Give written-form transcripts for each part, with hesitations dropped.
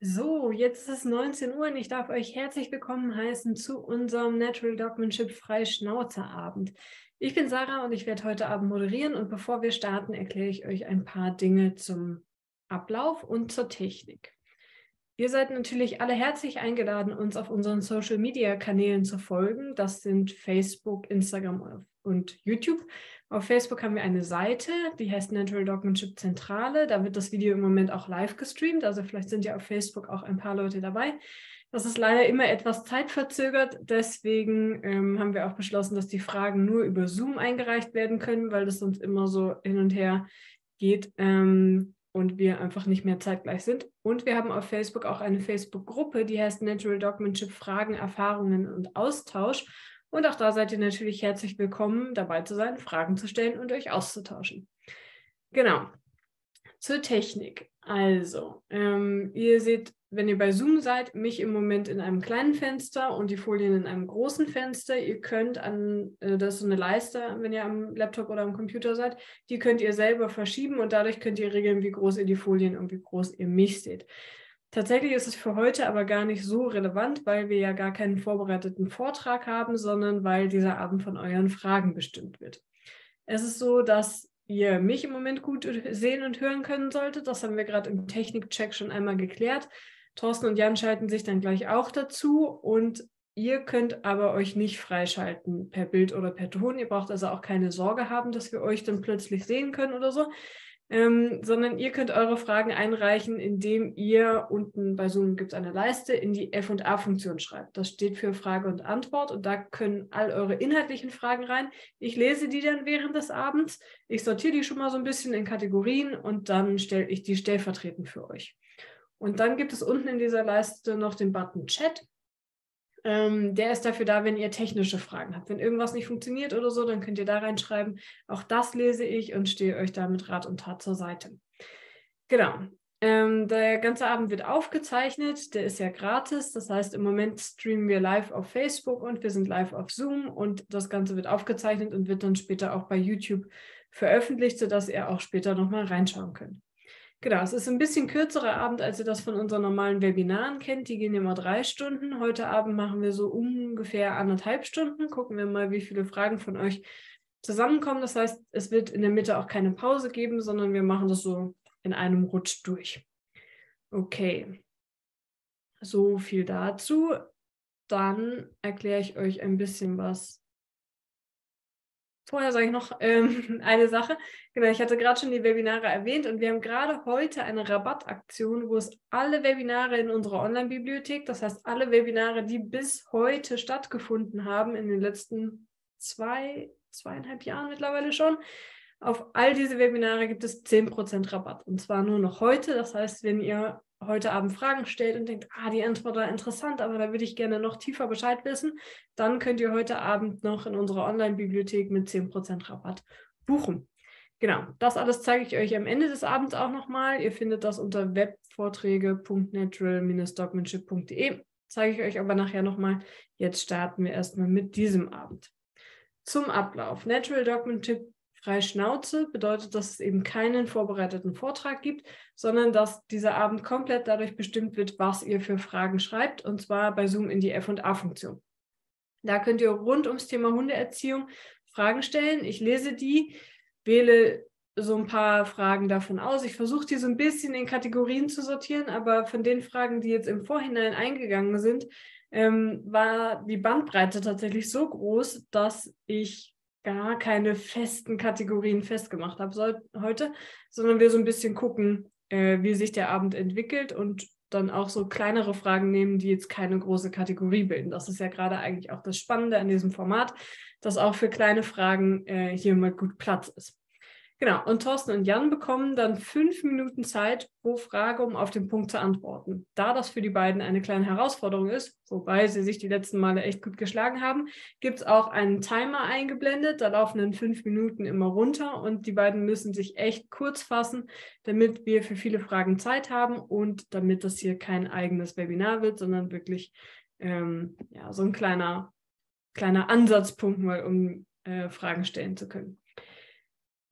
So, jetzt ist es 19 Uhr und ich darf euch herzlich willkommen heißen zu unserem Natural Dogmanship Freischnauze-Abend. Ich bin Sarah und ich werde heute Abend moderieren, und bevor wir starten, erkläre ich euch ein paar Dinge zum Ablauf und zur Technik. Ihr seid natürlich alle herzlich eingeladen, uns auf unseren Social-Media-Kanälen zu folgen. Das sind Facebook, Instagram und YouTube. Auf Facebook haben wir eine Seite, die heißt Natural Dogmanship Zentrale. Da wird das Video im Moment auch live gestreamt. Also vielleicht sind ja auf Facebook auch ein paar Leute dabei. Das ist leider immer etwas zeitverzögert. Deswegen haben wir auch beschlossen, dass die Fragen nur über Zoom eingereicht werden können, weil das sonst immer so hin und her geht. Und wir einfach nicht mehr zeitgleich sind. Und wir haben auf Facebook auch eine Facebook-Gruppe, die heißt Natural Dogmanship Fragen, Erfahrungen und Austausch. Und auch da seid ihr natürlich herzlich willkommen, dabei zu sein, Fragen zu stellen und euch auszutauschen. Genau. Zur Technik. Also, ihr seht, wenn ihr bei Zoom seid, mich im Moment in einem kleinen Fenster und die Folien in einem großen Fenster. Ihr könnt das ist so eine Leiste, wenn ihr am Laptop oder am Computer seid, die könnt ihr selber verschieben und dadurch könnt ihr regeln, wie groß ihr die Folien und wie groß ihr mich seht. Tatsächlich ist es für heute aber gar nicht so relevant, weil wir ja gar keinen vorbereiteten Vortrag haben, sondern weil dieser Abend von euren Fragen bestimmt wird. Es ist so, dass ihr mich im Moment gut sehen und hören können solltet. Das haben wir gerade im Technikcheck schon einmal geklärt. Thorsten und Jan schalten sich dann gleich auch dazu, und ihr könnt aber euch nicht freischalten per Bild oder per Ton. Ihr braucht also auch keine Sorge haben, dass wir euch dann plötzlich sehen können oder so. Sondern ihr könnt eure Fragen einreichen, indem ihr unten bei Zoom gibt es eine Leiste, in die F&A-Funktion schreibt. Das steht für Frage und Antwort, und da können all eure inhaltlichen Fragen rein. Ich lese die dann während des Abends. Ich sortiere die schon mal so ein bisschen in Kategorien und dann stelle ich die stellvertretend für euch. Und dann gibt es unten in dieser Leiste noch den Button Chat. Der ist dafür da, wenn ihr technische Fragen habt. Wenn irgendwas nicht funktioniert oder so, dann könnt ihr da reinschreiben. Auch das lese ich und stehe euch da mit Rat und Tat zur Seite. Genau. Der ganze Abend wird aufgezeichnet. Der ist ja gratis. Das heißt, im Moment streamen wir live auf Facebook und wir sind live auf Zoom. Und das Ganze wird aufgezeichnet und wird dann später auch bei YouTube veröffentlicht, sodass ihr auch später nochmal reinschauen könnt. Genau, es ist ein bisschen kürzerer Abend, als ihr das von unseren normalen Webinaren kennt. Die gehen immer 3 Stunden. Heute Abend machen wir so ungefähr 1,5 Stunden. Gucken wir mal, wie viele Fragen von euch zusammenkommen. Das heißt, es wird in der Mitte auch keine Pause geben, sondern wir machen das so in einem Rutsch durch. Okay, so viel dazu. Dann erkläre ich euch ein bisschen was. Vorher sage ich noch eine Sache. Genau, ich hatte gerade schon die Webinare erwähnt, und wir haben gerade heute eine Rabattaktion, wo es alle Webinare in unserer Online-Bibliothek, das heißt alle Webinare, die bis heute stattgefunden haben, in den letzten 2,5 Jahren mittlerweile schon, auf all diese Webinare gibt es 10% Rabatt. Und zwar nur noch heute. Das heißt, wenn ihr heute Abend Fragen stellt und denkt, die Antwort war interessant, aber da würde ich gerne noch tiefer Bescheid wissen, dann könnt ihr heute Abend noch in unserer Online-Bibliothek mit 10% Rabatt buchen. Genau, das alles zeige ich euch am Ende des Abends auch nochmal. Ihr findet das unter webvorträge.natural-dogmanship.de. Zeige ich euch aber nachher nochmal. Jetzt starten wir erstmal mit diesem Abend. Zum Ablauf. Natural Dogmanship frei Schnauze bedeutet, dass es eben keinen vorbereiteten Vortrag gibt, sondern dass dieser Abend komplett dadurch bestimmt wird, was ihr für Fragen schreibt, und zwar bei Zoom in die F&A-Funktion. Da könnt ihr rund ums Thema Hundeerziehung Fragen stellen. Ich lese die, wähle so ein paar Fragen davon aus. Ich versuche die so ein bisschen in Kategorien zu sortieren, aber von den Fragen, die jetzt im Vorhinein eingegangen sind, war die Bandbreite tatsächlich so groß, dass ich gar keine festen Kategorien festgemacht habe heute, sondern wir so ein bisschen gucken, wie sich der Abend entwickelt, und dann auch so kleinere Fragen nehmen, die jetzt keine große Kategorie bilden. Das ist ja gerade eigentlich auch das Spannende an diesem Format, dass auch für kleine Fragen hier mal gut Platz ist. Genau, und Thorsten und Jan bekommen dann 5 Minuten Zeit pro Frage, um auf den Punkt zu antworten. Da das für die beiden eine kleine Herausforderung ist, wobei sie sich die letzten Male echt gut geschlagen haben, gibt es auch einen Timer eingeblendet. Da laufen dann 5 Minuten immer runter, und die beiden müssen sich echt kurz fassen, damit wir für viele Fragen Zeit haben und damit das hier kein eigenes Webinar wird, sondern wirklich so ein kleiner Ansatzpunkt, mal um Fragen stellen zu können.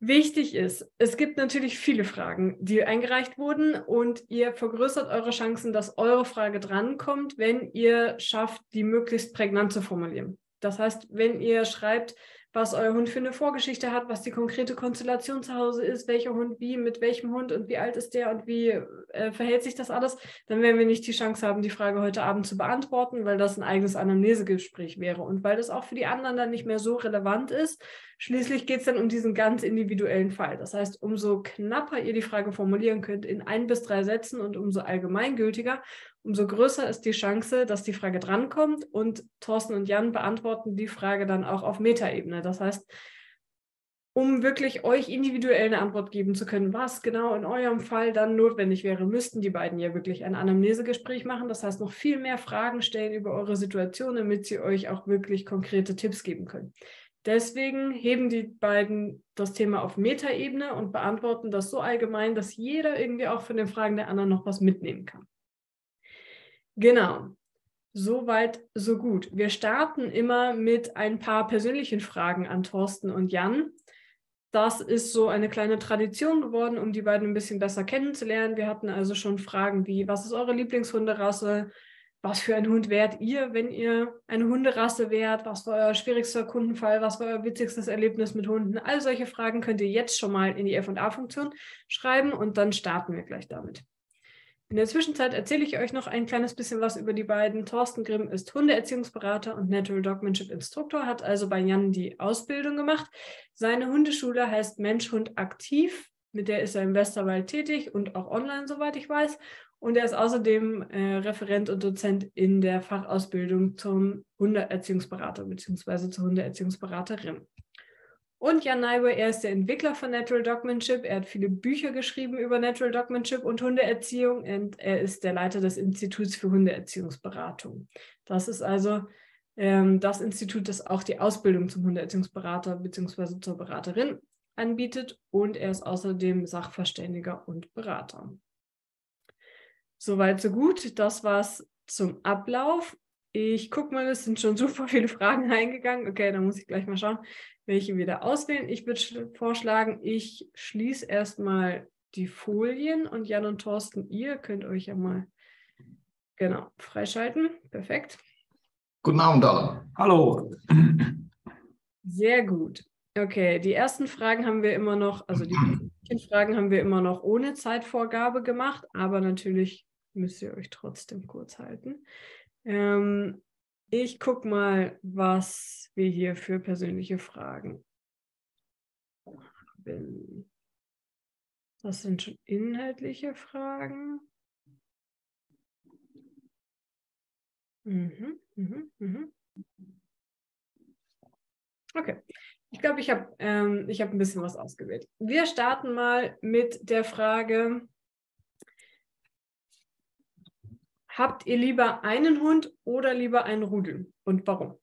Wichtig ist, es gibt natürlich viele Fragen, die eingereicht wurden und ihr vergrößert eure Chancen, dass eure Frage drankommt, wenn ihr schafft, die möglichst prägnant zu formulieren. Das heißt, wenn ihr schreibt, was euer Hund für eine Vorgeschichte hat, was die konkrete Konstellation zu Hause ist, welcher Hund wie, mit welchem Hund und wie alt ist der und wie verhält sich das alles, dann werden wir nicht die Chance haben, die Frage heute Abend zu beantworten, weil das ein eigenes Anamnesegespräch wäre und weil das auch für die anderen dann nicht mehr so relevant ist. Schließlich geht es dann um diesen ganz individuellen Fall. Das heißt, umso knapper ihr die Frage formulieren könnt in 1 bis 3 Sätzen und umso allgemeingültiger, umso größer ist die Chance, dass die Frage drankommt und Thorsten und Jan beantworten die Frage dann auch auf Metaebene. Das heißt, um wirklich euch individuell eine Antwort geben zu können, was genau in eurem Fall dann notwendig wäre, müssten die beiden ja wirklich ein Anamnesegespräch machen. Das heißt, noch viel mehr Fragen stellen über eure Situation, damit sie euch auch wirklich konkrete Tipps geben können. Deswegen heben die beiden das Thema auf Metaebene und beantworten das so allgemein, dass jeder irgendwie auch von den Fragen der anderen noch was mitnehmen kann. Genau, soweit, so gut. Wir starten immer mit ein paar persönlichen Fragen an Thorsten und Jan. Das ist so eine kleine Tradition geworden, um die beiden ein bisschen besser kennenzulernen. Wir hatten also schon Fragen wie, was ist eure Lieblingshunderasse? Was für ein Hund wärt ihr, wenn ihr eine Hunderasse wärt? Was war euer schwierigster Kundenfall? Was war euer witzigstes Erlebnis mit Hunden? All solche Fragen könnt ihr jetzt schon mal in die F&A-Funktion schreiben und dann starten wir gleich damit. In der Zwischenzeit erzähle ich euch noch ein kleines bisschen was über die beiden. Thorsten Grimm ist Hundeerziehungsberater und Natural Dogmanship Instruktor, hat also bei Jan die Ausbildung gemacht. Seine Hundeschule heißt Mensch Hund aktiv, mit der ist er im Westerwald tätig und auch online, soweit ich weiß. Und er ist außerdem Referent und Dozent in der Fachausbildung zum Hundeerziehungsberater bzw. zur Hundeerziehungsberaterin. Und Jan Neibe, er ist der Entwickler von Natural Dogmanship. Er hat viele Bücher geschrieben über Natural Dogmanship und Hundeerziehung und er ist der Leiter des Instituts für Hundeerziehungsberatung. Das ist also das Institut, das auch die Ausbildung zum Hundeerziehungsberater bzw. zur Beraterin anbietet und er ist außerdem Sachverständiger und Berater. Soweit, so gut. Das war's zum Ablauf. Ich gucke mal, es sind schon super viele Fragen eingegangen. Okay, dann muss ich gleich mal schauen, welche wir da auswählen. Ich würde vorschlagen, ich schließe erstmal die Folien und Jan und Thorsten, ihr könnt euch ja mal freischalten. Perfekt. Guten Abend alle. Hallo. Sehr gut. Okay, die ersten Fragen haben wir immer noch, also die Fragen haben wir immer noch ohne Zeitvorgabe gemacht, aber natürlich müsst ihr euch trotzdem kurz halten. Ich gucke mal, was wir hier für persönliche Fragen haben. Das sind schon inhaltliche Fragen. Okay, ich glaube, ich hab ein bisschen was ausgewählt. Wir starten mal mit der Frage: Habt ihr lieber einen Hund oder lieber einen Rudel und warum?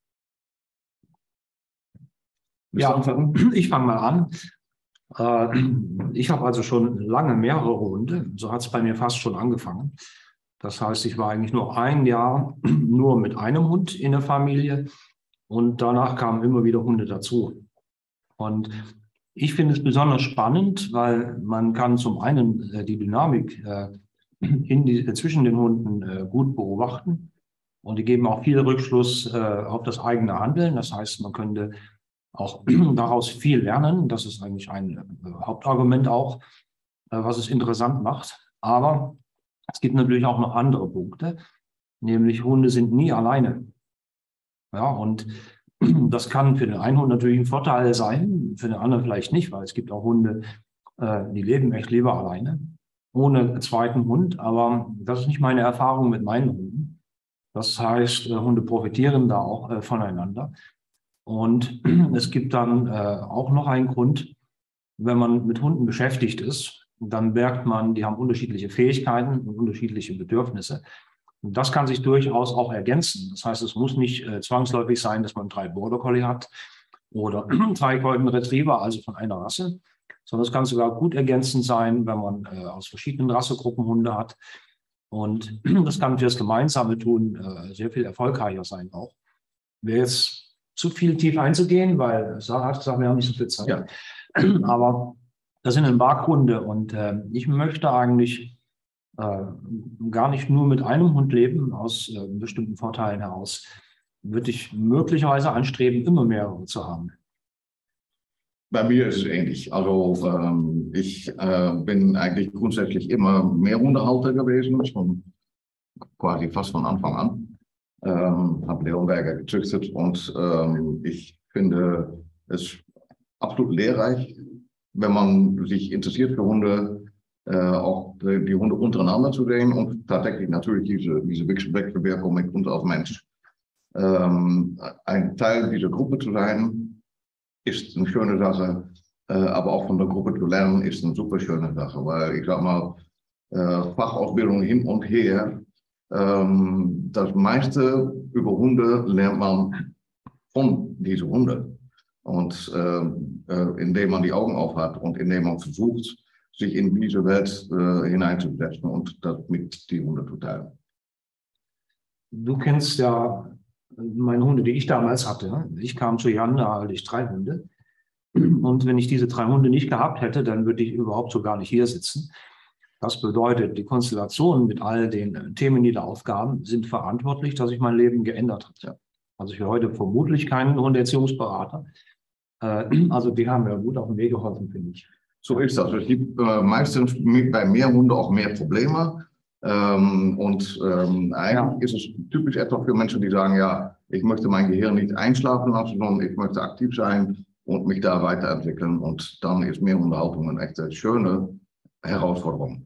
Ja, ich fange mal an. Ich habe also schon lange mehrere Hunde. So hat es bei mir fast schon angefangen. Das heißt, ich war eigentlich nur ein Jahr nur mit einem Hund in der Familie und danach kamen immer wieder Hunde dazu. Und ich finde es besonders spannend, weil man kann zum einen die Dynamik zwischen den Hunden gut beobachten und die geben auch viel Rückschluss auf das eigene Handeln. Das heißt, man könnte auch daraus viel lernen. Das ist eigentlich ein Hauptargument auch, was es interessant macht. Aber es gibt natürlich auch noch andere Punkte, nämlich Hunde sind nie alleine. Ja, und das kann für den einen Hund natürlich ein Vorteil sein, für den anderen vielleicht nicht, weil es gibt auch Hunde, die leben echt lieber alleine, ohne einen zweiten Hund. Aber das ist nicht meine Erfahrung mit meinen Hunden. Das heißt, Hunde profitieren da auch voneinander. Und es gibt dann auch noch einen Grund, wenn man mit Hunden beschäftigt ist, dann merkt man, die haben unterschiedliche Fähigkeiten und unterschiedliche Bedürfnisse. Und das kann sich durchaus auch ergänzen. Das heißt, es muss nicht zwangsläufig sein, dass man 3 Border Collie hat oder 3 Golden Retriever, also von einer Rasse, sondern es kann sogar gut ergänzend sein, wenn man aus verschiedenen Rassegruppen Hunde hat. Und das kann für das gemeinsame Tun sehr viel erfolgreicher sein auch. Wer jetzt zu viel tief einzugehen, weil Sarah hat gesagt, wir haben nicht so viel Zeit. Ja. Aber das sind ein paar Gründe und ich möchte eigentlich gar nicht nur mit einem Hund leben, aus bestimmten Vorteilen heraus, würde ich möglicherweise anstreben, immer mehrere zu haben. Bei mir ist es ähnlich. Also ich bin eigentlich grundsätzlich immer Mehrhundehalter gewesen, schon quasi fast von Anfang an. Habe Leonberger gezüchtet und ich finde es absolut lehrreich, wenn man sich interessiert für Hunde, auch die Hunde untereinander zu sehen und tatsächlich natürlich diese Wechselwirkung mit uns als Mensch. Ein Teil dieser Gruppe zu sein, ist eine schöne Sache, aber auch von der Gruppe zu lernen, ist eine super schöne Sache, weil ich sag mal, Fachausbildung hin und her, das meiste über Hunde lernt man von diesen Hunden. Und indem man die Augen aufhat und indem man versucht, sich in diese Welt hineinzusetzen und das mit den Hunden zu teilen. Du kennst ja meine Hunde, die ich damals hatte. Ich kam zu Jan, da hatte ich 3 Hunde. Und wenn ich diese 3 Hunde nicht gehabt hätte, dann würde ich überhaupt so gar nicht hier sitzen. Das bedeutet, die Konstellationen mit all den Themen, die da aufgaben, sind verantwortlich, dass sich mein Leben geändert hat. Ja. Also ich wäre heute vermutlich kein Hundeerziehungsberater. Also die haben mir gut auf den Weg geholfen, finde ich. So ist das. Es gibt meistens bei mehr Hunden auch mehr Probleme. Eigentlich ist es typisch etwas für Menschen, die sagen, ja, ich möchte mein Gehirn nicht einschlafen lassen, sondern ich möchte aktiv sein und mich da weiterentwickeln. Und dann ist Mehrhundehaltung eine echte schöne Herausforderung.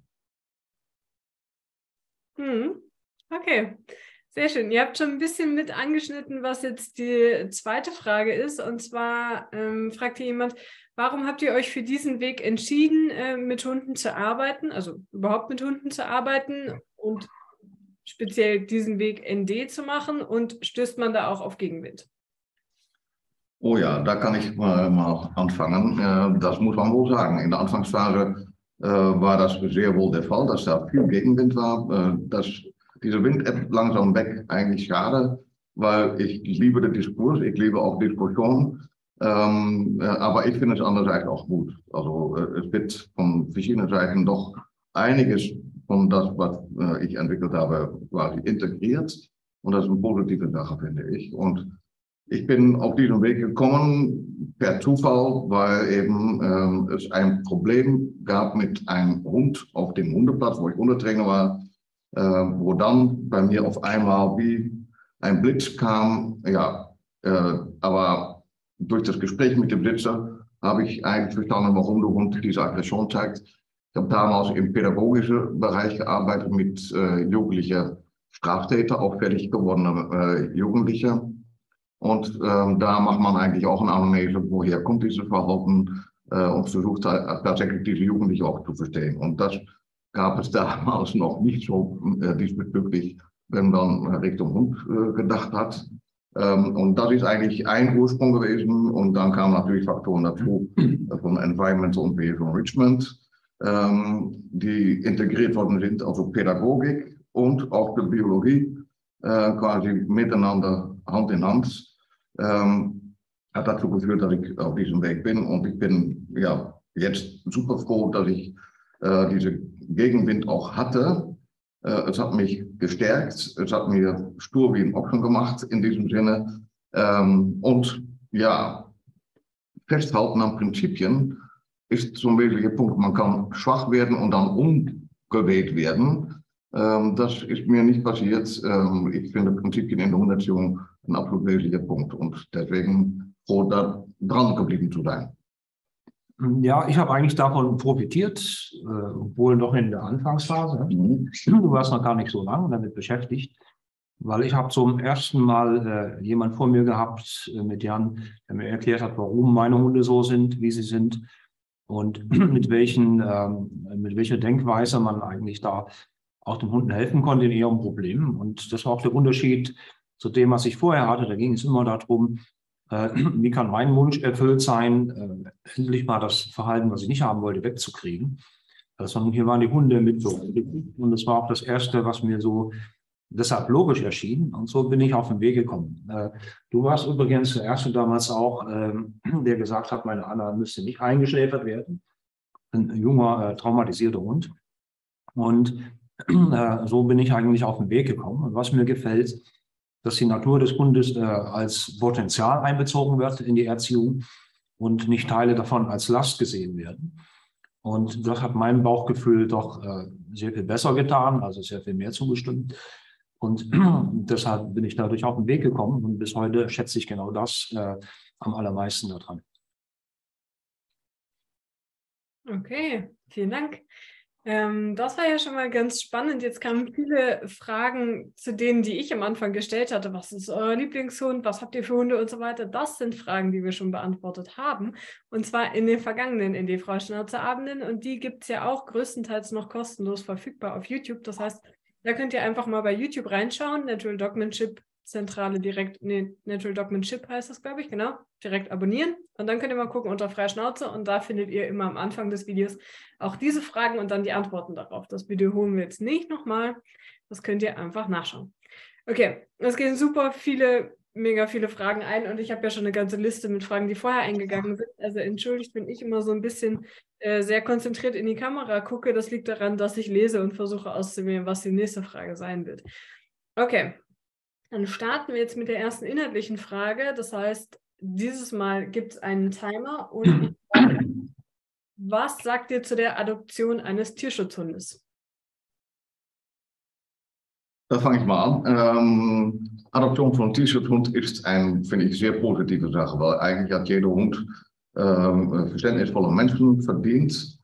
Okay, sehr schön. Ihr habt schon ein bisschen mit angeschnitten, was jetzt die zweite Frage ist. Und zwar fragt hier jemand, warum habt ihr euch für diesen Weg entschieden, mit Hunden zu arbeiten, also überhaupt mit Hunden zu arbeiten und speziell diesen Weg ND zu machen, und stößt man da auch auf Gegenwind? Oh ja, da kann ich mal anfangen. Das muss man wohl sagen. In der Anfangsphase war das sehr wohl der Fall, dass da viel Gegenwind war. Dieser Wind ebbt langsam weg, eigentlich schade, weil ich liebe den Diskurs, ich liebe auch Diskussion. Aber ich finde es andererseits auch gut. Also es wird von verschiedenen Seiten doch einiges von das, was ich entwickelt habe, quasi integriert. Und das ist eine positive Sache, finde ich. Und ich bin auf diesen Weg gekommen per Zufall, weil eben es ein Problem gab mit einem Hund auf dem Hundeplatz, wo ich Hundetrainer war, wo dann bei mir auf einmal wie ein Blitz kam. Ja, aber durch das Gespräch mit dem Blitzer habe ich eigentlich verstanden, warum der Hund diese Aggression zeigt. Ich habe damals im pädagogischen Bereich gearbeitet mit jugendlichen Straftäter, auch fertig gewordene Jugendliche. Und da macht man eigentlich auch eine Anamnese, woher kommt dieses Verhalten, und versucht tatsächlich diese Jugendlichen auch zu verstehen. Und das gab es damals noch nicht so diesbezüglich, wenn man Richtung Hund gedacht hat. Und das ist eigentlich ein Ursprung gewesen. Und dann kamen natürlich Faktoren dazu von Environmental und Behavioral Enrichment, die integriert worden sind, also Pädagogik und auch die Biologie, quasi miteinander Hand in Hand. Hat dazu geführt, dass ich auf diesem Weg bin. Und ich bin ja jetzt super froh, dass ich diese Gegenwind auch hatte. Es hat mich gestärkt, es hat mir stur wie ein Ochsen gemacht in diesem Sinne. Und ja, festhalten an Prinzipien ist so ein wesentlicher Punkt. Man kann schwach werden und dann umgeweht werden. Das ist mir nicht passiert. Ich finde Prinzipien in der Hunderziehung ein absolut wesentlicher Punkt und deswegen froh, da dran geblieben zu sein. Ja, ich habe eigentlich davon profitiert, obwohl noch in der Anfangsphase. Du warst noch gar nicht so lange damit beschäftigt, weil ich habe zum ersten Mal jemand vor mir gehabt mit Jan, der mir erklärt hat, warum meine Hunde so sind, wie sie sind und mit welcher Denkweise man eigentlich da auch den Hunden helfen konnte in ihrem Problem. Und das war auch der Unterschied zu dem, was ich vorher hatte. Da ging es immer darum, wie kann mein Wunsch erfüllt sein, endlich mal das Verhalten, was ich nicht haben wollte, wegzukriegen. Sondern hier waren die Hunde mit so. Und das war auch das Erste, was mir so deshalb logisch erschienen und so bin ich auf den Weg gekommen. Du warst übrigens der Erste damals auch, der gesagt hat, meine Anna müsste nicht eingeschläfert werden. Ein junger, traumatisierter Hund. Und so bin ich eigentlich auf den Weg gekommen. Und was mir gefällt, dass die Natur des Hundes als Potenzial einbezogen wird in die Erziehung und nicht Teile davon als Last gesehen werden. Und das hat meinem Bauchgefühl doch sehr viel besser getan, also sehr viel mehr zugestimmt. Und deshalb bin ich dadurch auf den Weg gekommen und bis heute schätze ich genau das am allermeisten daran. Okay, vielen Dank. Das war ja schon mal ganz spannend. Jetzt kamen viele Fragen zu denen, die ich am Anfang gestellt hatte. Was ist euer Lieblingshund? Was habt ihr für Hunde und so weiter? Das sind Fragen, die wir schon beantwortet haben. Und zwar in den vergangenen ND-Frau-Schnauze-Abenden. Und die gibt es ja auch größtenteils noch kostenlos verfügbar auf YouTube. Das heißt, da könnt ihr einfach mal bei YouTube reinschauen. Natural Dogmanship Zentrale direkt, nee, Natural Dogmanship heißt das, glaube ich, genau. Direkt abonnieren. Und dann könnt ihr mal gucken unter Freie Schnauze. Und da findet ihr immer am Anfang des Videos auch diese Fragen und dann die Antworten darauf. Das wiederholen wir jetzt nicht nochmal. Das könnt ihr einfach nachschauen. Okay, es gehen super viele, mega viele Fragen ein und ich habe ja schon eine ganze Liste mit Fragen, die vorher eingegangen sind. Also entschuldigt, wenn ich immer so ein bisschen sehr konzentriert in die Kamera gucke. Das liegt daran, dass ich lese und versuche auszuwählen, was die nächste Frage sein wird. Okay, dann starten wir jetzt mit der ersten inhaltlichen Frage. Das heißt, dieses Mal gibt es einen Timer und was sagt ihr zu der Adoption eines Tierschutzhundes? Da fange ich mal an. Adoption von Tierschutzhund ist finde ich, sehr positive Sache, weil eigentlich hat jeder Hund verständnisvolle Menschen verdient.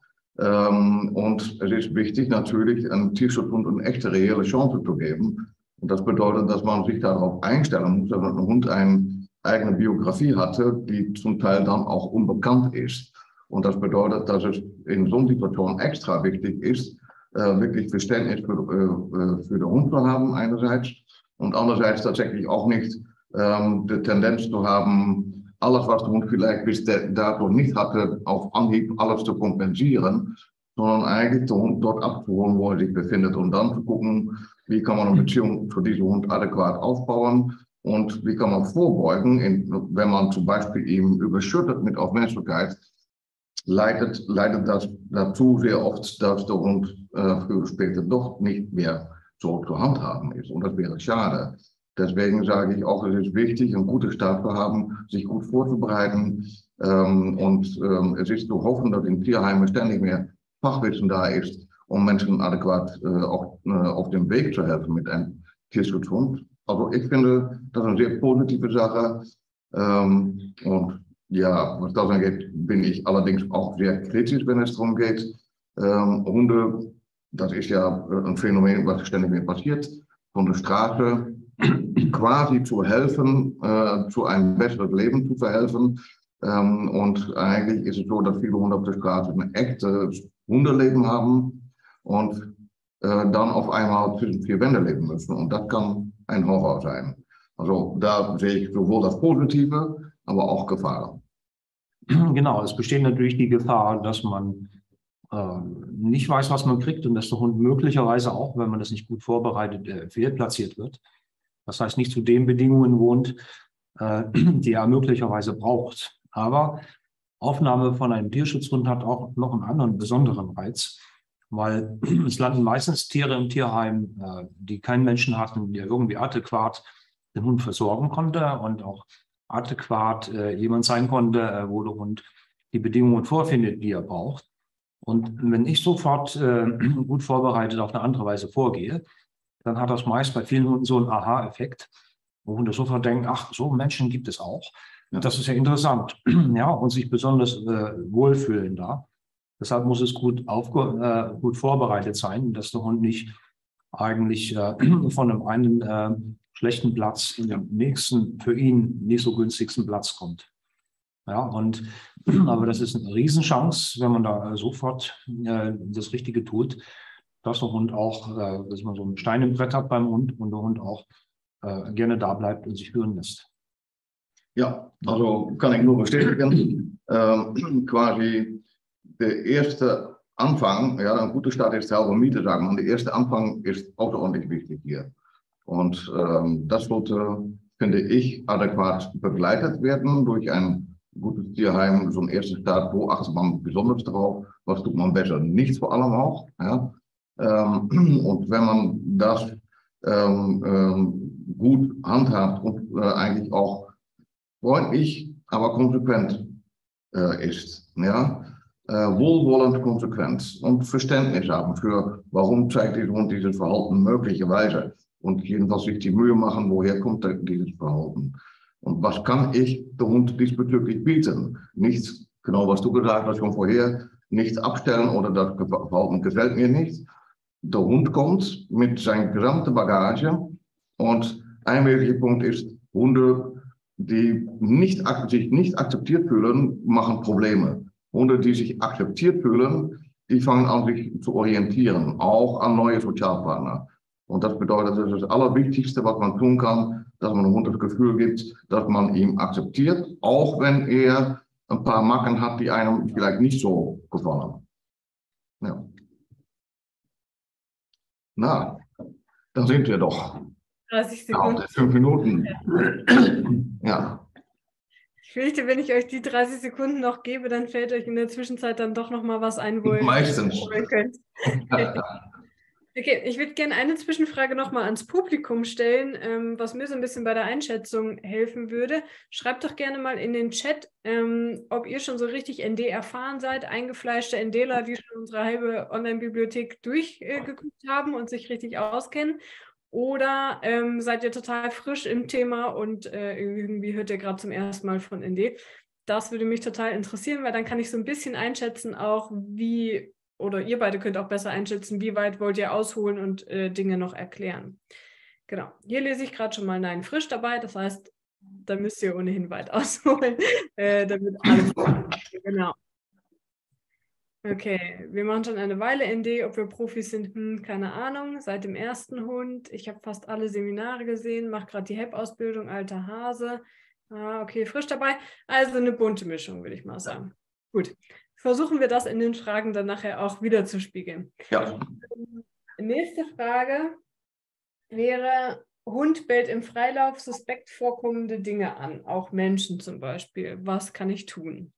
Und es ist wichtig, natürlich einem Tierschutzhund eine echte, reelle Chance zu geben. Und das bedeutet, dass man sich darauf einstellen muss, dass ein Hund eine eigene Biografie hatte, die zum Teil dann auch unbekannt ist. Und das bedeutet, dass es in so einer Situation extra wichtig ist, wirklich Verständnis für den Hund zu haben einerseits und andererseits tatsächlich auch nicht die Tendenz zu haben, alles, was der Hund vielleicht bis dato nicht hatte, auf Anhieb alles zu kompensieren, sondern eigentlich den Hund dort abzuholen, wo er sich befindet und dann zu gucken, wie kann man eine Beziehung zu diesem Hund adäquat aufbauen und wie kann man vorbeugen, wenn man zum Beispiel ihn überschüttet mit Aufmerksamkeit, leitet das dazu sehr oft, dass der Hund früher oder später doch nicht mehr so zu handhaben ist. Und das wäre schade. Deswegen sage ich auch, es ist wichtig, einen guten Start zu haben, sich gut vorzubereiten. Es ist zu hoffen, dass in Tierheimen ständig mehr Fachwissen da ist, um Menschen adäquat auf dem Weg zu helfen mit einem Tierschutzhund. Also ich finde, das ist eine sehr positive Sache. Und ja, was das angeht, bin ich allerdings auch sehr kritisch, wenn es darum geht. Hunde, das ist ja ein Phänomen, was ständig mehr passiert, von der Straße quasi zu helfen, zu einem besseren Leben zu verhelfen. Und eigentlich ist es so, dass viele Hunde auf der Straße ein echtes Hundeleben haben und dann auf einmal zwischen vier Wänden leben müssen. Und das kann ein Horror sein. Also da sehe ich sowohl das Positive, aber auch Gefahren. Genau, es besteht natürlich die Gefahr, dass man nicht weiß, was man kriegt und dass der Hund möglicherweise auch, wenn man das nicht gut vorbereitet, fehlplatziert wird. Das heißt, nicht zu den Bedingungen wohnt, die er möglicherweise braucht. Aber Aufnahme von einem Tierschutzhund hat auch noch einen anderen besonderen Reiz, weil es landen meistens Tiere im Tierheim, die keinen Menschen hatten, der irgendwie adäquat den Hund versorgen konnte und auch adäquat jemand sein konnte, wo der Hund die Bedingungen vorfindet, die er braucht. Und wenn ich sofort gut vorbereitet auf eine andere Weise vorgehe, dann hat das meist bei vielen Hunden so einen Aha-Effekt, wo Hunde sofort denken, ach, so Menschen gibt es auch. Ja. Das ist ja interessant, ja, und sich besonders wohlfühlen da. Deshalb muss es gut vorbereitet sein, dass der Hund nicht eigentlich von einem schlechten Platz in den nächsten, für ihn nicht so günstigsten Platz kommt. Ja, aber das ist eine Riesenchance, wenn man da sofort das Richtige tut, dass der Hund auch, dass man so einen Stein im Brett hat beim Hund und der Hund auch gerne da bleibt und sich führen lässt. Ja, also kann ich nur bestätigen. Quasi der erste Anfang, ja, ein guter Start ist halbe Miete, sagen wir. Der erste Anfang ist außerordentlich wichtig hier. Und das sollte, finde ich, adäquat begleitet werden durch ein gutes Tierheim, so ein erster Start, wo achtet man besonders drauf, was tut man besser, nichts vor allem auch. Ja? Und wenn man das gut handhabt und eigentlich auch freundlich, aber konsequent ist, ja? Wohlwollend konsequent und Verständnis haben für, warum zeigt dieser Hund dieses Verhalten möglicherweise und jedenfalls sich die Mühe machen, woher kommt dieses Verhalten. Und was kann ich der Hund diesbezüglich bieten? Nichts, genau was du gesagt hast schon vorher, nichts abstellen oder das Verhalten gefällt mir nicht. Der Hund kommt mit seiner gesamten Bagage und ein wesentlicher Punkt ist, Hunde, die sich nicht akzeptiert fühlen, machen Probleme. Hunde, die sich akzeptiert fühlen, die fangen an, sich zu orientieren, auch an neue Sozialpartner. Und das bedeutet, das ist das Allerwichtigste, was man tun kann, dass man dem Hund das Gefühl gibt, dass man ihn akzeptiert, auch wenn er ein paar Macken hat, die einem vielleicht nicht so gefallen. Ja. Na, da sind wir doch. 30 Sekunden. 5 Minuten. Ja. Ich fürchte, wenn ich euch die 30 Sekunden noch gebe, dann fällt euch in der Zwischenzeit dann doch noch mal was ein, wo ihr Meistens. könnt. Okay, ich würde gerne eine Zwischenfrage noch mal ans Publikum stellen, was mir so ein bisschen bei der Einschätzung helfen würde. Schreibt doch gerne mal in den Chat, ob ihr schon so richtig ND erfahren seid, eingefleischte NDler, die schon unsere halbe Online-Bibliothek durchgeguckt haben und sich richtig auskennen. Oder seid ihr total frisch im Thema und irgendwie hört ihr gerade zum ersten Mal von ND? Das würde mich total interessieren, weil dann kann ich so ein bisschen einschätzen, auch wie, oder ihr beide könnt auch besser einschätzen, wie weit wollt ihr ausholen und Dinge noch erklären. Genau, hier lese ich gerade schon mal Nein frisch dabei, das heißt, da müsst ihr ohnehin weit ausholen, damit alles genau. Okay, wir machen schon eine Weile ND, ob wir Profis sind, keine Ahnung, seit dem ersten Hund. Ich habe fast alle Seminare gesehen, mache gerade die HEP-Ausbildung, alter Hase. Okay, frisch dabei. Also eine bunte Mischung, würde ich mal sagen. Gut, versuchen wir das in den Fragen dann nachher auch wieder zu spiegeln. Ja. Nächste Frage wäre, Hund bellt im Freilauf suspekt vorkommende Dinge an, auch Menschen zum Beispiel. Was kann ich tun?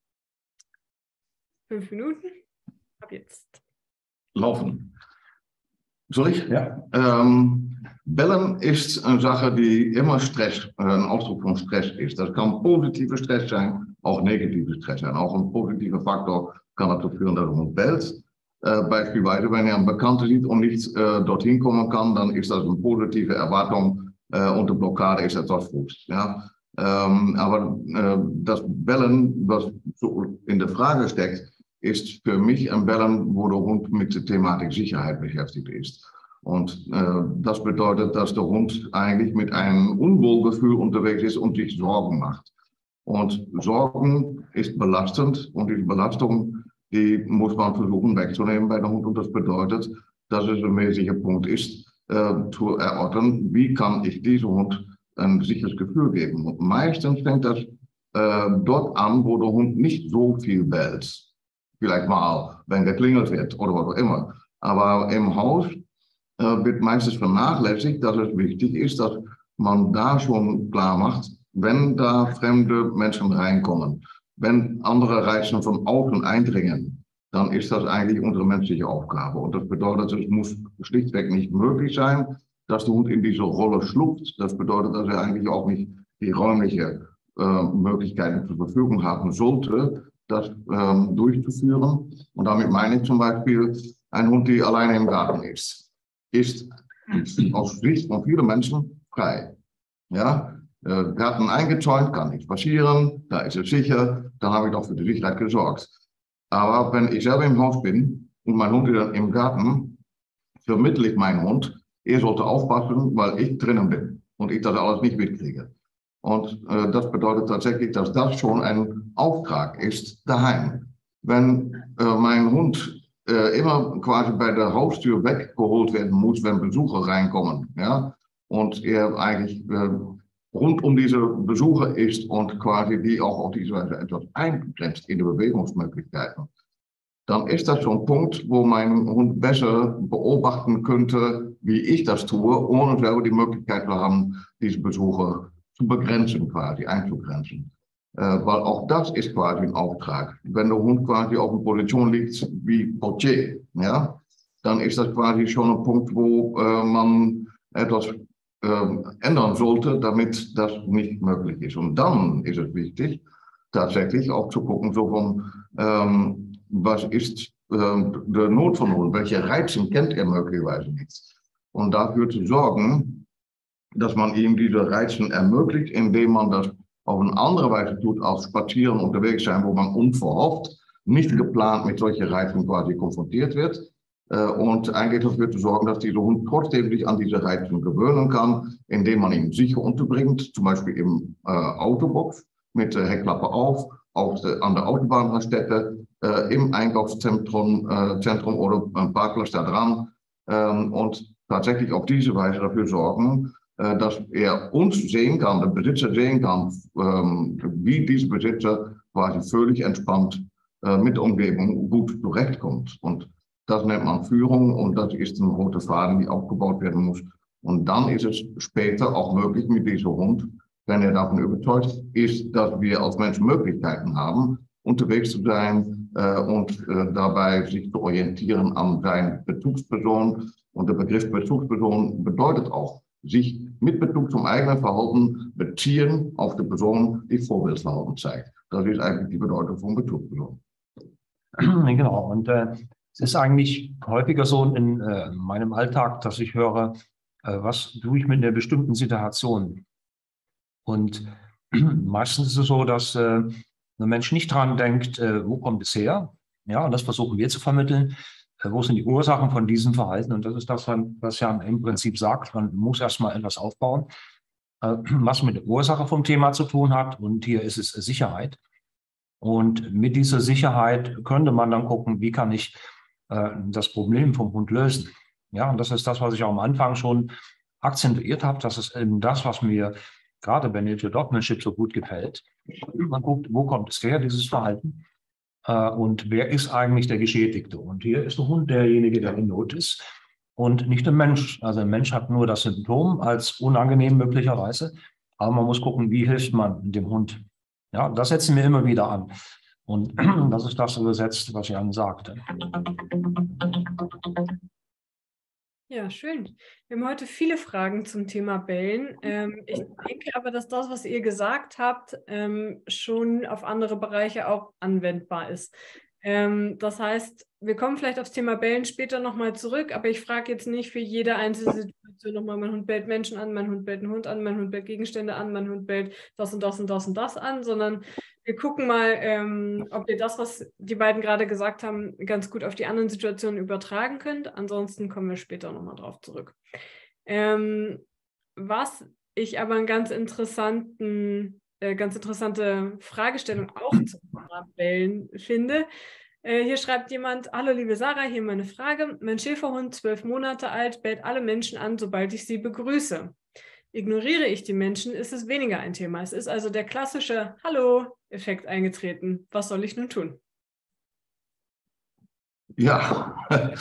5 Minuten. Ab jetzt. Laufen. Soll ich? Ja. Bellen ist eine Sache, die immer Stress, ein Ausdruck von Stress ist. Das kann positieve Stress sein, auch negative Stress sein. Auch ein positiver Faktor kann dazu führen, dass man bellt. Beispielsweise, wenn er einen Bekannten sieht und nicht dorthin kommen kann, dann ist das eine positive Erwartung und die Blockade ist etwas Frust. Ja? Aber das Bellen, was so in der Frage steckt, ist für mich ein Bellen, wo der Hund mit der Thematik Sicherheit beschäftigt ist. Und das bedeutet, dass der Hund eigentlich mit einem Unwohlgefühl unterwegs ist und sich Sorgen macht. Und Sorgen ist belastend und diese Belastung, die muss man versuchen wegzunehmen bei dem Hund. Und das bedeutet, dass es ein wesentlicher Punkt ist, zu erörtern, wie kann ich diesem Hund ein sicheres Gefühl geben. Und meistens fängt das dort an, wo der Hund nicht so viel bellt. Vielleicht mal, wenn geklingelt wird oder was auch immer. Aber im Haus wird meistens vernachlässigt, dass es wichtig ist, dass man da schon klar macht, wenn da fremde Menschen reinkommen, wenn andere Reize von außen eindringen, dann ist das eigentlich unsere menschliche Aufgabe. Und das bedeutet, es muss schlichtweg nicht möglich sein, dass der Hund in diese Rolle schlüpft. Das bedeutet, dass er eigentlich auch nicht die räumliche Möglichkeiten zur Verfügung haben sollte, das durchzuführen. Und damit meine ich zum Beispiel, ein Hund, der alleine im Garten ist aus Sicht von vielen Menschen frei. Ja? Garten eingezäunt, kann nichts passieren, da ist es sicher, dann habe ich doch für die Sicherheit gesorgt. Aber wenn ich selber im Haus bin und mein Hund ist im Garten, vermittle ich meinen Hund, er sollte aufpassen, weil ich drinnen bin und ich das alles nicht mitkriege. Und das bedeutet tatsächlich, dass das schon ein Auftrag ist daheim. Wenn mein Hund immer quasi bei der Haustür weggeholt werden muss, wenn Besucher reinkommen, ja, und er eigentlich rund um diese Besucher ist und quasi die auch auf diese Weise etwas eingrenzt in die Bewegungsmöglichkeiten, dann ist das schon ein Punkt, wo mein Hund besser beobachten könnte, wie ich das tue, ohne selber die Möglichkeit zu haben, diese Besuche zu begrenzen, quasi einzugrenzen. Weil auch das ist quasi ein Auftrag. Wenn der Hund quasi auf einer Position liegt wie Portier, ja, dann ist das quasi schon ein Punkt, wo man etwas ändern sollte, damit das nicht möglich ist. Und dann ist es wichtig, tatsächlich auch zu gucken, so von, was ist der Not von Hund, welche Reize kennt er möglicherweise nicht. Und dafür zu sorgen, dass man ihm diese Reize ermöglicht, indem man das auf eine andere Weise tut, als spazieren unterwegs sein, wo man unverhofft, nicht geplant mit solchen Reizen quasi konfrontiert wird. Und eigentlich dafür zu sorgen, dass dieser Hund trotzdem sich an diese Reizen gewöhnen kann, indem man ihn sicher unterbringt, zum Beispiel im Autobox mit der Heckklappe auf, an der Autobahnraststätte, im Einkaufszentrum oder am Parkplatz da dran und tatsächlich auf diese Weise dafür sorgen, dass er uns sehen kann, der Besitzer sehen kann, wie dieser Besitzer quasi völlig entspannt mit der Umgebung gut zurechtkommt. Und das nennt man Führung und das ist eine rote Faden, die aufgebaut werden muss. Und dann ist es später auch möglich mit diesem Hund, wenn er davon überzeugt ist, dass wir als Menschen Möglichkeiten haben, unterwegs zu sein und dabei sich zu orientieren an seine Bezugsperson. Und der Begriff Bezugsperson bedeutet auch, sich mit Bezug zum eigenen Verhalten beziehen auf die Person, die Vorbildverhalten zeigt. Das ist eigentlich die Bedeutung von Bezugsperson. Genau, und es ist eigentlich häufiger so in meinem Alltag, dass ich höre, was tue ich mit einer bestimmten Situation? Und meistens ist es so, dass der Mensch nicht dran denkt, wo kommt es her? Ja, und das versuchen wir zu vermitteln. Wo sind die Ursachen von diesem Verhalten? Und das ist das, was ja im Prinzip sagt, man muss erstmal etwas aufbauen, was mit der Ursache vom Thema zu tun hat. Und hier ist es Sicherheit. Und mit dieser Sicherheit könnte man dann gucken, wie kann ich das Problem vom Hund lösen. Ja, und das ist das, was ich auch am Anfang schon akzentuiert habe. Das ist eben das, was mir gerade bei Natural Dogmanship so gut gefällt. Man guckt, wo kommt es her, dieses Verhalten? Und wer ist eigentlich der Geschädigte? Und hier ist der Hund derjenige, der in Not ist und nicht der Mensch. Also der Mensch hat nur das Symptom als unangenehm möglicherweise, aber man muss gucken, wie hilft man dem Hund. Ja, das setzen wir immer wieder an. Und das ist das übersetzt, was Jan sagte. Ja, schön. Wir haben heute viele Fragen zum Thema Bellen. Ich denke aber, dass das, was ihr gesagt habt, schon auf andere Bereiche auch anwendbar ist. Das heißt, wir kommen vielleicht aufs Thema Bellen später nochmal zurück, aber ich frage jetzt nicht für jede einzelne Situation nochmal, mein Hund bellt Menschen an, mein Hund bellt einen Hund an, mein Hund bellt Gegenstände an, mein Hund bellt das und das und das und das an, sondern wir gucken mal, ob ihr das, was die beiden gerade gesagt haben, ganz gut auf die anderen Situationen übertragen könnt. Ansonsten kommen wir später nochmal drauf zurück. Was ich aber eine ganz interessante Fragestellung auch zum Thema Bellen finde. Hier schreibt jemand: Hallo liebe Sarah, hier meine Frage. Mein Schäferhund, 12 Monate alt, bellt alle Menschen an, sobald ich sie begrüße. Ignoriere ich die Menschen, ist es weniger ein Thema. Es ist also der klassische Hallo-Effekt eingetreten. Was soll ich nun tun? Ja,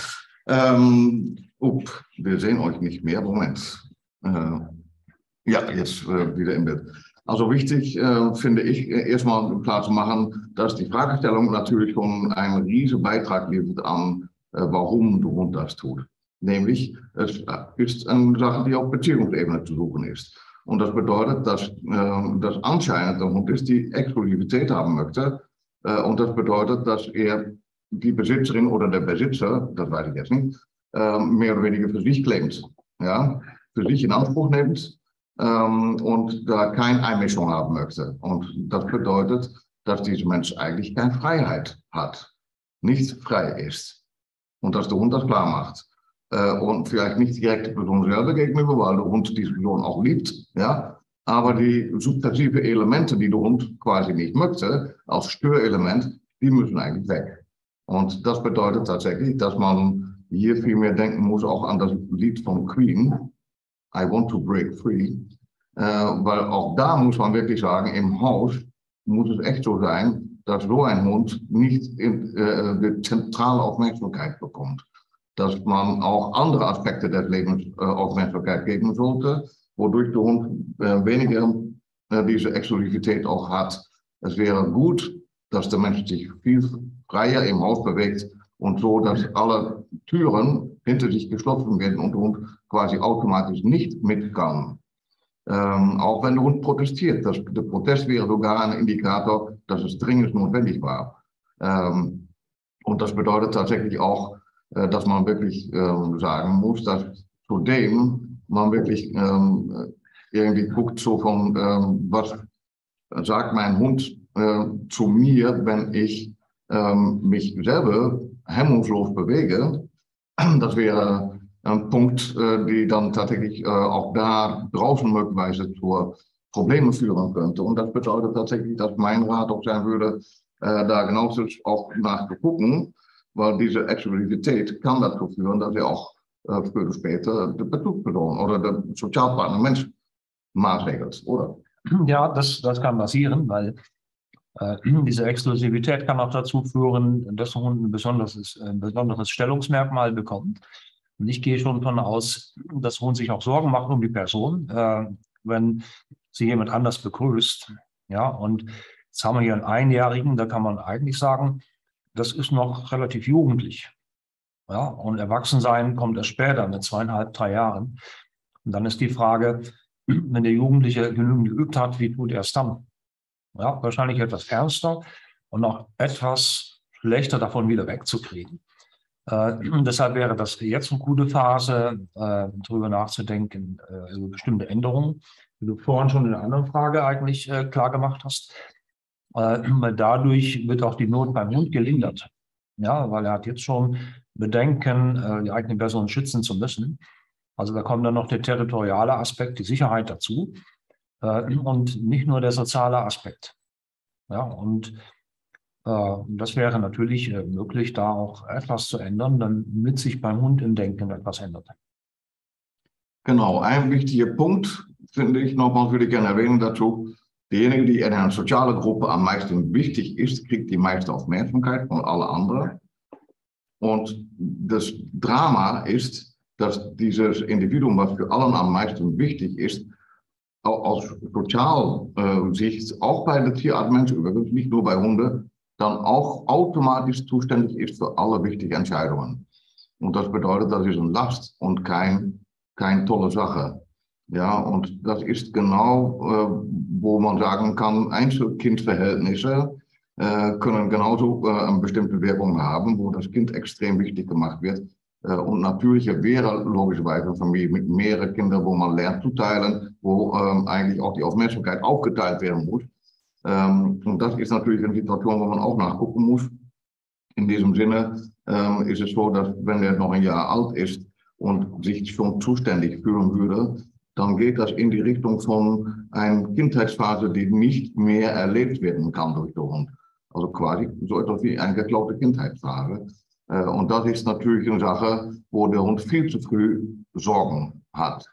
wir sehen euch nicht mehr. Moment. Ja, jetzt wieder im Bild. Also wichtig finde ich erstmal klar zu machen, dass die Fragestellung natürlich schon einen riesen Beitrag liefert an, warum der Hund das tut. Nämlich, es ist eine Sache, die auf Beziehungsebene zu suchen ist. Und das bedeutet, dass das anscheinend der Hund ist, die Exklusivität haben möchte. Und das bedeutet, dass er die Besitzerin oder der Besitzer, das weiß ich jetzt nicht, mehr oder weniger für sich claimt. Ja? Für sich in Anspruch nimmt und da keine Einmischung haben möchte. Und das bedeutet, dass dieser Mensch eigentlich keine Freiheit hat, nicht frei ist. Und dass der Hund das klar macht. Und vielleicht nicht direkt der Person selber gegenüber, weil der Hund diese Person auch liebt, ja. Aber die subversive Elemente, die der Hund quasi nicht möchte, als Störelement, die müssen eigentlich weg. Und das bedeutet tatsächlich, dass man hier viel mehr denken muss, auch an das Lied von Queen, I Want to Break Free. Weil auch da muss man wirklich sagen, im Haus muss es echt so sein, dass so ein Hund nicht die zentrale Aufmerksamkeit bekommt. dass man auch andere Aspekte des Lebens Aufmerksamkeit geben sollte, wodurch der Hund weniger diese Exklusivität auch hat. Es wäre gut, dass der Mensch sich viel freier im Haus bewegt und so, dass alle Türen hinter sich geschlossen werden und der Hund quasi automatisch nicht mit kann. Auch wenn der Hund protestiert. Der Protest wäre sogar ein Indikator, dass es dringend notwendig war. Und das bedeutet tatsächlich auch, dass man wirklich sagen muss, dass zudem man wirklich irgendwie guckt, so von, was sagt mein Hund zu mir, wenn ich mich selber hemmungslos bewege. Das wäre ein Punkt, die dann tatsächlich auch da draußen möglicherweise zu Problemen führen könnte. Und das bedeutet tatsächlich, dass mein Rat auch sein würde, da genauso auch nach zu gucken, weil diese Exklusivität kann dazu führen, dass er auch früher oder später de Bezugsperson oder der Sozialpartner Mensch maßregelt, oder? Ja, das kann passieren, weil diese Exklusivität kann auch dazu führen, dass der Hund ein besonderes Stellungsmerkmal bekommt. Und ich gehe schon davon aus, dass der Hund sich auch Sorgen macht um die Person, wenn sie jemand anders begrüßt. Ja, und jetzt haben wir hier einen Einjährigen, da kann man eigentlich sagen, das ist noch relativ jugendlich. Ja, und Erwachsensein kommt erst später, mit 2,5, 3 Jahren. Und dann ist die Frage, wenn der Jugendliche genügend geübt hat, wie tut er es dann? Ja, wahrscheinlich etwas ernster und auch etwas schlechter davon wieder wegzukriegen. Deshalb wäre das jetzt eine gute Phase, darüber nachzudenken, über bestimmte Änderungen, die du vorhin schon in einer anderen Frage eigentlich klar gemacht hast. Weil dadurch wird auch die Not beim Hund gelindert. Ja, weil er hat jetzt schon Bedenken, die eigene Person schützen zu müssen. Also da kommt dann noch der territoriale Aspekt, die Sicherheit dazu und nicht nur der soziale Aspekt. Ja, und das wäre natürlich möglich, da auch etwas zu ändern, damit sich beim Hund im Denken etwas ändert. Genau, ein wichtiger Punkt, finde ich nochmal, würde ich gerne erwähnen dazu. Diejenige, die in einer sozialen Gruppe am meisten wichtig ist, kriegt die meiste Aufmerksamkeit von allen anderen. Und das Drama ist, dass dieses Individuum, was für allen am meisten wichtig ist, aus Sozialsicht, auch bei der Tierart Menschen übrigens, nicht nur bei Hunden, dann auch automatisch zuständig ist für alle wichtigen Entscheidungen. Und das bedeutet, das ist eine Last und keine tolle Sache. Ja, und das ist genau, wo man sagen kann, Einzelkindverhältnisse können genauso eine bestimmte Wirkung haben, wo das Kind extrem wichtig gemacht wird. Und natürlich wäre logischerweise eine Familie mit mehreren Kindern, wo man lernt zu teilen, wo eigentlich auch die Aufmerksamkeit aufgeteilt werden muss. Und das ist natürlich eine Situation, wo man auch nachgucken muss. In diesem Sinne ist es so, dass wenn er noch ein Jahr alt ist und sich schon zuständig fühlen würde, dann geht das in die Richtung von einer Kindheitsphase, die nicht mehr erlebt werden kann durch den Hund. Also quasi so etwas wie eine geklaute Kindheitsphase. Und das ist natürlich eine Sache, wo der Hund viel zu früh Sorgen hat.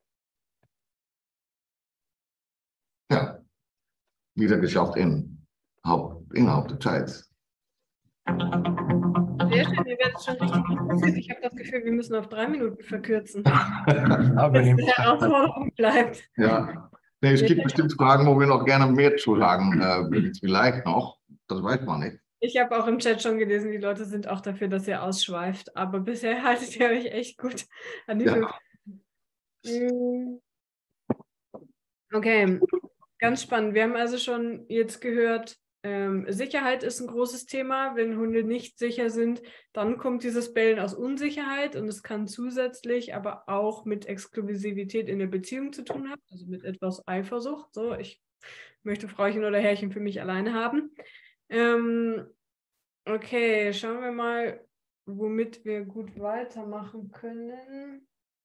Ja, wieder geschafft innerhalb der Zeit. Sehr schön, mir wird es schon richtig interessiert. Ich habe das Gefühl, wir müssen auf 3 Minuten verkürzen. Aber Dass die Herausforderung bleibt. Ja, nee, es gibt bestimmt Fragen, wo wir noch gerne mehr zu sagen würden. Vielleicht noch, das weiß man nicht. Ich habe auch im Chat schon gelesen, die Leute sind auch dafür, dass ihr ausschweift. Aber bisher haltet ihr euch echt gut an die Ja. 5. Okay, ganz spannend. Wir haben also schon jetzt gehört, Sicherheit ist ein großes Thema. Wenn Hunde nicht sicher sind, dann kommt dieses Bellen aus Unsicherheit und es kann zusätzlich aber auch mit Exklusivität in der Beziehung zu tun haben, also mit etwas Eifersucht. So, ich möchte Frauchen oder Herrchen für mich alleine haben. Okay, schauen wir mal, womit wir gut weitermachen können.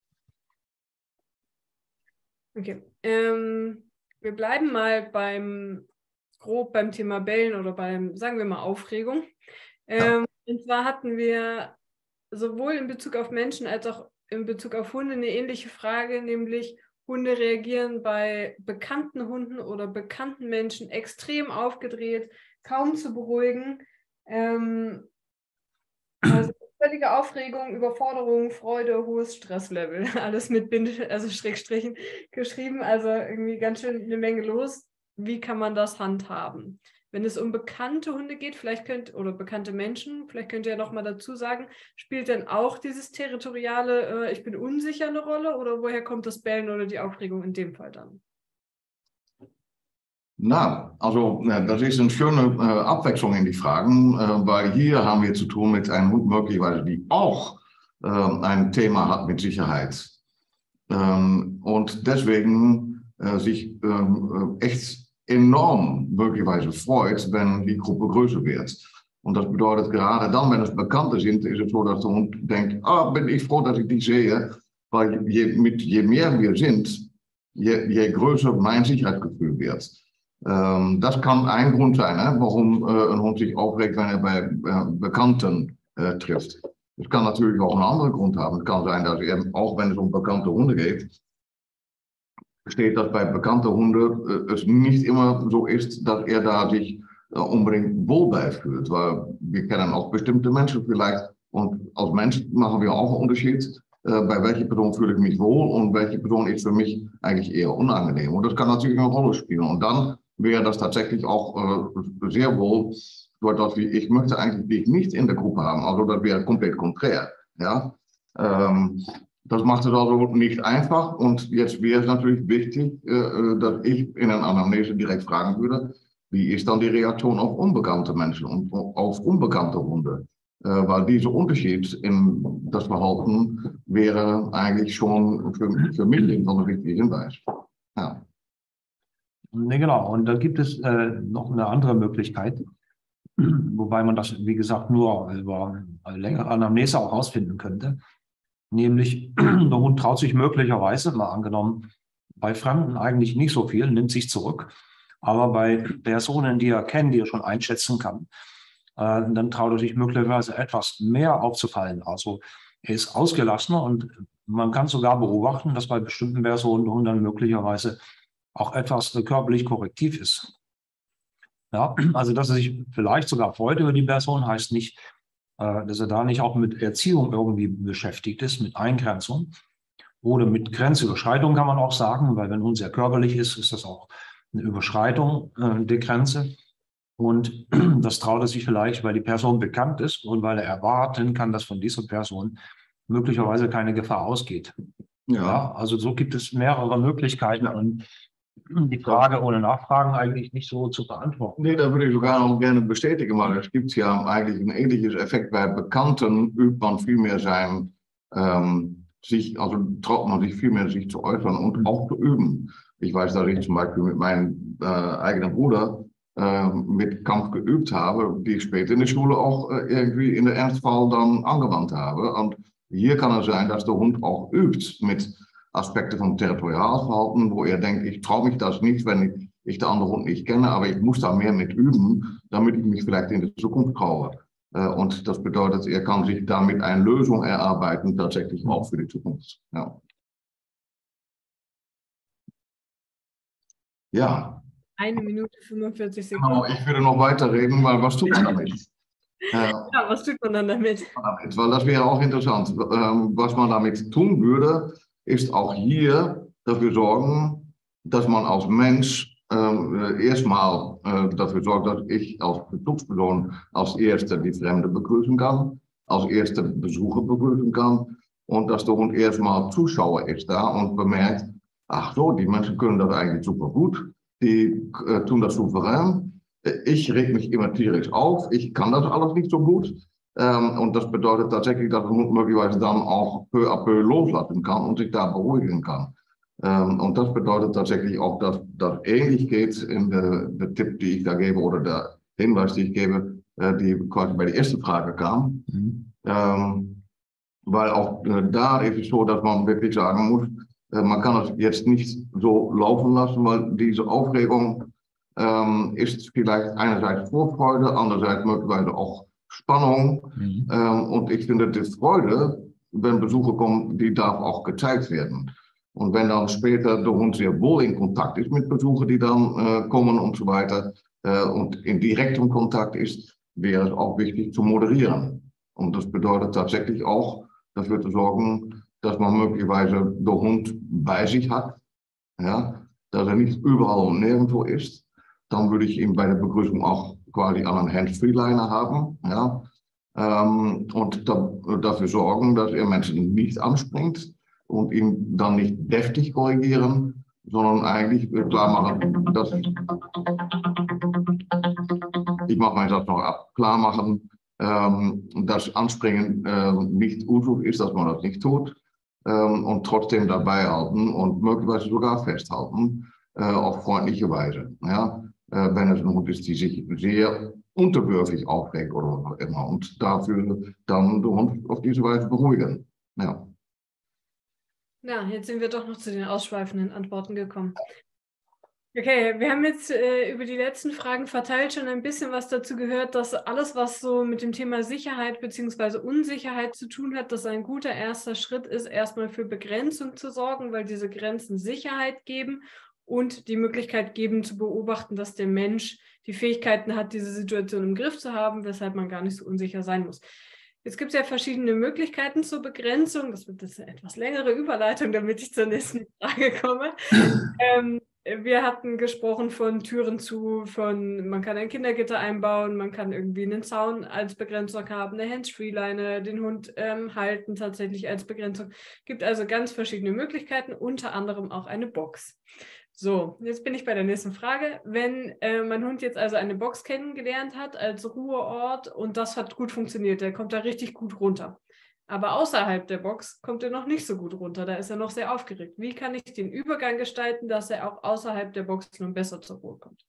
Okay, wir bleiben mal grob beim Thema Bellen oder sagen wir mal, Aufregung. Und zwar hatten wir sowohl in Bezug auf Menschen als auch in Bezug auf Hunde eine ähnliche Frage, nämlich Hunde reagieren bei bekannten Hunden oder bekannten Menschen extrem aufgedreht, kaum zu beruhigen. Also völlige Aufregung, Überforderung, Freude, hohes Stresslevel. Alles mit also Schrägstrichen geschrieben. Also irgendwie ganz schön eine Menge los. Wie kann man das handhaben? Wenn es um bekannte Hunde geht, oder bekannte Menschen, vielleicht könnt ihr ja noch mal dazu sagen, spielt denn auch dieses territoriale, ich bin unsicher eine Rolle, oder woher kommt das Bellen oder die Aufregung in dem Fall dann? Na, also das ist eine schöne Abwechslung in die Fragen, weil hier haben wir zu tun mit einem Hund möglicherweise, die auch ein Thema hat mit Sicherheit. Und deswegen sich echt enorm möglicherweise freut, wenn die Gruppe größer wird. Und das bedeutet gerade dann, wenn es Bekannte sind, ist es so, dass der Hund denkt, bin ich froh, dass ich die sehe, weil je mehr wir sind, je größer mein Sicherheitsgefühl wird. Das kann ein Grund sein, warum ein Hund sich aufregt, wenn er bei Bekannten trifft. Es kann natürlich auch einen anderen Grund haben. Es kann sein, dass er, auch wenn es um bekannte Hunde geht, steht, dass bei bekannten Hunden es nicht immer so ist, dass er da sich unbedingt wohl bei fühlt. Weil wir kennen auch bestimmte Menschen vielleicht und als Mensch machen wir auch einen Unterschied. Bei welcher Person fühle ich mich wohl und welche Person ist für mich eigentlich eher unangenehm. Und das kann natürlich eine Rolle spielen. Und dann wäre das tatsächlich auch sehr wohl, dass ich möchte eigentlich dich nicht in der Gruppe haben. Also das wäre komplett konträr. Ja? Das macht es also nicht einfach. Und jetzt wäre es natürlich wichtig, dass ich in einer Anamnese direkt fragen würde, wie ist dann die Reaktion auf unbekannte Menschen und auf unbekannte Hunde? Weil dieser Unterschied in das Verhalten wäre eigentlich schon für mich von ein wichtiger Hinweis. Ja. Ne, genau. Und dann gibt es noch eine andere Möglichkeit, wobei man das, wie gesagt, nur über eine längere Anamnese auch herausfinden könnte. Nämlich, der Hund traut sich möglicherweise, mal angenommen, bei Fremden eigentlich nicht so viel, nimmt sich zurück. Aber bei Personen, die er kennt, die er schon einschätzen kann, dann traut er sich möglicherweise etwas mehr aufzufallen. Also er ist ausgelassener und man kann sogar beobachten, dass bei bestimmten Personen der Hund dann möglicherweise auch etwas körperlich korrektiv ist. Ja, also dass er sich vielleicht sogar freut über die Person, heißt nicht, dass er da nicht auch mit Erziehung irgendwie beschäftigt ist, mit Eingrenzung oder mit Grenzüberschreitung kann man auch sagen, weil wenn ein Hund sehr körperlich ist, ist das auch eine Überschreitung der Grenze. Und das traut er sich vielleicht, weil die Person bekannt ist und weil er erwarten kann, dass von dieser Person möglicherweise keine Gefahr ausgeht. Ja, also so gibt es mehrere Möglichkeiten und die Frage ohne Nachfragen eigentlich nicht so zu beantworten. Nee, das würde ich sogar noch gerne bestätigen, weil es gibt ja eigentlich ein ähnliches Effekt. Bei Bekannten übt man viel mehr traut man sich viel mehr, sich zu äußern und auch zu üben. Ich weiß, dass ich zum Beispiel mit meinem eigenen Bruder mit Kampf geübt habe, die ich später in der Schule auch irgendwie in der Ernstfall dann angewandt habe. Und hier kann es sein, dass der Hund auch übt mit Aspekten von Territorialverhalten, wo er denkt, ich traue mich das nicht, wenn ich den anderen Hund nicht kenne, aber ich muss da mehr mit üben, damit ich mich vielleicht in der Zukunft traue. Und das bedeutet, er kann sich damit eine Lösung erarbeiten, tatsächlich auch für die Zukunft. Ja. Ja. 1 Minute 45 Sekunden. Genau, ich würde noch weiterreden, weil was tut man damit? Ja, was tut man dann damit? Weil das wäre auch interessant. Was man damit tun würde, ist auch hier dafür sorgen, dass man als Mensch erstmal dafür sorgt, dass ich als Bezugsperson als Erste die Fremde begrüßen kann, als Erste Besucher begrüßen kann und dass der Hund erstmal Zuschauer ist da und bemerkt, ach so, die Menschen können das eigentlich super gut, die tun das souverän. Ich reg mich immer tierisch auf, ich kann das alles nicht so gut. Und das bedeutet tatsächlich, dass der Hund möglicherweise dann auch peu à peu loslassen kann und sich da beruhigen kann. Und das bedeutet tatsächlich auch, dass das ähnlich geht in der Tipp, die ich da gebe oder der Hinweis, die ich gebe, die quasi bei der ersten Frage kam. Weil auch da ist es so, dass man wirklich sagen muss, man kann es jetzt nicht so laufen lassen, weil diese Aufregung ist vielleicht einerseits Vorfreude, andererseits möglicherweise auch Spannung. Und ich finde, die Freude, wenn Besucher kommen, die darf auch gezeigt werden. Und wenn dann später der Hund sehr wohl in Kontakt ist mit Besuchern, die dann kommen und so weiter, und in direktem Kontakt ist, wäre es auch wichtig zu moderieren. Und das bedeutet tatsächlich auch, dafür zu sorgen, dass man möglicherweise den Hund bei sich hat, ja, dass er nicht überall und nirgendwo ist. Dann würde ich ihn bei der Begrüßung auch quasi an einen Hands-Free-Liner haben, ja, und dafür sorgen, dass er Menschen nicht anspringt und ihn dann nicht deftig korrigieren, sondern eigentlich klar machen, dass ich mache meinen Satz noch ab, klar machen, dass Anspringen nicht Unfug ist, dass man das nicht tut, und trotzdem dabei halten und möglicherweise sogar festhalten, auf freundliche Weise. Ja? Wenn es ein Hund ist, die sich sehr unterwürfig aufregt oder was immer, und dafür dann den Hund auf diese Weise beruhigen. Ja. Ja, jetzt sind wir doch noch zu den ausschweifenden Antworten gekommen. Okay, wir haben jetzt über die letzten Fragen verteilt schon ein bisschen was dazu gehört, dass alles, was so mit dem Thema Sicherheit bzw. Unsicherheit zu tun hat, dass ein guter erster Schritt ist, erstmal für Begrenzung zu sorgen, weil diese Grenzen Sicherheit geben und die Möglichkeit geben zu beobachten, dass der Mensch die Fähigkeiten hat, diese Situation im Griff zu haben, weshalb man gar nicht so unsicher sein muss. Jetzt gibt es ja verschiedene Möglichkeiten zur Begrenzung. Das wird jetzt eine etwas längere Überleitung, damit ich zur nächsten Frage komme. Wir hatten gesprochen von Türen zu, man kann ein Kindergitter einbauen, man kann irgendwie einen Zaun als Begrenzung haben, eine Hands-Free-Leine, den Hund halten tatsächlich als Begrenzung. Gibt also ganz verschiedene Möglichkeiten, unter anderem auch eine Box. So, jetzt bin ich bei der nächsten Frage. Wenn mein Hund jetzt also eine Box kennengelernt hat als Ruheort und das hat gut funktioniert, der kommt da richtig gut runter. Aber außerhalb der Box kommt er noch nicht so gut runter, da ist er noch sehr aufgeregt. Wie kann ich den Übergang gestalten, dass er auch außerhalb der Box nun besser zur Ruhe kommt?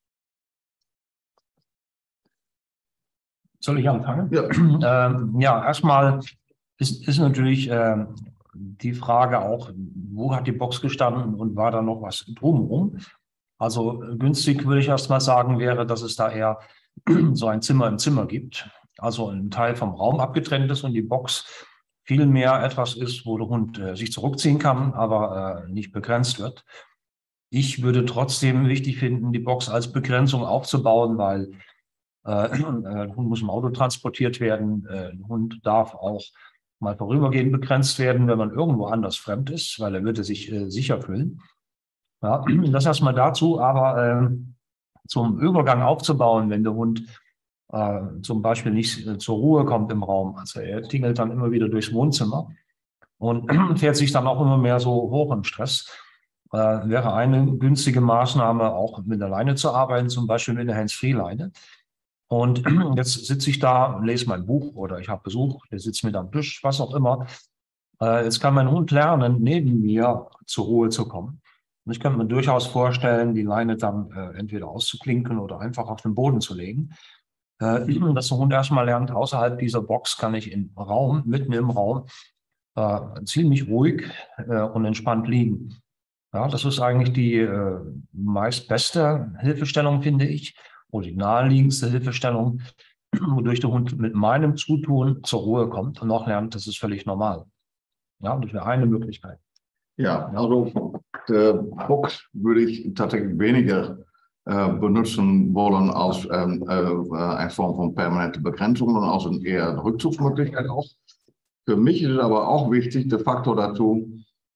Soll ich anfangen? Ja, ja, erstmal ist natürlich die Frage auch, wo hat die Box gestanden und war da noch was drumherum? Also günstig würde ich erstmal sagen, wäre, dass es da eher so ein Zimmer im Zimmer gibt, also ein Teil vom Raum abgetrennt ist und die Box vielmehr etwas ist, wo der Hund sich zurückziehen kann, aber nicht begrenzt wird. Ich würde trotzdem wichtig finden, die Box als Begrenzung aufzubauen, weil der Hund muss im Auto transportiert werden. Der Hund darf auch mal vorübergehend begrenzt werden, wenn man irgendwo anders fremd ist, weil er würde sich sicher fühlen. Ja, das erstmal dazu, aber zum Übergang aufzubauen, wenn der Hund zum Beispiel nicht zur Ruhe kommt im Raum. Also er tingelt dann immer wieder durchs Wohnzimmer und fährt sich dann auch immer mehr so hoch im Stress. Wäre eine günstige Maßnahme, auch mit der Leine zu arbeiten, zum Beispiel mit der Hands-Free-Leine. Und jetzt sitze ich da, lese mein Buch oder ich habe Besuch, der sitzt mit am Tisch, was auch immer. Jetzt kann mein Hund lernen, neben mir zur Ruhe zu kommen. Und ich könnte mir durchaus vorstellen, die Leine dann entweder auszuklinken oder einfach auf den Boden zu legen. Dass der Hund erstmal lernt, außerhalb dieser Box kann ich mitten im Raum, ziemlich ruhig und entspannt liegen. Ja, das ist eigentlich die meist beste Hilfestellung, finde ich, oder die naheliegendste Hilfestellung, wodurch der Hund mit meinem Zutun zur Ruhe kommt und auch lernt, das ist völlig normal. Ja, das wäre eine Möglichkeit. Ja, also die Box würde ich tatsächlich weniger benutzen wollen als eine Form von permanente Begrenzung, sondern als eine eher Rückzugsmöglichkeit auch. Für mich ist es aber auch wichtig, der Faktor dazu,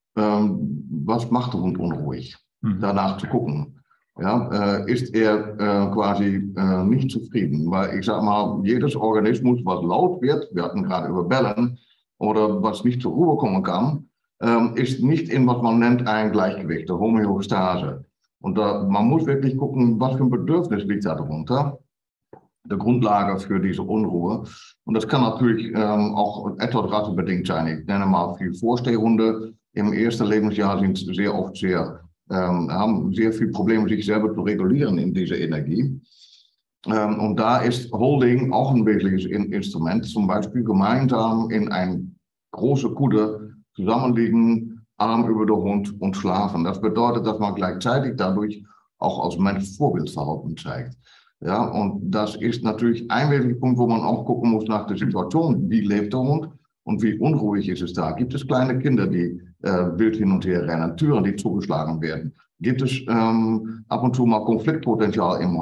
was macht der Hund unruhig, danach zu gucken. Ja, ist er quasi nicht zufrieden? Weil ich sage mal, jedes Organismus, was laut wird, wir hatten gerade über Bellen, oder was nicht zur Ruhe kommen kann, ist nicht in, was man nennt, ein Gleichgewicht, der Homöostase. Und man muss wirklich gucken, was für ein Bedürfnis liegt da darunter, der Grundlage für diese Unruhe. Und das kann natürlich auch etwas rassebedingt sein. Ich nenne mal viel Vorstehhunde. Im ersten Lebensjahr sind sehr oft haben sehr viele Probleme, sich selber zu regulieren in dieser Energie. Und da ist Holding auch ein wesentliches Instrument, zum Beispiel gemeinsam in eine große Kutte zusammenliegen, Arm über den Hund und schlafen. Das bedeutet, dass man gleichzeitig dadurch auch als Mensch Vorbildverhalten zeigt. Ja, und das ist natürlich ein wesentlicher Punkt, wo man auch gucken muss nach der Situation. Wie lebt der Hund und wie unruhig ist es da? Gibt es kleine Kinder, die wild hin und her rennen, Türen, die zugeschlagen werden? Gibt es ab und zu mal Konfliktpotenzial im Haus?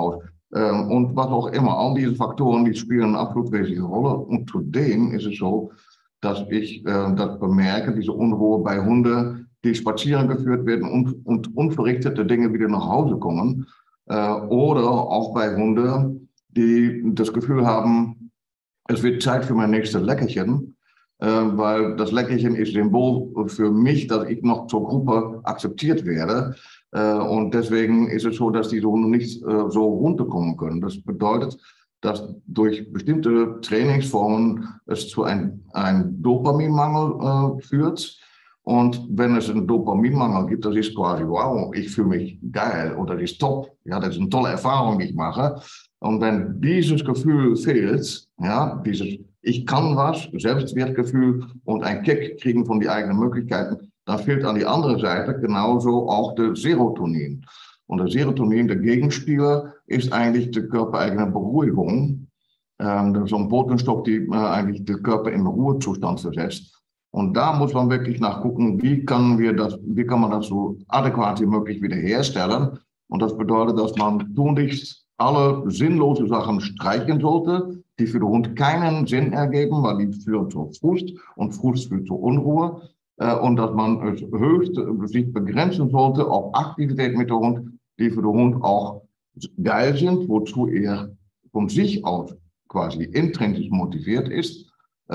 und was auch immer. All diese Faktoren, die spielen eine absolut wesentliche Rolle. Und zudem ist es so, dass ich das bemerke, diese Unruhe bei Hunden, die spazieren geführt werden und unverrichtete Dinge wieder nach Hause kommen. Oder auch bei Hunden, die das Gefühl haben, es wird Zeit für mein nächstes Leckerchen, weil das Leckerchen ist Symbol für mich, dass ich noch zur Gruppe akzeptiert werde. Und deswegen ist es so, dass diese Hunde nicht so runterkommen können. Das bedeutet, dass durch bestimmte Trainingsformen es zu einem Dopaminmangel führt. Und wenn es einen Dopaminmangel gibt, das ist quasi, wow, ich fühle mich geil oder das ist top. Ja, das ist eine tolle Erfahrung, die ich mache. Und wenn dieses Gefühl fehlt, ja, dieses ich kann was, Selbstwertgefühl und ein Kick kriegen von den eigenen Möglichkeiten, dann fehlt an die andere Seite genauso auch der Serotonin. Und der Serotonin, der Gegenspieler, ist eigentlich die körpereigene Beruhigung. Das ist so ein Botenstoff, die eigentlich den Körper in Ruhezustand versetzt. Und da muss man wirklich nachgucken, wie kann man das so adäquat wie möglich wiederherstellen. Und das bedeutet, dass man tunlichst alle sinnlose Sachen streichen sollte, die für den Hund keinen Sinn ergeben, weil die führen zu Frust und Frust führt zu Unruhe. Und dass man es höchst sich begrenzen sollte auf Aktivität mit dem Hund, die für den Hund auch geil sind, wozu er von sich aus quasi intrinsisch motiviert ist.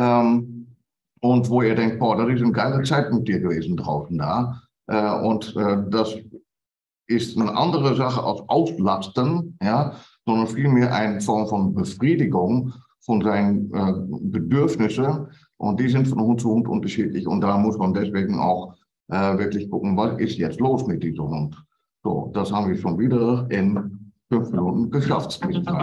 Und wo er denkt, boah, das ist eine geile Zeit mit dir gewesen draußen da. Das ist eine andere Sache als Auslasten, ja, sondern vielmehr eine Form von Befriedigung von seinen Bedürfnissen. Und die sind von Hund zu Hund unterschiedlich. Und da muss man deswegen auch wirklich gucken, was ist jetzt los mit diesem Hund. So, das haben wir schon wieder in 5 Minuten geschafft.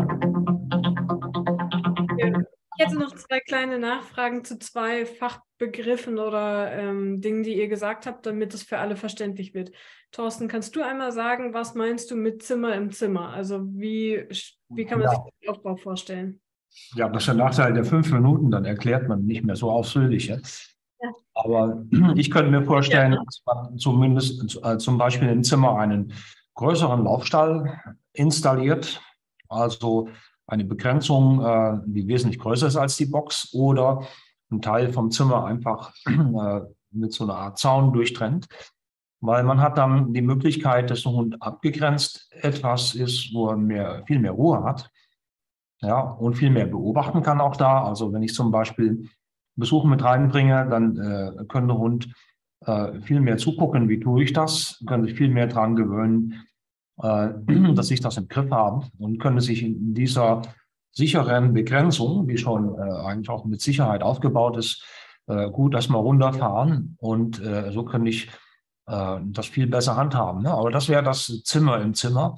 Ich hätte noch 2 kleine Nachfragen zu 2 Fachbegriffen oder Dingen, die ihr gesagt habt, damit es für alle verständlich wird. Thorsten, kannst du einmal sagen, was meinst du mit Zimmer im Zimmer? Also wie kann man sich den Aufbau vorstellen? Ja, das ist der Nachteil der 5 Minuten, dann erklärt man nicht mehr so ausführlich. Ja. Aber ich könnte mir vorstellen, dass man zumindest zum Beispiel im Zimmer einen größeren Laufstall installiert, also eine Begrenzung, die wesentlich größer ist als die Box, oder einen Teil vom Zimmer einfach mit so einer Art Zaun durchtrennt, weil man hat dann die Möglichkeit, dass der Hund abgegrenzt etwas ist, wo er viel mehr Ruhe hat, ja, und viel mehr beobachten kann auch da. Also wenn ich zum Beispiel Besuch mit reinbringe, dann kann der Hund viel mehr zugucken, wie tue ich das, können sich viel mehr daran gewöhnen, dass ich das im Griff habe und können sich in dieser sicheren Begrenzung, die schon eigentlich auch mit Sicherheit aufgebaut ist, gut erstmal runterfahren und so kann ich das viel besser handhaben. Ne? Aber das wäre das Zimmer im Zimmer,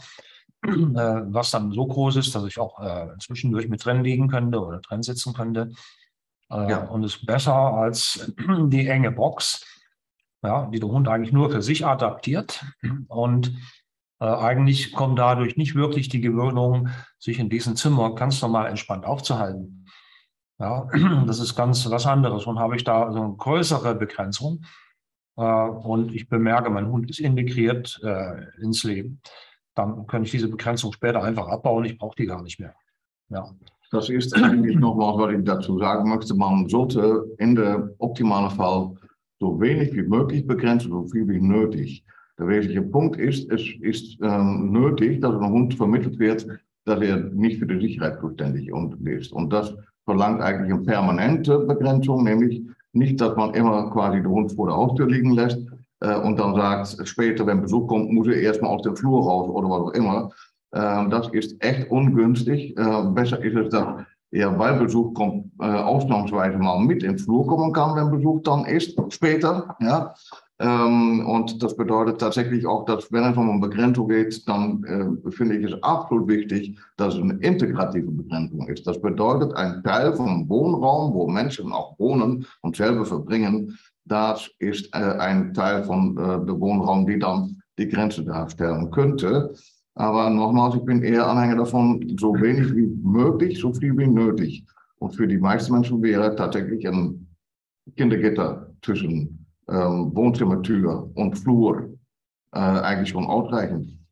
was dann so groß ist, dass ich auch zwischendurch mit drin liegen könnte oder drin sitzen könnte. Ja. Und ist besser als die enge Box, ja, die der Hund eigentlich nur für sich adaptiert. Und eigentlich kommt dadurch nicht wirklich die Gewöhnung, sich in diesem Zimmer ganz normal entspannt aufzuhalten. Ja, das ist ganz was anderes. Und habe ich da so eine größere Begrenzung und ich bemerke, mein Hund ist integriert ins Leben, dann kann ich diese Begrenzung später einfach abbauen. Ich brauche die gar nicht mehr. Ja. Das ist eigentlich noch was ich dazu sagen möchte. Man sollte in der optimalen Fall so wenig wie möglich begrenzen, so viel wie nötig. Der wesentliche Punkt ist, es ist nötig, dass ein Hund vermittelt wird, dass er nicht für die Sicherheit zuständig ist. Und das verlangt eigentlich eine permanente Begrenzung, nämlich nicht, dass man immer quasi den Hund vor der Haustür liegen lässt und dann sagt, später, wenn Besuch kommt, muss er erstmal aus dem Flur raus oder was auch immer. Das ist echt ungünstig. Besser ist es, dass er bei Besuch kommt, ausnahmsweise mal mit ins Flur kommen kann, wenn Besuch dann ist, später. Ja. Und das bedeutet tatsächlich auch, dass wenn es um eine Begrenzung geht, dann finde ich es absolut wichtig, dass es eine integrative Begrenzung ist. Das bedeutet, ein Teil vom Wohnraum, wo Menschen auch wohnen und selber verbringen, das ist ein Teil von der Wohnraum, die dann die Grenze darstellen könnte. Aber nochmals, ich bin eher Anhänger davon, so wenig wie möglich, so viel wie nötig. Und für die meisten Menschen wäre tatsächlich ein Kindergitter zwischen Wohnzimmertür und Flur eigentlich schon ausreichend.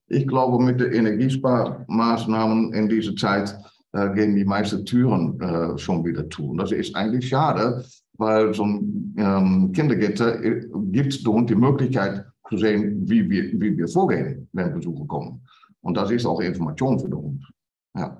Ich glaube, mit den Energiesparmaßnahmen in dieser Zeit gehen die meisten Türen schon wieder zu. Und das ist eigentlich schade, weil so ein Kindergitter gibt uns die Möglichkeit zu sehen, wie wir vorgehen, wenn Besucher kommen. Und das ist auch Information für den Hund. Ja.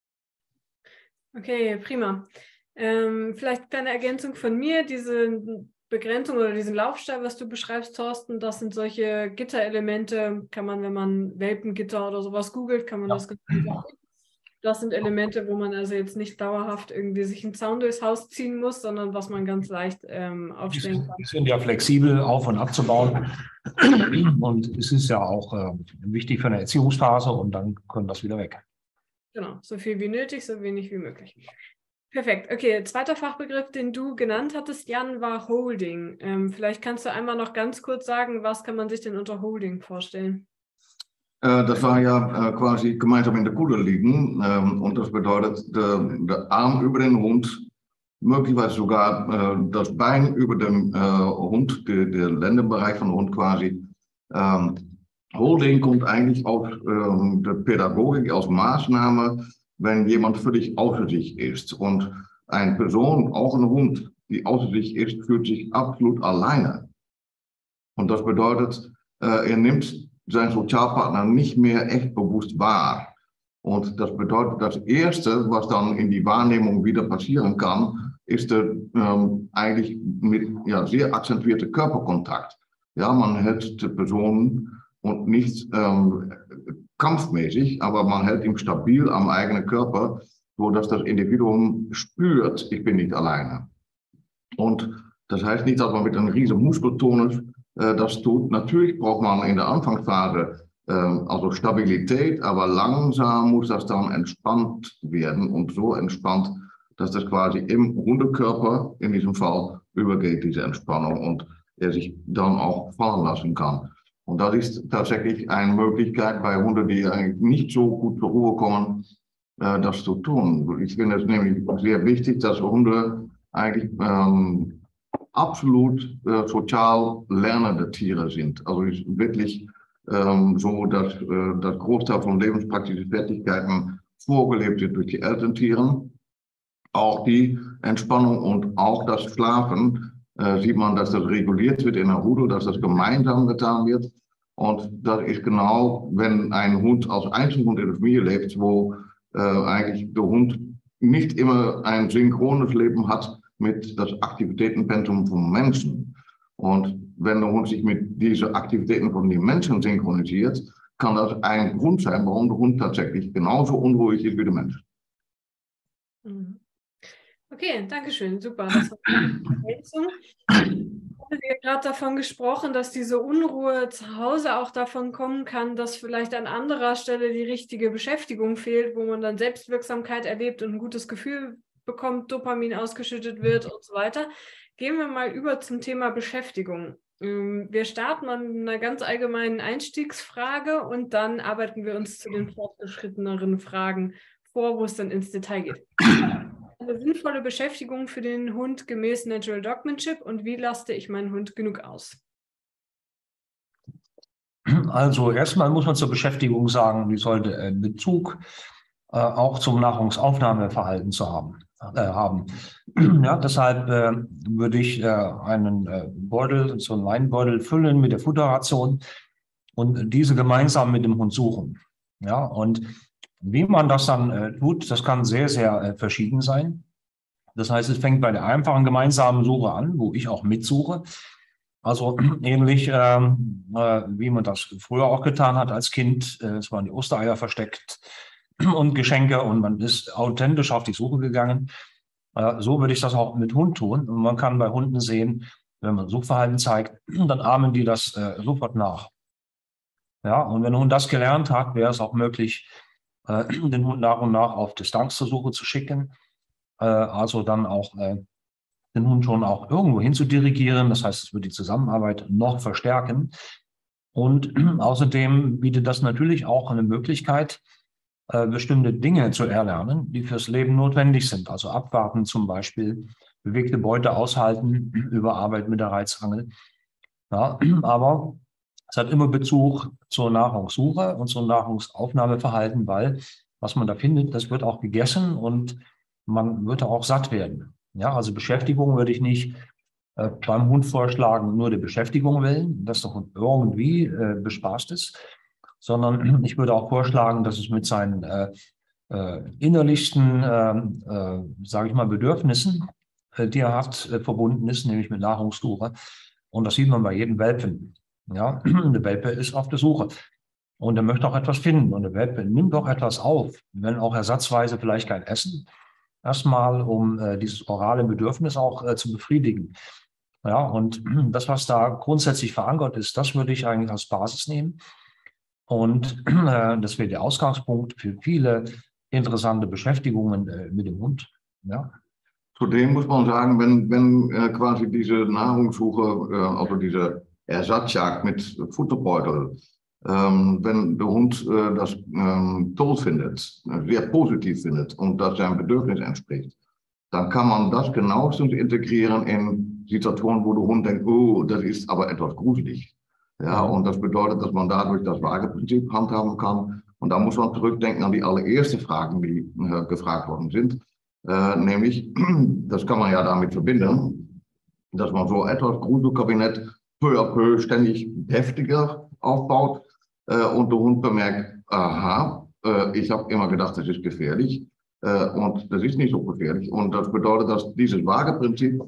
Okay, prima. Vielleicht eine Ergänzung von mir, diese Begrenzung oder diesen Laufstall, was du beschreibst, Thorsten, das sind solche Gitterelemente, kann man, wenn man Welpengitter oder sowas googelt, kann man das ganz gut sagen. Das sind Elemente, wo man also jetzt nicht dauerhaft irgendwie sich einen Zaun durchs Haus ziehen muss, sondern was man ganz leicht aufstellen kann. Die sind ja flexibel auf- und abzubauen. Und es ist ja auch wichtig für eine Erziehungsphase und dann können das wieder weg. Genau, so viel wie nötig, so wenig wie möglich. Perfekt. Okay, zweiter Fachbegriff, den du genannt hattest, Jan, war Holding. Vielleicht kannst du einmal noch ganz kurz sagen, was kann man sich denn unter Holding vorstellen? Das war ja quasi gemeinsam in der Kuddel liegen. Und das bedeutet, der Arm über den Hund, möglicherweise sogar das Bein über den Hund, der Lendenbereich von dem Hund quasi. Holding kommt eigentlich aus der Pädagogik, aus Maßnahme, wenn jemand völlig außer sich ist. Und eine Person, auch ein Hund, die außer sich ist, fühlt sich absolut alleine. Und das bedeutet, er nimmt seinen Sozialpartner nicht mehr echt bewusst wahr. Und das bedeutet, das Erste, was dann in die Wahrnehmung wieder passieren kann, ist eigentlich mit sehr akzentuierter Körperkontakt. Ja, man hält die Person und nicht kampfmäßig, aber man hält ihn stabil am eigenen Körper, sodass das Individuum spürt, ich bin nicht alleine. Und das heißt nicht, dass man mit einem riesen Muskeltonus das tut. Natürlich braucht man in der Anfangsphase also Stabilität, aber langsam muss das dann entspannt werden und so entspannt, dass das quasi im Hundekörper in diesem Fall übergeht, diese Entspannung, und er sich dann auch fallen lassen kann. Und das ist tatsächlich eine Möglichkeit bei Hunden, die eigentlich nicht so gut zur Ruhe kommen, das zu tun. Ich finde es nämlich sehr wichtig, dass Hunde eigentlich absolut sozial lernende Tiere sind. Also es ist wirklich so, dass das Großteil von lebenspraktischen Fertigkeiten vorgelebt wird durch die Elterntiere. Auch die Entspannung und auch das Schlafen sieht man, dass das reguliert wird in einer Rudel, dass das gemeinsam getan wird. Und das ist genau, wenn ein Hund als Einzelhund in der Familie lebt, wo eigentlich der Hund nicht immer ein synchrones Leben hat mit das Aktivitätenpensum von Menschen. Und wenn der Hund sich mit diesen Aktivitäten von den Menschen synchronisiert, kann das ein Grund sein, warum der Hund tatsächlich genauso unruhig ist wie der Mensch. Okay, danke schön. Super. Das war eine Ergänzung. Wir haben gerade davon gesprochen, dass diese Unruhe zu Hause auch davon kommen kann, dass vielleicht an anderer Stelle die richtige Beschäftigung fehlt, wo man dann Selbstwirksamkeit erlebt und ein gutes Gefühl bekommt, Dopamin ausgeschüttet wird und so weiter. Gehen wir mal über zum Thema Beschäftigung. Wir starten mal mit einer ganz allgemeinen Einstiegsfrage und dann arbeiten wir uns zu den fortgeschritteneren Fragen vor, wo es dann ins Detail geht. Eine sinnvolle Beschäftigung für den Hund gemäß Natural Dogmanship und wie laste ich meinen Hund genug aus? Also erstmal muss man zur Beschäftigung sagen, die sollte Bezug auch zum Nahrungsaufnahmeverhalten zu haben. Ja, deshalb würde ich einen Beutel, so einen Leinbeutel füllen mit der Futterration und diese gemeinsam mit dem Hund suchen. Ja, und wie man das dann tut, das kann sehr, sehr verschieden sein. Das heißt, es fängt bei der einfachen gemeinsamen Suche an, wo ich auch mitsuche. Also ähnlich wie man das früher auch getan hat als Kind. Es waren die Ostereier versteckt und Geschenke und man ist authentisch auf die Suche gegangen. So würde ich das auch mit Hund tun. Und man kann bei Hunden sehen, wenn man Suchverhalten zeigt, dann ahmen die das sofort nach. Ja, und wenn ein Hund das gelernt hat, wäre es auch möglich, den Hund nach und nach auf Distanz zur Suche zu schicken. Also dann auch den Hund schon auch irgendwo hin zu dirigieren. Das heißt, es wird die Zusammenarbeit noch verstärken. Und außerdem bietet das natürlich auch eine Möglichkeit, bestimmte Dinge zu erlernen, die fürs Leben notwendig sind. Also abwarten zum Beispiel, bewegte Beute aushalten, über Arbeit mit der Reizangel. Ja, aber Es hat immer Bezug zur Nahrungssuche und zum Nahrungsaufnahmeverhalten, weil was man da findet, das wird auch gegessen und man wird auch satt werden. Ja, also Beschäftigung würde ich nicht beim Hund vorschlagen, nur der Beschäftigung willen, dass der Hund irgendwie bespaßt ist, sondern ich würde auch vorschlagen, dass es mit seinen innerlichsten, sage ich mal, Bedürfnissen, die er hat, verbunden ist, nämlich mit Nahrungssuche. Und das sieht man bei jedem Welpen. Ja, der Welpe ist auf der Suche und er möchte auch etwas finden und der Welpe nimmt auch etwas auf, wenn auch ersatzweise vielleicht kein Essen, erstmal um dieses orale Bedürfnis auch zu befriedigen. Ja, und das, was da grundsätzlich verankert ist, das würde ich eigentlich als Basis nehmen. Und das wäre der Ausgangspunkt für viele interessante Beschäftigungen mit dem Hund. Ja. Zudem muss man sagen, wenn quasi diese Nahrungssuche, also diese Ersatzjagd mit Futterbeutel, wenn der Hund das toll findet, sehr positiv findet und das seinem Bedürfnis entspricht, dann kann man das genauestens integrieren in Situationen, wo der Hund denkt, oh, das ist aber etwas gruselig. Ja, und das bedeutet, dass man dadurch das Waageprinzip handhaben kann. Und da muss man zurückdenken an die allererste Fragen, die gefragt worden sind. Nämlich, das kann man ja damit verbinden, dass man so etwas Gruselkabinett peu à peu ständig heftiger aufbaut und der Hund bemerkt, aha, ich habe immer gedacht, das ist gefährlich und das ist nicht so gefährlich. Und das bedeutet, dass dieses Waageprinzip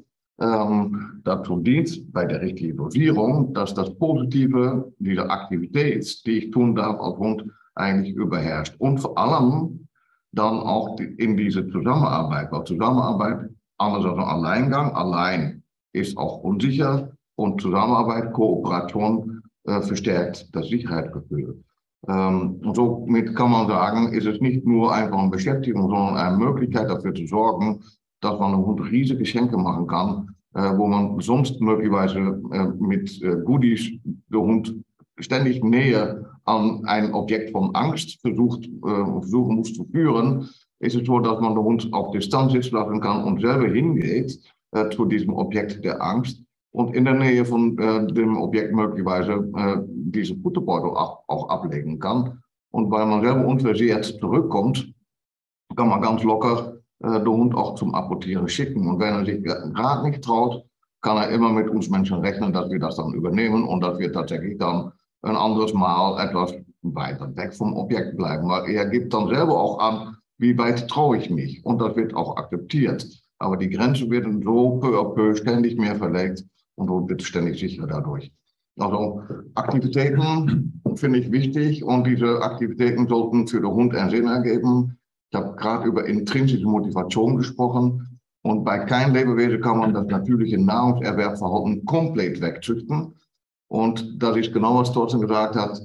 dazu dient, bei der richtigen Dosierung, dass das Positive dieser Aktivität, die ich tun darf als Hund, eigentlich überherrscht. Und vor allem dann auch in diese Zusammenarbeit. Weil Zusammenarbeit, anders als ein Alleingang, allein ist auch unsicher und Zusammenarbeit, Kooperation verstärkt das Sicherheitsgefühl. Und somit kann man sagen, ist es nicht nur einfach eine Beschäftigung, sondern eine Möglichkeit dafür zu sorgen, dass man einem Hund riesige Geschenke machen kann, wo man sonst möglicherweise mit Goodies der Hund ständig näher an ein Objekt von Angst versuchen muss zu führen, ist es so, dass man den Hund auf Distanz sitzen lassen kann und selber hingeht zu diesem Objekt der Angst und in der Nähe von dem Objekt möglicherweise diese Futterbeutel auch ablegen kann. Und weil man selber unversehrt zurückkommt, kann man ganz locker den Hund auch zum Apportieren schicken. Und wenn er sich gerade nicht traut, kann er immer mit uns Menschen rechnen, dass wir das dann übernehmen und dass wir tatsächlich dann ein anderes Mal etwas weiter weg vom Objekt bleiben. Weil er gibt dann selber auch an, wie weit traue ich mich. Und das wird auch akzeptiert. Aber die Grenze wird so peu à peu ständig mehr verlegt und wird ständig sicherer dadurch. Also Aktivitäten finde ich wichtig und diese Aktivitäten sollten für den Hund einen Sinn ergeben. Ich habe gerade über intrinsische Motivation gesprochen und bei keinem Lebewesen kann man das natürliche Nahrungserwerbsverhalten komplett wegzüchten. Und das ist genau, was Thorsten gesagt hat.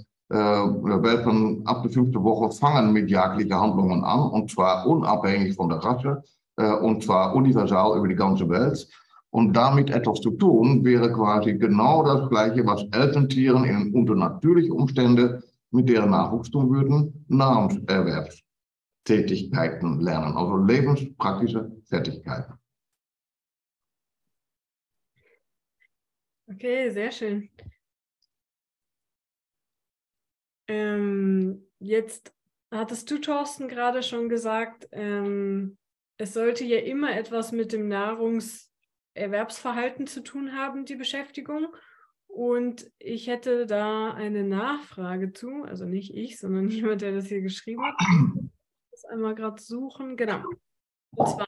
Welpen ab der 5. Woche fangen mit jagdlichen Handlungen an und zwar unabhängig von der Rasse und zwar universal über die ganze Welt. Und damit etwas zu tun, wäre quasi genau das Gleiche, was Elterntieren unter natürlichen Umständen mit deren Nachwuchs tun würden, Nahrungserwerbstätigkeiten lernen, also lebenspraktische Fertigkeiten. Okay, sehr schön. Jetzt hattest du, Thorsten, gerade schon gesagt, es sollte ja immer etwas mit dem Nahrungserwerbsverhalten zu tun haben, die Beschäftigung. Und ich hätte da eine Nachfrage zu, also nicht ich, sondern jemand, der das hier geschrieben hat. Ich muss das einmal gerade suchen. Genau. Und zwar,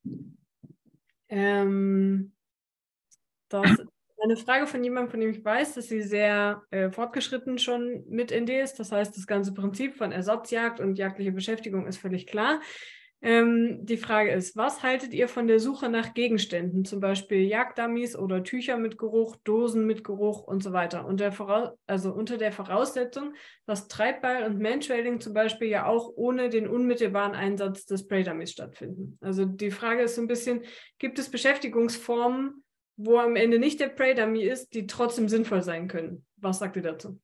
das eine Frage von jemandem, von dem ich weiß, dass sie sehr fortgeschritten schon mit ND ist. Das heißt, das ganze Prinzip von Ersatzjagd und jagdliche Beschäftigung ist völlig klar. Die Frage ist, was haltet ihr von der Suche nach Gegenständen, zum Beispiel Jagddummies oder Tücher mit Geruch, Dosen mit Geruch und so weiter? Also unter der Voraussetzung, dass Treibball und Mantrailing zum Beispiel ja auch ohne den unmittelbaren Einsatz des Spray-Dummies stattfinden. Also die Frage ist so ein bisschen, gibt es Beschäftigungsformen, wo am Ende nicht der Prey-Dummy ist, die trotzdem sinnvoll sein können? Was sagt ihr dazu?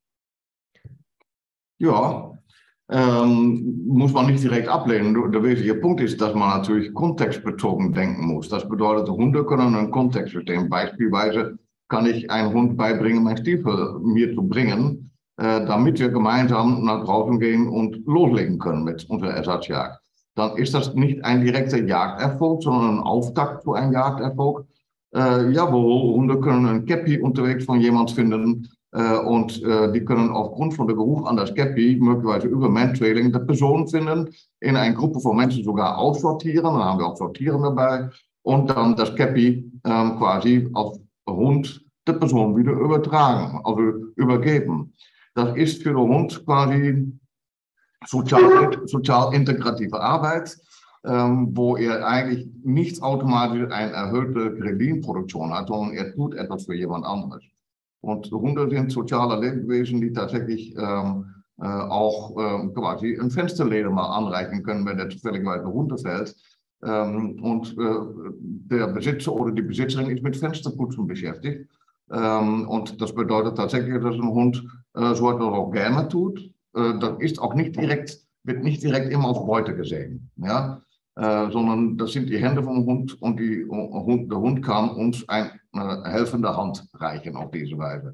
Ja, muss man nicht direkt ablehnen. Der wesentliche Punkt ist, dass man natürlich kontextbezogen denken muss. Das bedeutet, Hunde können ein Kontextsystem, beispielsweise kann ich einen Hund beibringen, meinen Stiefel mir zu bringen, damit wir gemeinsam nach draußen gehen und loslegen können mit unserer Ersatzjagd. Dann ist das nicht ein direkter Jagderfolg, sondern ein Auftakt zu einem Jagderfolg. Jawohl, Hunde können ein Käppi unterwegs von jemand finden und die können aufgrund von der Geruch an das Käppi möglicherweise über Mantrailing de Person finden, in eine Gruppe von Menschen sogar aussortieren, dann haben wir auch Sortieren dabei und dann das Käppi quasi auf Hund der Person wieder übertragen, also übergeben. Das ist für den Hund quasi sozial integrative Arbeit, wo er eigentlich nicht automatisch eine erhöhte Krelinproduktion hat, sondern er tut etwas für jemand anderes. Und Hunde sind soziale Lebewesen, die tatsächlich auch quasi ein Fensterleder mal anreichen können, wenn der zufälligerweise runterfällt. Und der Besitzer oder die Besitzerin ist mit Fensterputzen beschäftigt. Und das bedeutet tatsächlich, dass ein Hund so etwas auch gerne tut. Das ist auch nicht direkt, wird nicht direkt immer auf Beute gesehen, ja? Sondern das sind die Hände vom Hund und der Hund kann uns eine helfende Hand reichen auf diese Weise.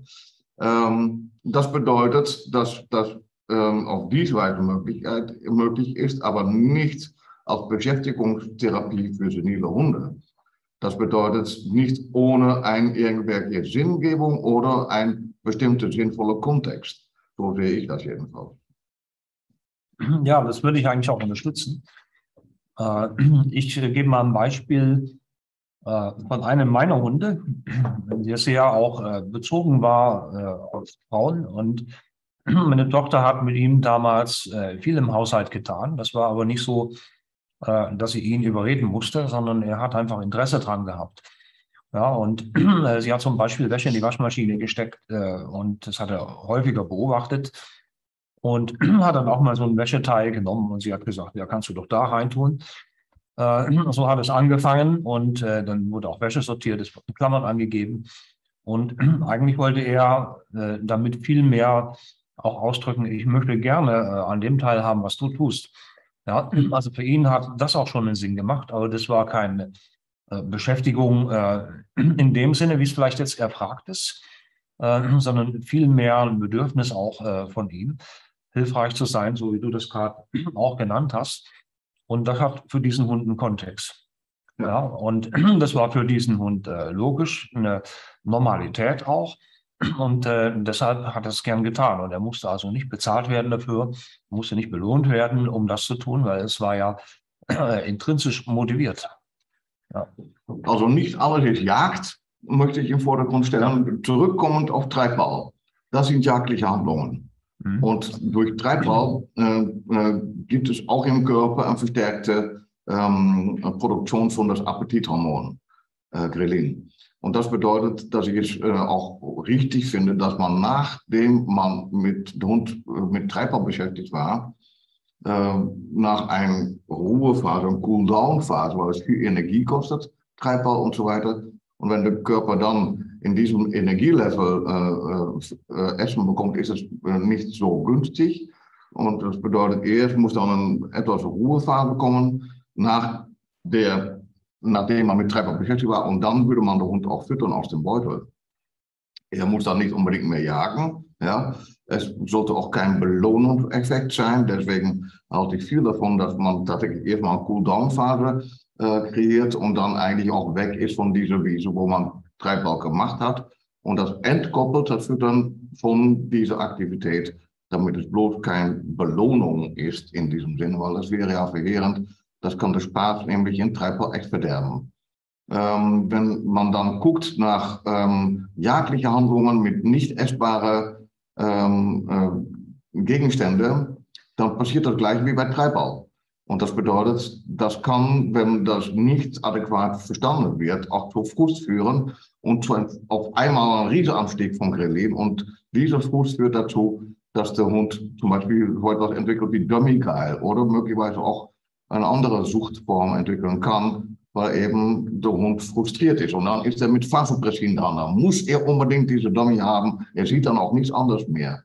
Das bedeutet, dass das auf diese Weise möglich ist, aber nicht als Beschäftigungstherapie für senile Hunde. Das bedeutet nicht ohne irgendwelche Sinngebung oder ein bestimmter sinnvoller Kontext. So sehe ich das jedenfalls. Ja, das würde ich eigentlich auch unterstützen. Ich gebe mal ein Beispiel von einem meiner Hunde, der sehr auch bezogen war auf Frauen. Und meine Tochter hat mit ihm damals viel im Haushalt getan. Das war aber nicht so, dass sie ihn überreden musste, sondern er hat einfach Interesse dran gehabt. Ja, und sie hat zum Beispiel Wäsche in die Waschmaschine gesteckt und das hat er häufiger beobachtet und hat dann auch mal so ein Wäscheteil genommen und sie hat gesagt, ja, kannst du doch da reintun. So hat es angefangen und dann wurde auch Wäsche sortiert, es wurden Klammern angegeben und eigentlich wollte er damit viel mehr auch ausdrücken, ich möchte gerne an dem teilhaben, was du tust. Ja, also für ihn hat das auch schon einen Sinn gemacht, aber das war keine Beschäftigung in dem Sinne, wie es vielleicht jetzt erfragt ist, sondern vielmehr ein Bedürfnis auch von ihm, hilfreich zu sein, so wie du das gerade auch genannt hast. Und das hat für diesen Hund einen Kontext. Ja, und das war für diesen Hund logisch, eine Normalität auch. Und deshalb hat er es gern getan. Und er musste also nicht bezahlt werden dafür, musste nicht belohnt werden, um das zu tun, weil es war ja intrinsisch motiviert. Ja. Also nicht alles ist Jagd, möchte ich im Vordergrund stellen. Zurückkommend auf Treibbau. Das sind jagdliche Handlungen. Und durch Treibbau gibt es auch im Körper eine verstärkte Produktion von das Appetithormon, Grelin. Und das bedeutet, dass ich es auch richtig finde, dass man nachdem man mit dem Hund mit Treibbau beschäftigt war, nach einer Ruhephase, einer Cool-Down-Phase, weil es viel Energie kostet, Treibbau und so weiter. Und wenn der Körper dann in diesem Energielevel Essen bekommt, ist es nicht so günstig. Und das bedeutet, erst muss dann eine etwas Ruhephase kommen, nachdem man mit Treibbau beschäftigt war. Und dann würde man den Hund auch füttern aus dem Beutel. Er muss dann nicht unbedingt mehr jagen. Ja. Es sollte auch kein Belohnungseffekt sein. Deswegen halte ich viel davon, dass man tatsächlich erstmal eine Cool-Down-Phase kreiert und dann eigentlich auch weg ist von dieser Wiese, wo man Treibbau gemacht hat. Und das entkoppelt das Füttern von dieser Aktivität, damit es bloß keine Belohnung ist in diesem Sinne, weil das wäre ja verheerend. Das kann der Spaß nämlich in Treibbau echt verderben. Wenn man dann guckt nach jagdlichen Handlungen mit nicht essbaren Gegenständen, dann passiert das gleiche wie bei Treibbau. Und das bedeutet, das kann, wenn das nicht adäquat verstanden wird, auch zu Frust führen und zu auf einmal einen Riesenanstieg von Grelin. Und dieser Frust führt dazu, dass der Hund zum Beispiel so etwas entwickelt wie Dummygeil oder möglicherweise auch eine andere Suchtform entwickeln kann, weil eben der Hund frustriert ist. Und dann ist er mit Vasopressin dran. Dann muss er unbedingt diese Dummy haben. Er sieht dann auch nichts anderes mehr.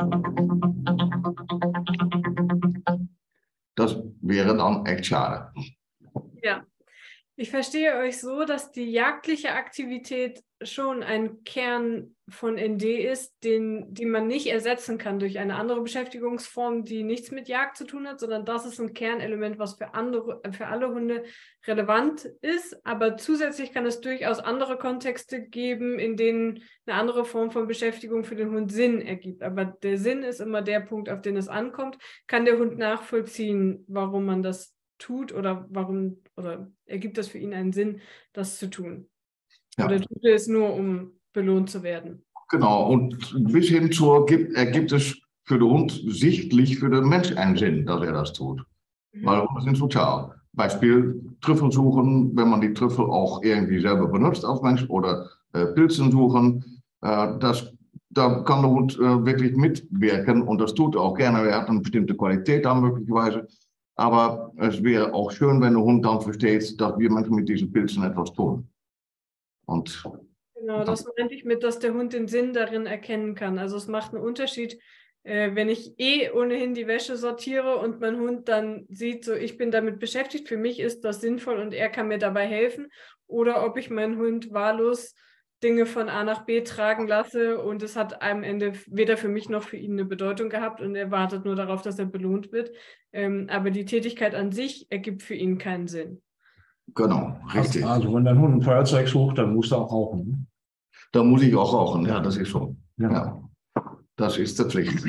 Das wäre dann echt schade. Ja, ich verstehe euch so, dass die jagdliche Aktivität schon ein Kern von ND ist, die man nicht ersetzen kann durch eine andere Beschäftigungsform, die nichts mit Jagd zu tun hat, sondern das ist ein Kernelement, was für alle Hunde relevant ist. Aber zusätzlich kann es durchaus andere Kontexte geben, in denen eine andere Form von Beschäftigung für den Hund Sinn ergibt. Aber der Sinn ist immer der Punkt, auf den es ankommt. Kann der Hund nachvollziehen, warum man das tut oder ergibt das für ihn einen Sinn, das zu tun? Ja. Oder tut er es nur, um belohnt zu werden? Genau, und bis hin ergibt es für den Hund sichtlich für den Mensch einen Sinn, dass er das tut. Weil Hunde sind sozial. Beispiel Trüffel suchen, wenn man die Trüffel auch irgendwie selber benutzt als Mensch, oder Pilzen suchen. Da kann der Hund wirklich mitwirken und das tut er auch gerne. Er hat eine bestimmte Qualität dann möglicherweise. Aber es wäre auch schön, wenn der Hund dann versteht, dass wir Menschen mit diesen Pilzen etwas tun. Und genau, das meinte ich mit, dass der Hund den Sinn darin erkennen kann. Also es macht einen Unterschied, wenn ich ohnehin die Wäsche sortiere und mein Hund dann sieht, so ich bin damit beschäftigt, für mich ist das sinnvoll und er kann mir dabei helfen, oder ob ich meinen Hund wahllos Dinge von A nach B tragen lasse und es hat am Ende weder für mich noch für ihn eine Bedeutung gehabt und er wartet nur darauf, dass er belohnt wird. Aber die Tätigkeit an sich ergibt für ihn keinen Sinn. genau, richtig. Also wenn dein Hund ein Feuerzeug sucht, dann musst du auch rauchen. Da muss ich auch rauchen, ja, das ist so. Ja. Ja. Das ist die Pflicht.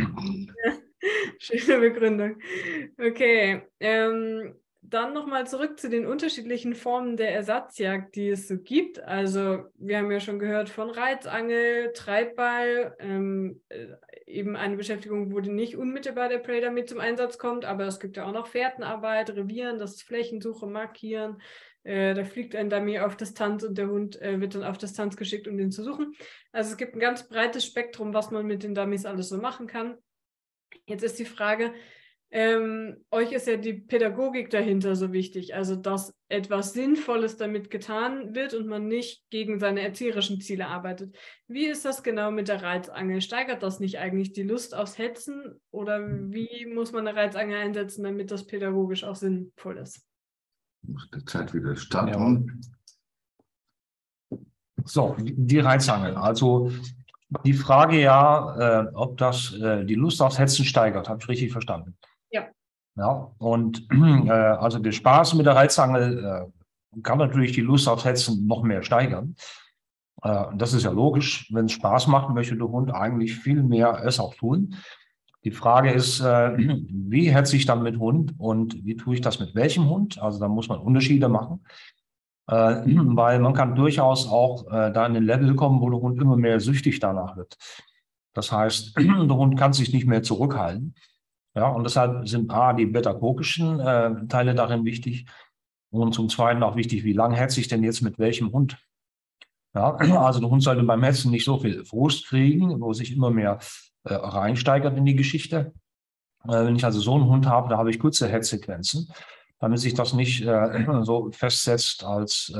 Schöne Begründung. Okay, dann nochmal zurück zu den unterschiedlichen Formen der Ersatzjagd, die es so gibt. Also wir haben ja schon gehört von Reizangel, Treibball, eben eine Beschäftigung, wo nicht unmittelbar der Prey damit zum Einsatz kommt, aber es gibt ja auch noch Fährtenarbeit, Revieren, das ist Flächensuche, Markieren. Da fliegt ein Dummy auf Distanz und der Hund wird dann auf Distanz geschickt, um den zu suchen. Also es gibt ein ganz breites Spektrum, was man mit den Dummies alles so machen kann. Jetzt ist die Frage, euch ist ja die Pädagogik dahinter so wichtig, also dass etwas Sinnvolles damit getan wird und man nicht gegen seine erzieherischen Ziele arbeitet. Wie ist das genau mit der Reizangel? Steigert das nicht eigentlich die Lust aufs Hetzen oder wie muss man eine Reizangel einsetzen, damit das pädagogisch auch sinnvoll ist? Ich muss die Zeit wieder starten. So, die Reizangel. Also die Frage ja, ob das die Lust aufs Hetzen steigert, habe ich richtig verstanden? Ja. Ja, und also der Spaß mit der Reizangel kann natürlich die Lust aufs Hetzen noch mehr steigern. Das ist ja logisch. Wenn es Spaß macht, möchte der Hund eigentlich viel mehr es auch tun. Die Frage ist, wie hetze ich dann mit Hund und wie tue ich das mit welchem Hund? Also da muss man Unterschiede machen, weil man kann durchaus auch da in ein Level kommen, wo der Hund immer mehr süchtig danach wird. Das heißt, der Hund kann sich nicht mehr zurückhalten. Ja, und deshalb sind die pädagogischen Teile darin wichtig und zum Zweiten auch wichtig, wie lange hetze ich denn jetzt mit welchem Hund? Ja, also der Hund sollte beim Hetzen nicht so viel Frust kriegen, wo sich immer mehr reinsteigert in die Geschichte. Wenn ich also so einen Hund habe, da habe ich kurze Hetzsequenzen, damit sich das nicht so festsetzt als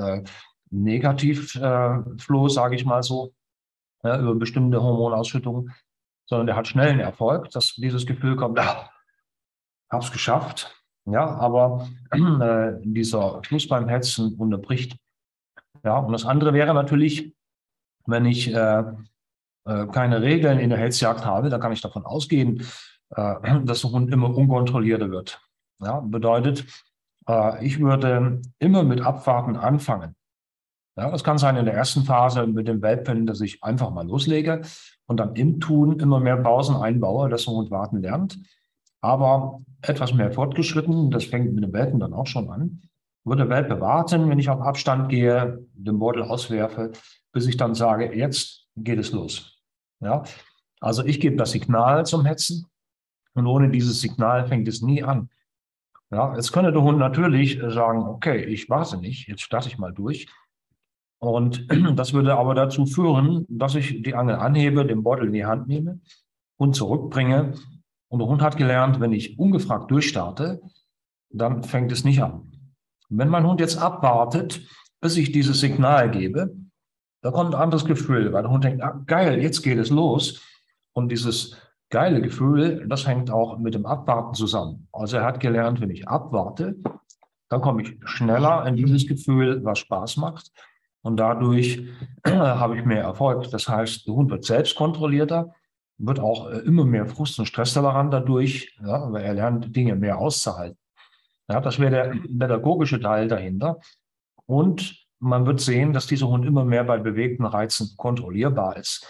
Negativflow, sage ich mal so, über bestimmte Hormonausschüttungen, sondern der hat schnellen Erfolg, dass dieses Gefühl kommt, habe es geschafft. Ja, aber dieser Fluss beim Hetzen unterbricht. Ja, und das andere wäre natürlich, wenn ich keine Regeln in der Hetzjagd habe, dann kann ich davon ausgehen, dass der Hund immer unkontrollierter wird. Ja, bedeutet, ich würde immer mit Abwarten anfangen. Ja, das kann sein in der ersten Phase mit dem Welpen, dass ich einfach mal loslege und dann im Tun immer mehr Pausen einbaue, dass der Hund warten lernt. Aber etwas mehr fortgeschritten, das fängt mit dem Welpen dann auch schon an, würde der Welpe warten, wenn ich auf Abstand gehe, den Beutel auswerfe, bis ich dann sage, jetzt geht es los. Ja, also ich gebe das Signal zum Hetzen und ohne dieses Signal fängt es nie an. Ja, jetzt könnte der Hund natürlich sagen, okay, ich warte nicht, jetzt starte ich mal durch. Und das würde aber dazu führen, dass ich die Angel anhebe, den Beutel in die Hand nehme und zurückbringe. Und der Hund hat gelernt, wenn ich ungefragt durchstarte, dann fängt es nicht an. Wenn mein Hund jetzt abwartet, bis ich dieses Signal gebe, da kommt ein anderes Gefühl, weil der Hund denkt, geil, jetzt geht es los. Und dieses geile Gefühl, das hängt auch mit dem Abwarten zusammen. Also er hat gelernt, wenn ich abwarte, dann komme ich schneller in dieses Gefühl, was Spaß macht. und dadurch habe ich mehr Erfolg. Das heißt, der Hund wird selbst kontrollierter, wird auch immer mehr Frust und Stresstolerant dadurch, ja, weil er lernt, Dinge mehr auszuhalten. Ja, das wäre der pädagogische Teil dahinter. Und man wird sehen, dass dieser Hund immer mehr bei bewegten Reizen kontrollierbar ist,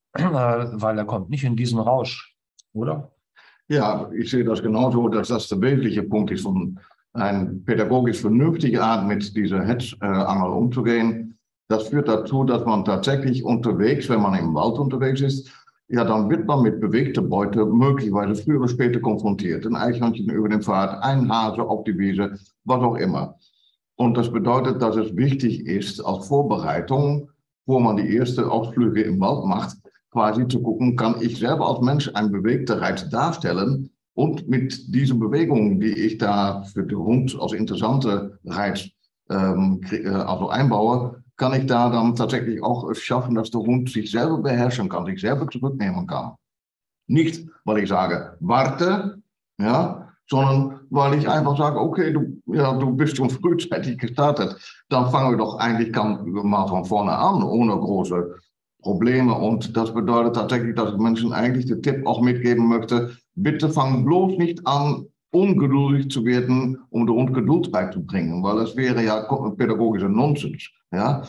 weil er kommt nicht in diesen Rausch, oder? Ja, ich sehe das genauso, dass das der wesentliche Punkt ist, von eine pädagogisch vernünftige Art mit dieser Hetzangel umzugehen. Das führt dazu, dass man tatsächlich unterwegs, wenn man im Wald unterwegs ist, ja, dann wird man mit bewegter Beute möglicherweise früher oder später konfrontiert. Ein Eichhörnchen über den Pfad, ein Hase auf die Wiese, was auch immer. Und das bedeutet, dass es wichtig ist, als Vorbereitung, wo man die ersten Ausflüge im Wald macht, quasi zu gucken, kann ich selber als Mensch einen bewegten Reiz darstellen und mit diesen Bewegungen, die ich da für den Hund als interessante Reiz also einbaue, kann ich da dann tatsächlich auch es schaffen, dass der Hund sich selber beherrschen kann, sich selber zurücknehmen kann. Nicht, weil ich sage, warte, ja, sondern weil ich einfach sage, okay, du bist schon frühzeitig gestartet, dann fangen wir doch eigentlich mal von vorne an, ohne große Probleme. Und das bedeutet tatsächlich, dass ich Menschen eigentlich den Tipp auch mitgeben möchte, bitte fang bloß nicht an, ungeduldig zu werden, um der Hund Geduld beizubringen, weil das wäre ja pädagogischer Nonsens. Ja?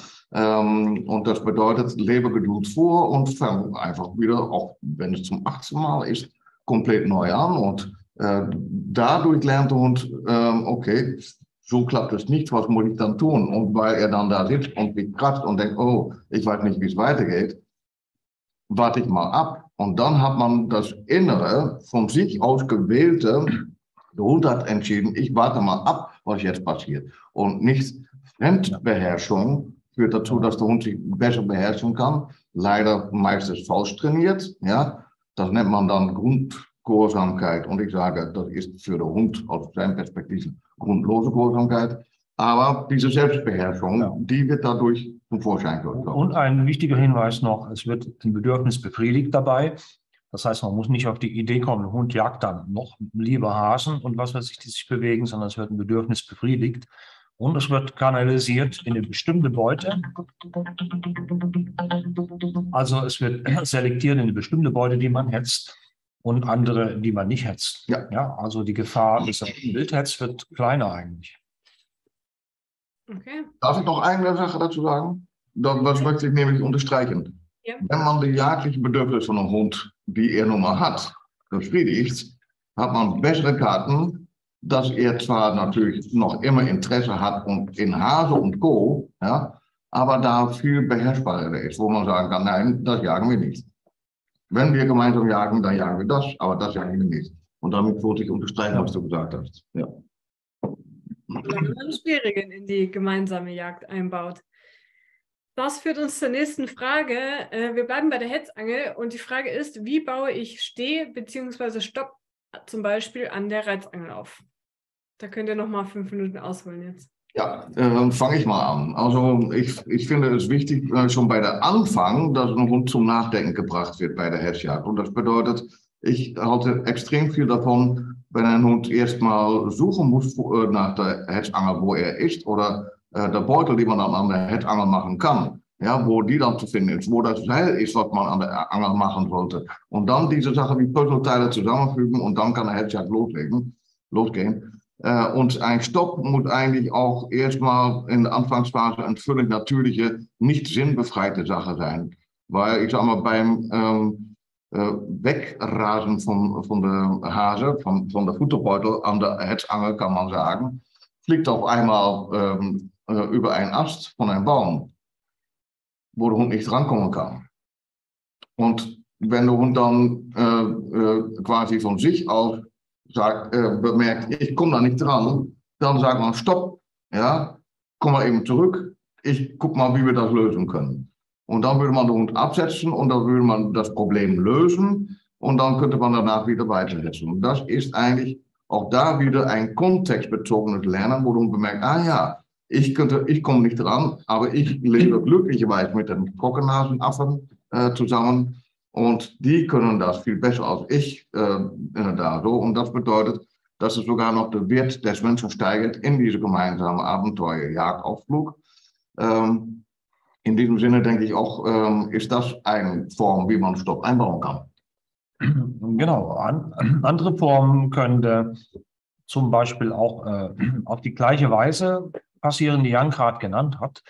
Und das bedeutet, lebe Geduld vor und fang einfach wieder, auch wenn es zum 18. Mal ist, komplett neu an. Und dadurch lernt der Hund, okay, so klappt es nicht, was muss ich dann tun? Und weil er dann da sitzt und mich kratzt und denkt, oh, ich weiß nicht, wie es weitergeht, warte ich mal ab. Und dann hat man das Innere von sich aus gewählte, der Hund hat entschieden, ich warte mal ab, was jetzt passiert. Und nicht Fremdbeherrschung führt dazu, dass der Hund sich besser beherrschen kann. Leider meistens falsch trainiert. Ja? Das nennt man dann Grundgehorsamkeit. Und ich sage, das ist für den Hund aus seiner Perspektive grundlose Gehorsamkeit. Aber diese Selbstbeherrschung, die wird dadurch zum Vorschein gekommen. Und ein wichtiger Hinweis noch, es wird ein Bedürfnis befriedigt dabei. Das heißt, man muss nicht auf die Idee kommen, der Hund jagt dann noch lieber Hasen und was weiß ich, die sich bewegen, sondern es wird ein Bedürfnis befriedigt. Und es wird kanalisiert in eine bestimmte Beute. Also es wird selektiert in eine bestimmte Beute, die man hetzt, und andere, die man nicht hetzt. Ja. Ja, also die Gefahr, dass er wild hetzt, wird kleiner eigentlich. Okay. Darf ich noch eine Sache dazu sagen? Das möchte ich nämlich unterstreichen. Ja. Wenn man die jagdlichen Bedürfnisse von einem Hund, die er nun mal hat, befriedigt, hat man bessere Karten, dass er zwar natürlich noch immer Interesse hat und in Hase und Co., ja, aber da viel beherrschbarer ist, wo man sagen kann, nein, das jagen wir nicht. Wenn wir gemeinsam jagen, dann jagen wir das, aber das jagen wir nicht. Und damit wollte ich unterstreichen, was du gesagt hast. Ja. Solange man Schwierigen in die gemeinsame Jagd einbaut. Das führt uns zur nächsten Frage. Wir bleiben bei der Hetzangel und die Frage ist, wie baue ich Steh- bzw. Stopp zum Beispiel an der Reizangel auf? Da könnt ihr nochmal 5 Minuten ausholen jetzt. Ja, fange ich mal an. Also ich finde es wichtig, schon bei der Anfang, dass ein Hund zum Nachdenken gebracht wird bei der Hetzjagd. Und das bedeutet, ich halte extrem viel davon, wenn ein Hund erstmal suchen muss nach der Hetzangel, wo er ist, oder der Beutel, die man dann an der Hetzangel machen kann, ja, wo die dann zu finden ist, wo das Seil ist, was man an der Angel machen sollte. Und dann diese Sachen wie Puzzleteile zusammenfügen und dann kann der Hetzjagd losgehen. Und ein Stopp muss eigentlich auch erstmal in der Anfangsphase eine völlig natürliche, nicht sinnbefreite Sache sein. Weil ich sag mal, beim Wegrasen von der Hase, von der Futterbeutel an der Hetzangel, kann man sagen, fliegt auf einmal über einen Ast von einem Baum, wo der Hund nicht rankommen kann. Und wenn der Hund dann quasi von sich aus bemerkt, ich komme da nicht dran, dann sagt man, stopp, ja, komm mal eben zurück, ich guck mal, wie wir das lösen können. Und dann würde man den Hund absetzen und dann würde man das Problem lösen und dann könnte man danach wieder weitersetzen. Und das ist eigentlich auch da wieder ein kontextbezogenes Lernen, wo du bemerkt, ah ja, ich komme nicht dran, aber ich lebe glücklicherweise mit den Trockennasenaffen zusammen. Und die können das viel besser als ich da so. Und das bedeutet, dass es sogar noch der Wert des Menschen steigert in diese gemeinsame Abenteuer-Jagdausflug. in diesem Sinne denke ich auch, ist das eine Form, wie man Stopp einbauen kann. Genau. Andere Formen können zum Beispiel auch auf die gleiche Weise passieren, die Jan gerade genannt hat.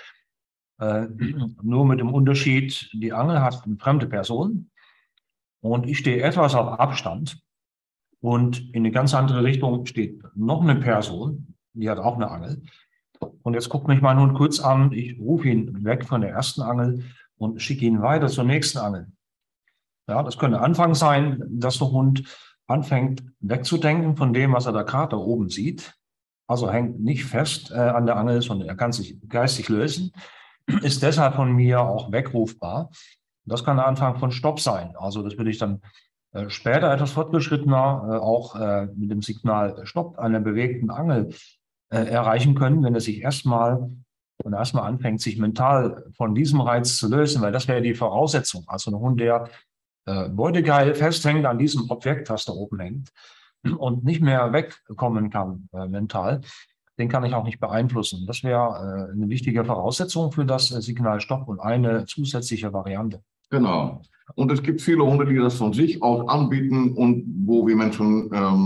Nur mit dem Unterschied, die Angel hat eine fremde Person und ich stehe etwas auf Abstand und in eine ganz andere Richtung steht noch eine Person, die hat auch eine Angel. Und jetzt guckt mich mein Hund kurz an, ich rufe ihn weg von der ersten Angel und schicke ihn weiter zur nächsten Angel. Ja, das könnte Anfang sein, dass der Hund anfängt wegzudenken von dem, was er da gerade da oben sieht. Also hängt nicht fest an der Angel, sondern er kann sich geistig lösen, ist deshalb von mir auch wegrufbar. Das kann der Anfang von Stopp sein. Also das würde ich dann später etwas fortgeschrittener auch mit dem Signal Stopp einer bewegten Angel erreichen können, wenn er sich erstmal anfängt, sich mental von diesem Reiz zu lösen, weil das wäre die Voraussetzung. Also ein Hund, der beutegeil festhängt an diesem Objekt, was da oben hängt und nicht mehr wegkommen kann mental, den kann ich auch nicht beeinflussen. Das wäre eine wichtige Voraussetzung für das Signal Stopp und eine zusätzliche Variante. Genau. Und es gibt viele Hunde, die das von sich aus anbieten und wo wir Menschen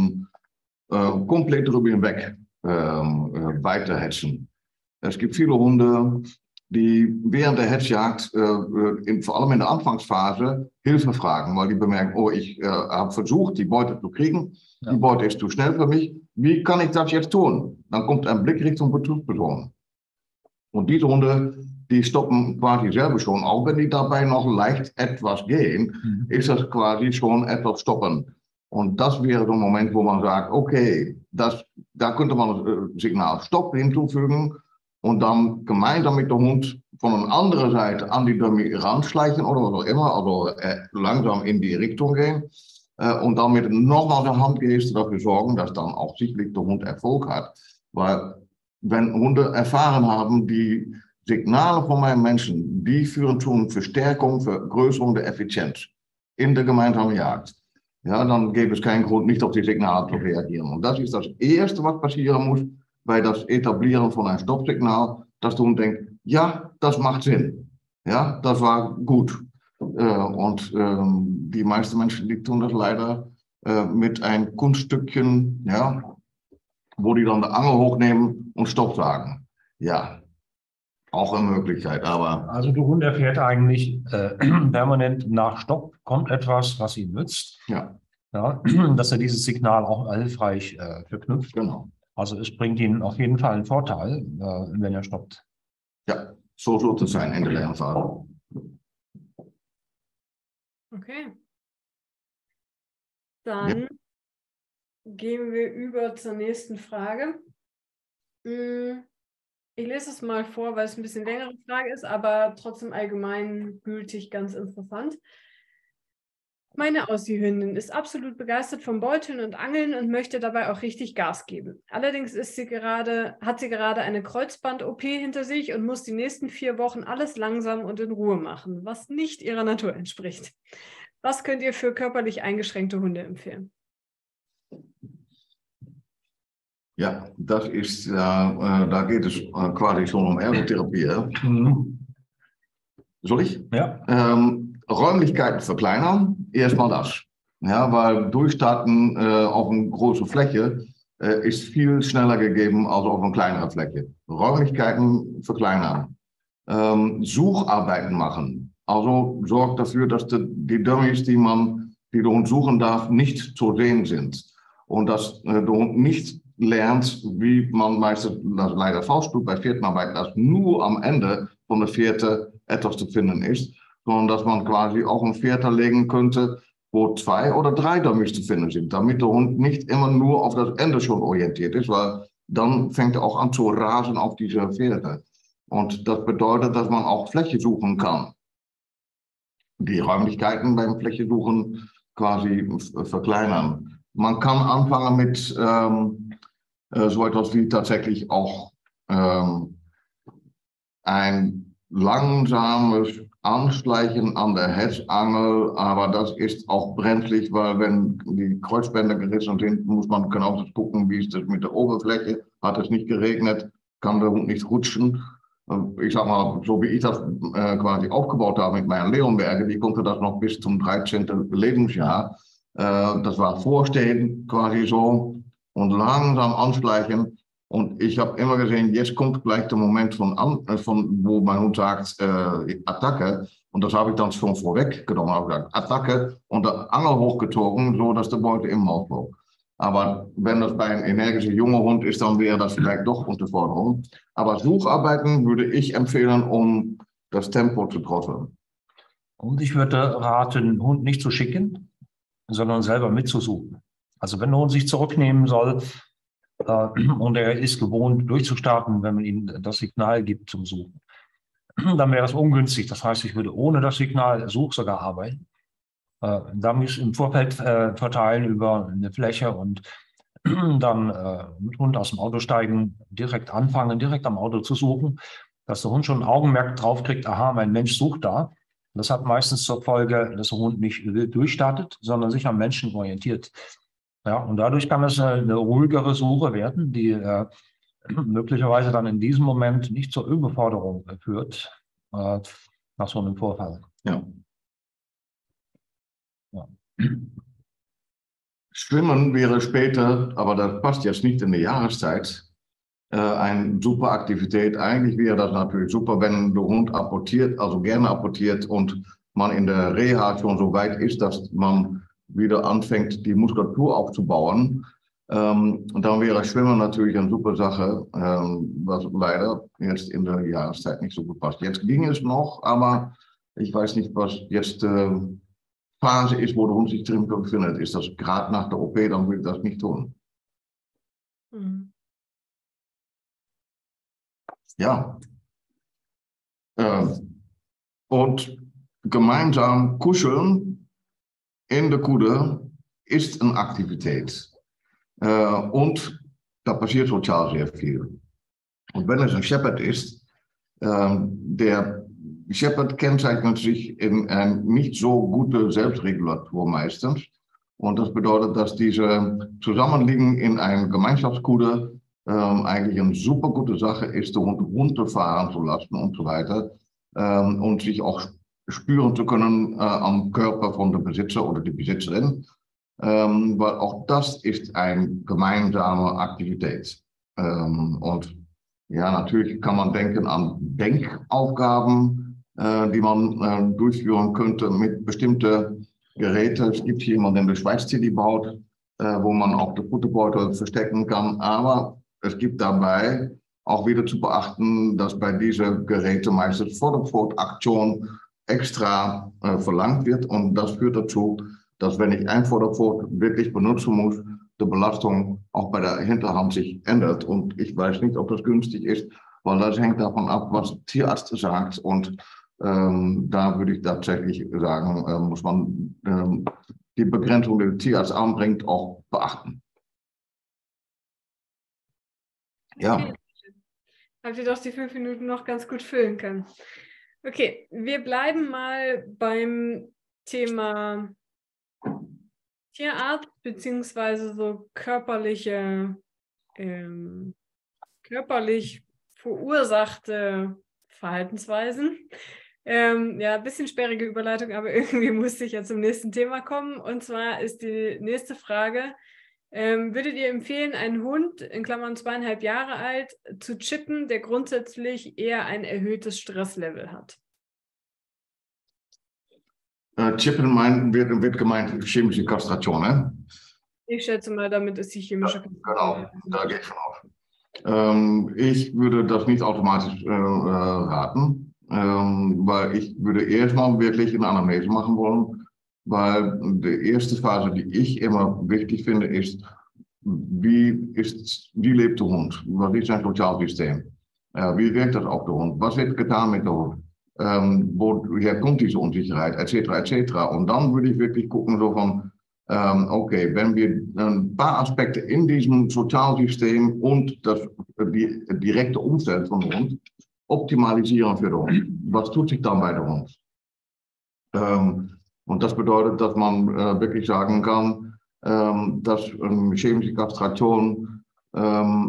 komplett darüber hinweg weiterhetzen. Es gibt viele Hunde, die während der Hetzjagd, vor allem in der Anfangsphase, Hilfe fragen, weil die bemerken, oh, ich habe versucht, die Beute zu kriegen, ja. Die Beute ist zu schnell für mich, wie kann ich das jetzt tun? Dann kommt ein Blick Richtung Bezugsperson. Und diese Hunde, die stoppen quasi selber schon, auch wenn die dabei noch leicht etwas gehen, ist das quasi schon etwas stoppen. Und das wäre so ein Moment, wo man sagt, okay, da könnte man das Signal Stopp hinzufügen und dann gemeinsam mit dem Hund von einer anderen Seite an die Dummy ranschleichen oder was auch immer, also langsam in die Richtung gehen und dann mit nochmal der Handgeste dafür sorgen, dass dann auch sicherlich der Hund Erfolg hat. Weil wenn Hunde erfahren haben, die Signale von meinen Menschen, die führen zu einer Verstärkung, Vergrößerung der Effizienz in der gemeinsamen Jagd. Ja, dann gäbe es keinen Grund, nicht auf die Signale zu reagieren. Und das ist das Erste, was passieren muss bei das Etablieren von einem Stoppsignal, dass der Hund denkt, ja, das macht Sinn. Ja, das war gut. Die meisten Menschen, die tun das leider mit einem Kunststückchen, ja, wo die dann die Angel hochnehmen und Stopp sagen. Ja, auch eine Möglichkeit, aber... Also der Hund erfährt eigentlich permanent nach Stopp, kommt etwas, was ihm nützt. Ja. Ja, dass er dieses Signal auch hilfreich verknüpft. Genau. Also es bringt ihm auf jeden Fall einen Vorteil, wenn er stoppt. Ja, so sollte es sein in der Lernphase. Okay. Dann gehen wir über zur nächsten Frage. Ich lese es mal vor, weil es ein bisschen längere Frage ist, aber trotzdem allgemeingültig ganz interessant. Meine Aussie-Hündin ist absolut begeistert vom Beuteln und Angeln und möchte dabei auch richtig Gas geben. Allerdings hat sie gerade eine Kreuzband-OP hinter sich und muss die nächsten 4 Wochen alles langsam und in Ruhe machen, was nicht ihrer Natur entspricht. Was könnt ihr für körperlich eingeschränkte Hunde empfehlen? Ja, das ist, da geht es quasi schon um Ergotherapie. Soll ich? Ja. Räumlichkeiten verkleinern, erstmal das. Ja, weil Durchstarten auf eine große Fläche ist viel schneller gegeben als auf eine kleinere Fläche. Räumlichkeiten verkleinern. Sucharbeiten machen. Also sorgt dafür, dass die Dummies, die der Hund suchen darf, nicht zu sehen sind. Und dass der Hund nicht lernt, wie man meistens das leider falsch tut bei Fährtenarbeit, dass nur am Ende von der Fährte etwas zu finden ist, sondern dass man quasi auch eine Fährte legen könnte, wo 2 oder 3 Dummies zu finden sind, damit der Hund nicht immer nur auf das Ende schon orientiert ist, weil dann fängt er auch an zu rasen auf diese Fährte. Und das bedeutet, dass man auch Fläche suchen kann. Die Räumlichkeiten beim Fläche suchen quasi verkleinern. Man kann anfangen mit so etwas wie tatsächlich auch ein langsames Anschleichen an der Hetzangel, aber das ist auch brenzlig, weil wenn die Kreuzbänder gerissen sind, muss man genau gucken, wie ist das mit der Oberfläche. Hat es nicht geregnet, kann der Hund nicht rutschen. ich sag mal, so wie ich das quasi aufgebaut habe mit meinen Leonbergen, die konnte das noch bis zum 13. Lebensjahr. Das war Vorstehen quasi so und langsam anschleichen. Und ich habe immer gesehen, jetzt kommt gleich der Moment von wo mein Hund sagt, Attacke. Und das habe ich dann schon vorweggenommen. Habe gesagt, Attacke und der Angel hochgezogen, so dass der Beute im Maul flog. Aber wenn das bei einem energischen jungen Hund ist, dann wäre das vielleicht doch Unterforderung. Aber Sucharbeiten würde ich empfehlen, um das Tempo zu drosseln. Und ich würde raten, den Hund nicht zu schicken, sondern selber mitzusuchen. Also wenn der Hund sich zurücknehmen soll und er ist gewohnt durchzustarten, wenn man ihm das Signal gibt zum Suchen, dann wäre das ungünstig. Das heißt, ich würde ohne das Signal Such sogar arbeiten. Dann mich im Vorfeld verteilen über eine Fläche und dann mit Hund aus dem Auto steigen, direkt anfangen, direkt am Auto zu suchen, dass der Hund schon ein Augenmerk drauf kriegt, aha, mein Mensch sucht da. Das hat meistens zur Folge, dass der Hund nicht durchstartet, sondern sich am Menschen orientiert. Ja, und dadurch kann es eine ruhigere Suche werden, die möglicherweise dann in diesem Moment nicht zur Überforderung führt, nach so einem Vorfall. Ja. Ja. Schwimmen wäre später, aber das passt jetzt nicht in die Jahreszeit, eine super Aktivität. Eigentlich wäre das natürlich super, wenn der Hund apportiert, also gerne apportiert und man in der Reha schon so weit ist, dass man wieder anfängt, die Muskulatur aufzubauen. Und dann wäre Schwimmen natürlich eine super Sache, was leider jetzt in der Jahreszeit nicht so gut passt. Jetzt ging es noch, aber ich weiß nicht, was jetzt Phase ist, wo der Hund sich drin befindet. Ist das gerade nach der OP, dann will ich das nicht tun. Mhm. Ja. Und gemeinsam kuscheln in der Kude ist eine Aktivität. Und da passiert sozial sehr viel. Und wenn es ein Shepherd ist, der Shepherd kennzeichnet sich in eine nicht so gute Selbstregulatur meistens. Und das bedeutet, dass diese Zusammenliegen in einer Gemeinschaftskude eigentlich eine super gute Sache ist, den Hund runterfahren zu lassen und so weiter. Und sich auch spüren zu können am Körper von der Besitzer oder der Besitzerin. Weil auch das ist eine gemeinsame Aktivität. Und ja, natürlich kann man denken an Denkaufgaben, die man durchführen könnte mit bestimmten Geräten. Es gibt hier jemanden in der Schweiz, der die baut, wo man auch den Futterbeutel verstecken kann. Aber es gibt dabei auch wieder zu beachten, dass bei diesen Geräten meistens Vorderpfotaktion extra verlangt wird. Und das führt dazu, dass wenn ich ein Vorderpfot wirklich benutzen muss, die Belastung auch bei der Hinterhand sich ändert. Und ich weiß nicht, ob das günstig ist, weil das hängt davon ab, was der Tierarzt sagt. Und da würde ich tatsächlich sagen, muss man die Begrenzung, die der Tierarzt anbringt, auch beachten. Ja. Okay. Habt ihr doch die 5 Minuten noch ganz gut füllen können. Okay, wir bleiben mal beim Thema Tierarzt beziehungsweise so körperlich verursachte Verhaltensweisen. Ja, ein bisschen sperrige Überleitung, aber irgendwie musste ich ja zum nächsten Thema kommen. Und zwar ist die nächste Frage, würdet ihr empfehlen, einen Hund, in Klammern 2,5 Jahre alt, zu chippen, der grundsätzlich eher ein erhöhtes Stresslevel hat? Chippen wird gemeint chemische Kastration, ne? Ich schätze mal, damit ist die chemische Kastration. Genau, da gehe ich von aus. Ich würde das nicht automatisch raten, weil ich würde erstmal wirklich eine Anamnese machen wollen, weil die erste Phase, die ich immer wichtig finde, ist, wie lebt der Hund? Was ist sein Sozialsystem? Wie wirkt das auf den Hund? Was wird getan mit dem Hund? Woher kommt diese Unsicherheit, etc., etc. Und dann würde ich wirklich gucken, so von, okay, wenn wir ein paar Aspekte in diesem Sozialsystem und das direkte Umfeld von dem Hund optimalisieren für den Hund. Was tut sich dann bei dem Hund? Und das bedeutet, dass man wirklich sagen kann, dass chemische Kastration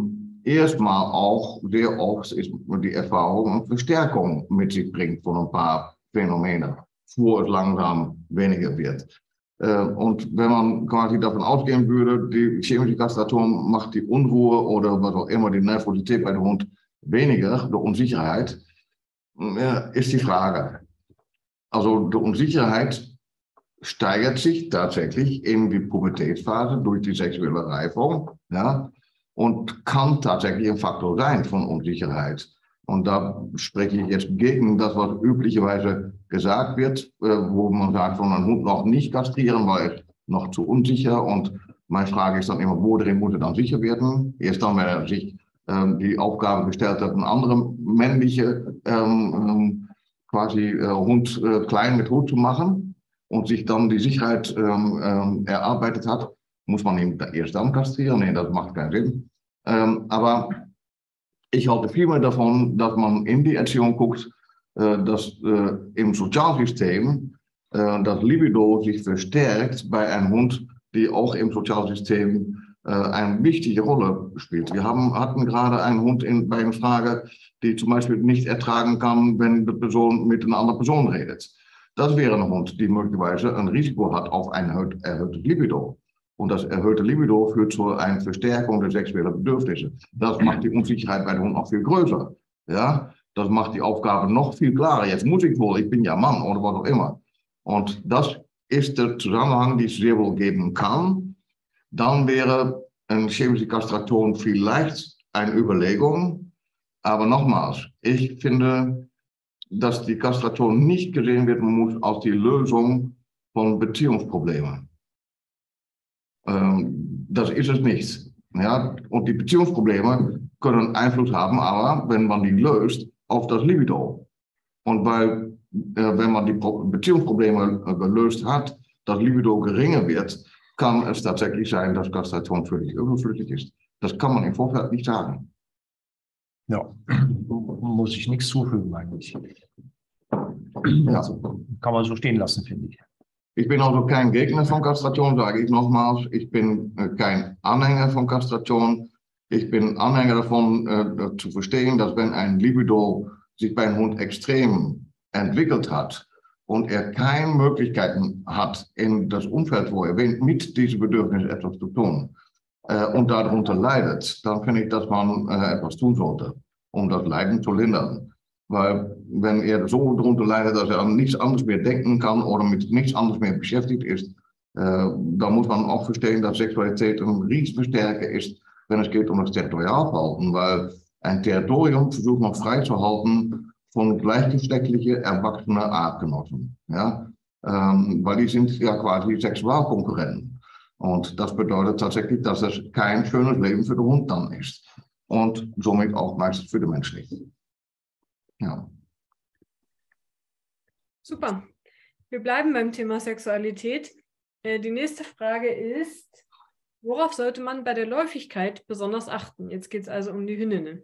erstmal auch sehr oft ist die Erfahrung und Verstärkung mit sich bringt von ein paar Phänomenen, bevor es langsam weniger wird. Und wenn man quasi davon ausgehen würde, die chemische Kastration macht die Unruhe oder was auch immer, die Nervosität bei dem Hund weniger, die Unsicherheit, ist die Frage. Also die Unsicherheit steigert sich tatsächlich in die Pubertätsphase durch die sexuelle Reifung, ja, und kann tatsächlich ein Faktor sein von Unsicherheit. Und da spreche ich jetzt gegen das, was üblicherweise gesagt wird, wo man sagt, von einem Hund noch nicht kastrieren, weil er noch zu unsicher. Und meine Frage ist dann immer, worin muss er dann sicher werden? Erst dann, wenn er sich die Aufgabe gestellt hat, einen anderen männliche quasi Hund klein mit Hut zu machen und sich dann die Sicherheit erarbeitet hat, muss man ihn erst dann kastrieren? Nee, das macht keinen Sinn. Aber ich halte viel mehr davon, dass man in die Erziehung guckt, dass im Sozialsystem das Libido sich verstärkt bei einem Hund, die auch im Sozialsystem eine wichtige Rolle spielt. Wir hatten gerade einen Hund bei einer Frage, die zum Beispiel nicht ertragen kann, wenn die Person mit einer anderen Person redet. Das wäre ein Hund, die möglicherweise ein Risiko hat auf ein erhöhtes Libido. Und das erhöhte Libido führt zu einer Verstärkung der sexuellen Bedürfnisse. Das macht die Unsicherheit bei dem Hund noch viel größer. Ja? Das macht die Aufgabe noch viel klarer. Jetzt muss ich wohl, ich bin ja Mann oder was auch immer. Und das ist der Zusammenhang, die es sehr wohl geben kann. Dann wäre eine chemische Kastration vielleicht eine Überlegung. Aber nochmals, ich finde, dass die Kastration nicht gesehen werden muss als die Lösung von Beziehungsproblemen. Das ist es nicht. Ja? Und die Beziehungsprobleme können Einfluss haben, aber wenn man die löst, auf das Libido. Und wenn man die Beziehungsprobleme gelöst hat, das Libido geringer wird, kann es tatsächlich sein, dass Kastration völlig überflüssig ist. Das kann man im Vorfeld nicht sagen. Ja, muss ich nichts zufügen eigentlich. Ja. Also, kann man so stehen lassen, finde ich. Ich bin also kein Gegner von Kastration, sage ich nochmals. Ich bin kein Anhänger von Kastration. Ich bin Anhänger davon, zu verstehen, dass wenn ein Libido sich bei einem Hund extrem entwickelt hat und er keine Möglichkeiten hat, in das Umfeld, wo er mit diesen Bedürfnissen etwas zu tun und darunter leidet, dann finde ich, dass man etwas tun sollte, um das Leiden zu lindern. Weil wenn er so darunter leidet, dass er an nichts anderes mehr denken kann oder mit nichts anderes mehr beschäftigt ist, dann muss man auch verstehen, dass Sexualität ein Riesenverstärker ist, wenn es geht um das Territorialverhalten. Weil ein Territorium versucht man freizuhalten von gleichgeschlechtlichen erwachsenen Artgenossen. Ja? Weil die sind ja quasi Sexualkonkurrenten. Und das bedeutet tatsächlich, dass es kein schönes Leben für den Hund dann ist. Und somit auch meistens für den Mensch nicht. Ja. Super. Wir bleiben beim Thema Sexualität. Die nächste Frage ist, worauf sollte man bei der Läufigkeit besonders achten? Jetzt geht es also um die Hündinnen.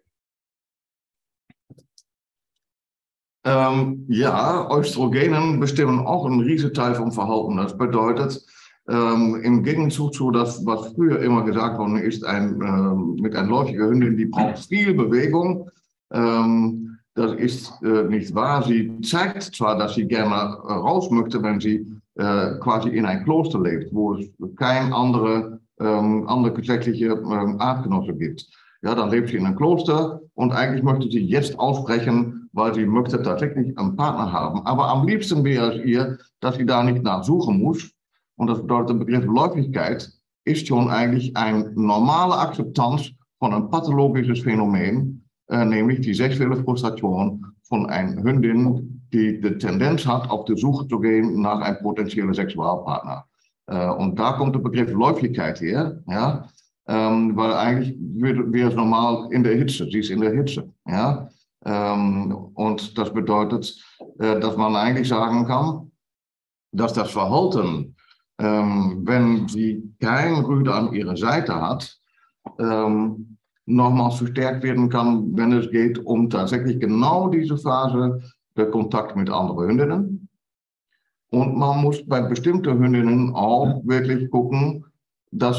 Ja, Östrogenen bestimmen auch einen riesen Teil vom Verhalten. Das bedeutet, im Gegenzug zu das, was früher immer gesagt worden ist, mit einer läufigen Hündin, die braucht viel Bewegung. Das ist nicht wahr. Sie zeigt zwar, dass sie gerne raus möchte, wenn sie quasi in ein Kloster lebt, wo es keine andere geschlechtliche Artgenosse gibt. Ja, dann lebt sie in einem Kloster und eigentlich möchte sie jetzt aussprechen, weil sie möchte tatsächlich einen Partner haben. Aber am liebsten wäre es ihr, dass sie da nicht nachsuchen muss. Und das bedeutet, der Begriff Läufigkeit ist schon eigentlich eine normale Akzeptanz von einem pathologischen Phänomen, nämlich die sexuelle Frustration von einer Hündin, die die Tendenz hat, auf die Suche zu gehen nach einem potenziellen Sexualpartner. Und da kommt der Begriff Läufigkeit her, ja, weil eigentlich wäre es normal in der Hitze, sie ist in der Hitze. Ja. Und das bedeutet, dass man eigentlich sagen kann, dass das Verhalten, wenn sie keinen Rüde an ihrer Seite hat, nochmals verstärkt werden kann, wenn es geht um tatsächlich genau diese Phase, der Kontakt mit anderen Hündinnen. Und man muss bei bestimmten Hündinnen auch wirklich gucken, dass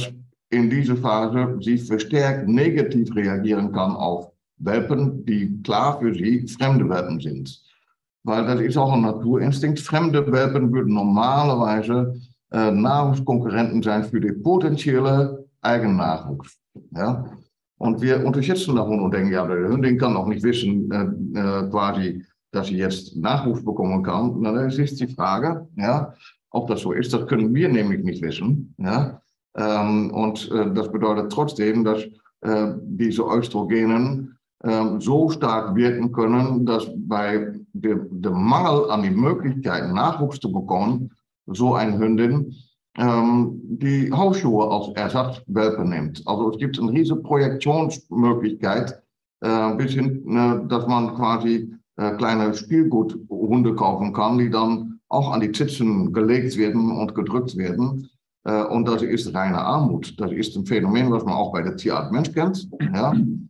in dieser Phase sie verstärkt negativ reagieren kann auf Welpen, die klar für sie fremde Welpen sind. Weil das ist auch ein Naturinstinkt. Fremde Welpen würden normalerweise Nahrungskonkurrenten sein für die potenzielle Eigennachwuchs. Ja? Und wir unterschätzen davon und denken, ja, der Hündin kann auch nicht wissen, quasi, dass sie jetzt Nachwuchs bekommen kann. Na, das ist die Frage, ja, ob das so ist. Das können wir nämlich nicht wissen. Ja? Das bedeutet trotzdem, dass diese Östrogenen so stark wirken können, dass bei dem Mangel an die Möglichkeit, Nachwuchs zu bekommen, so eine Hündin die Hausschuhe als Ersatzwelpe nimmt. Also es gibt eine riesige Projektionsmöglichkeit, bis hin, dass man quasi kleine Spielguthunde kaufen kann, die dann auch an die Zitzen gelegt werden und gedrückt werden. Und das ist reine Armut. Das ist ein Phänomen, was man auch bei der Tierart Mensch kennt. Ja?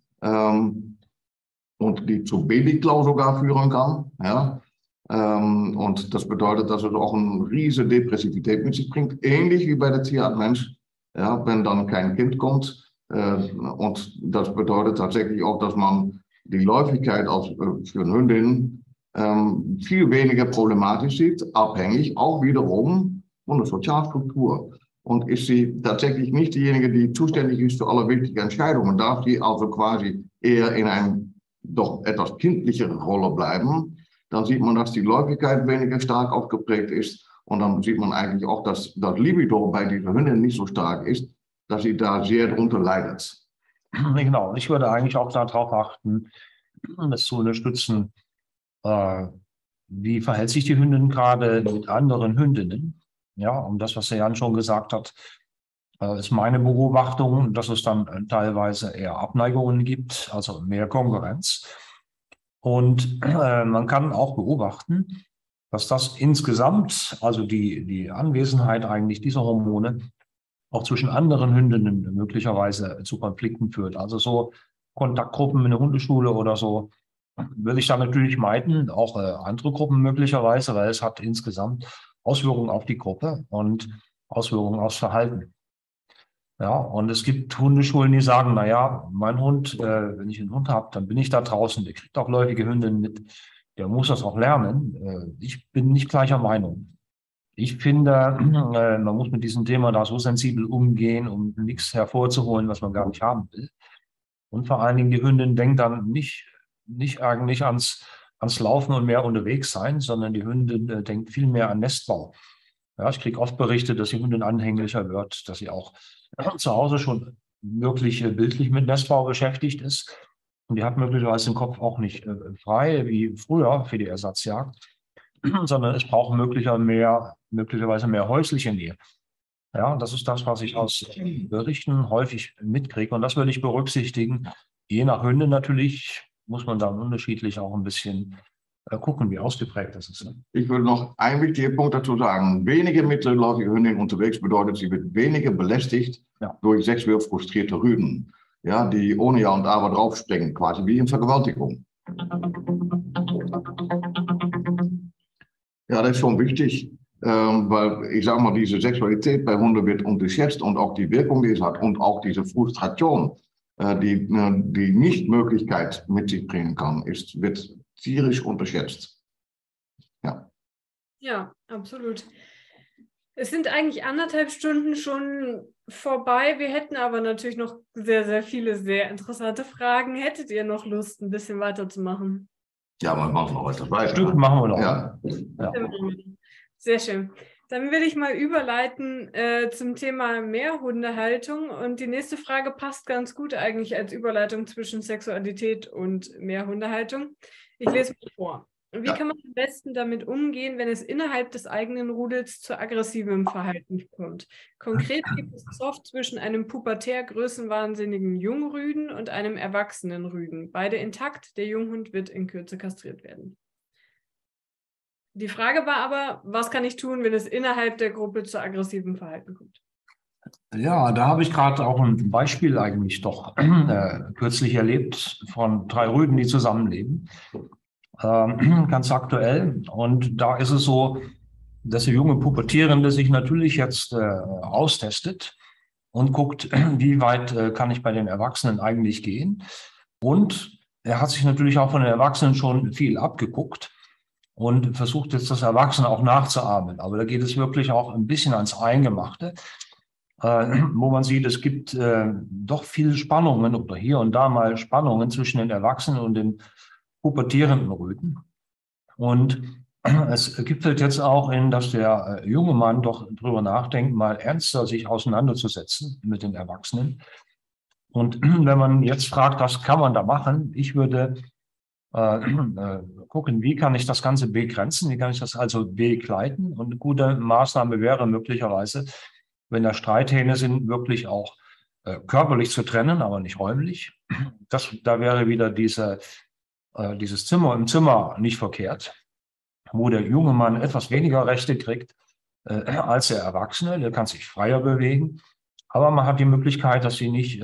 Und die zu Babyklau sogar führen kann. Ja? Und das bedeutet, dass es auch eine riesige Depressivität mit sich bringt, ähnlich wie bei der Tierart Mensch, ja, wenn dann kein Kind kommt. Und das bedeutet tatsächlich auch, dass man die Läufigkeit für eine Hündin viel weniger problematisch sieht, abhängig auch wiederum von der Sozialstruktur. Und ist sie tatsächlich nicht diejenige, die zuständig ist für alle wichtigen Entscheidungen, darf sie also quasi eher in einer doch etwas kindlichere Rolle bleiben, dann sieht man, dass die Läufigkeit weniger stark ausgeprägt ist. Und dann sieht man eigentlich auch, dass das Libido bei dieser Hündin nicht so stark ist, dass sie da sehr darunter leidet. Genau, ich würde eigentlich auch darauf achten, das zu unterstützen, wie verhält sich die Hündin gerade mit anderen Hündinnen. Ja, und das, was Jan schon gesagt hat, ist meine Beobachtung, dass es dann teilweise eher Abneigungen gibt, also mehr Konkurrenz. Und man kann auch beobachten, dass das insgesamt, also die Anwesenheit eigentlich dieser Hormone, auch zwischen anderen Hündinnen möglicherweise zu Konflikten führt. Also so Kontaktgruppen in der Hundeschule oder so will ich da natürlich meiden, auch andere Gruppen möglicherweise, weil es hat insgesamt Auswirkungen auf die Gruppe und Auswirkungen aufs Verhalten. Ja, und es gibt Hundeschulen, die sagen, naja, mein Hund, wenn ich einen Hund habe, dann bin ich da draußen, der kriegt auch läufige Hündinnen mit, der muss das auch lernen. Ich bin nicht gleicher Meinung. Ich finde, man muss mit diesem Thema da so sensibel umgehen, um nichts hervorzuholen, was man gar nicht haben will. Und vor allen Dingen, die Hündin denkt dann nicht eigentlich ans Laufen und mehr unterwegs sein, sondern die Hündin denkt viel mehr an Nestbau. Ja, ich kriege oft Berichte, dass die Hündin anhänglicher wird, dass sie auch zu Hause schon wirklich bildlich mit Nestbau beschäftigt ist. Und die hat möglicherweise den Kopf auch nicht frei wie früher für die Ersatzjagd, sondern es braucht möglicherweise mehr häusliche Nähe. Ja, das ist das, was ich aus Berichten häufig mitkriege. Und das würde ich berücksichtigen. Je nach Hündin natürlich muss man dann unterschiedlich auch ein bisschen gucken, wie ausgeprägt das ist. Ich würde noch einen wichtigen Punkt dazu sagen. Weniger mittelläufige Hündin unterwegs bedeutet, sie wird weniger belästigt durch sexuell frustrierte Rüden, ja, die ohne Ja und Aber draufspringen, quasi wie in Vergewaltigung. Ja, das ist schon wichtig, weil ich sage mal, diese Sexualität bei Hunden wird unterschätzt und auch die Wirkung, die es hat und auch diese Frustration, die Nichtmöglichkeit mit sich bringen kann, wird tierisch unterschätzt. Ja. Ja, absolut. Es sind eigentlich 1,5 Stunden schon vorbei. Wir hätten aber natürlich noch sehr, sehr viele sehr interessante Fragen. Hättet ihr noch Lust, ein bisschen weiterzumachen? Ja, man macht noch etwas weiter. Stück machen wir noch. Ja. Sehr schön. Dann will ich mal überleiten zum Thema Mehrhundehaltung. Und die nächste Frage passt ganz gut eigentlich als Überleitung zwischen Sexualität und Mehrhundehaltung. Ich lese mal vor. Wie kann man am besten damit umgehen, wenn es innerhalb des eigenen Rudels zu aggressivem Verhalten kommt? Konkret gibt es oft zwischen einem pubertär größenwahnsinnigen Jungrüden und einem erwachsenen Rüden. Beide intakt, der Junghund wird in Kürze kastriert werden. Die Frage war aber, was kann ich tun, wenn es innerhalb der Gruppe zu aggressivem Verhalten kommt? Ja, da habe ich gerade auch ein Beispiel eigentlich doch kürzlich erlebt von 3 Rüden, die zusammenleben. Ganz aktuell. Und da ist es so, dass der junge Pubertierende sich natürlich jetzt austestet und guckt, wie weit kann ich bei den Erwachsenen eigentlich gehen. Und er hat sich natürlich auch von den Erwachsenen schon viel abgeguckt und versucht jetzt das Erwachsene auch nachzuahmen. Aber da geht es wirklich auch ein bisschen ans Eingemachte, wo man sieht, es gibt doch viele Spannungen oder hier und da mal Spannungen zwischen den Erwachsenen und den pubertierenden Rüden. Und es gipfelt jetzt auch in, dass der junge Mann doch drüber nachdenkt, mal ernster sich auseinanderzusetzen mit den Erwachsenen. Und wenn man jetzt fragt, was kann man da machen, ich würde gucken, wie kann ich das Ganze begrenzen, wie kann ich das also begleiten. Und eine gute Maßnahme wäre möglicherweise, wenn da Streithähne sind, wirklich auch körperlich zu trennen, aber nicht räumlich. Da wäre wieder dieses Zimmer im Zimmer nicht verkehrt, wo der junge Mann etwas weniger Rechte kriegt als der Erwachsene. Der kann sich freier bewegen, aber man hat die Möglichkeit, dass sie nicht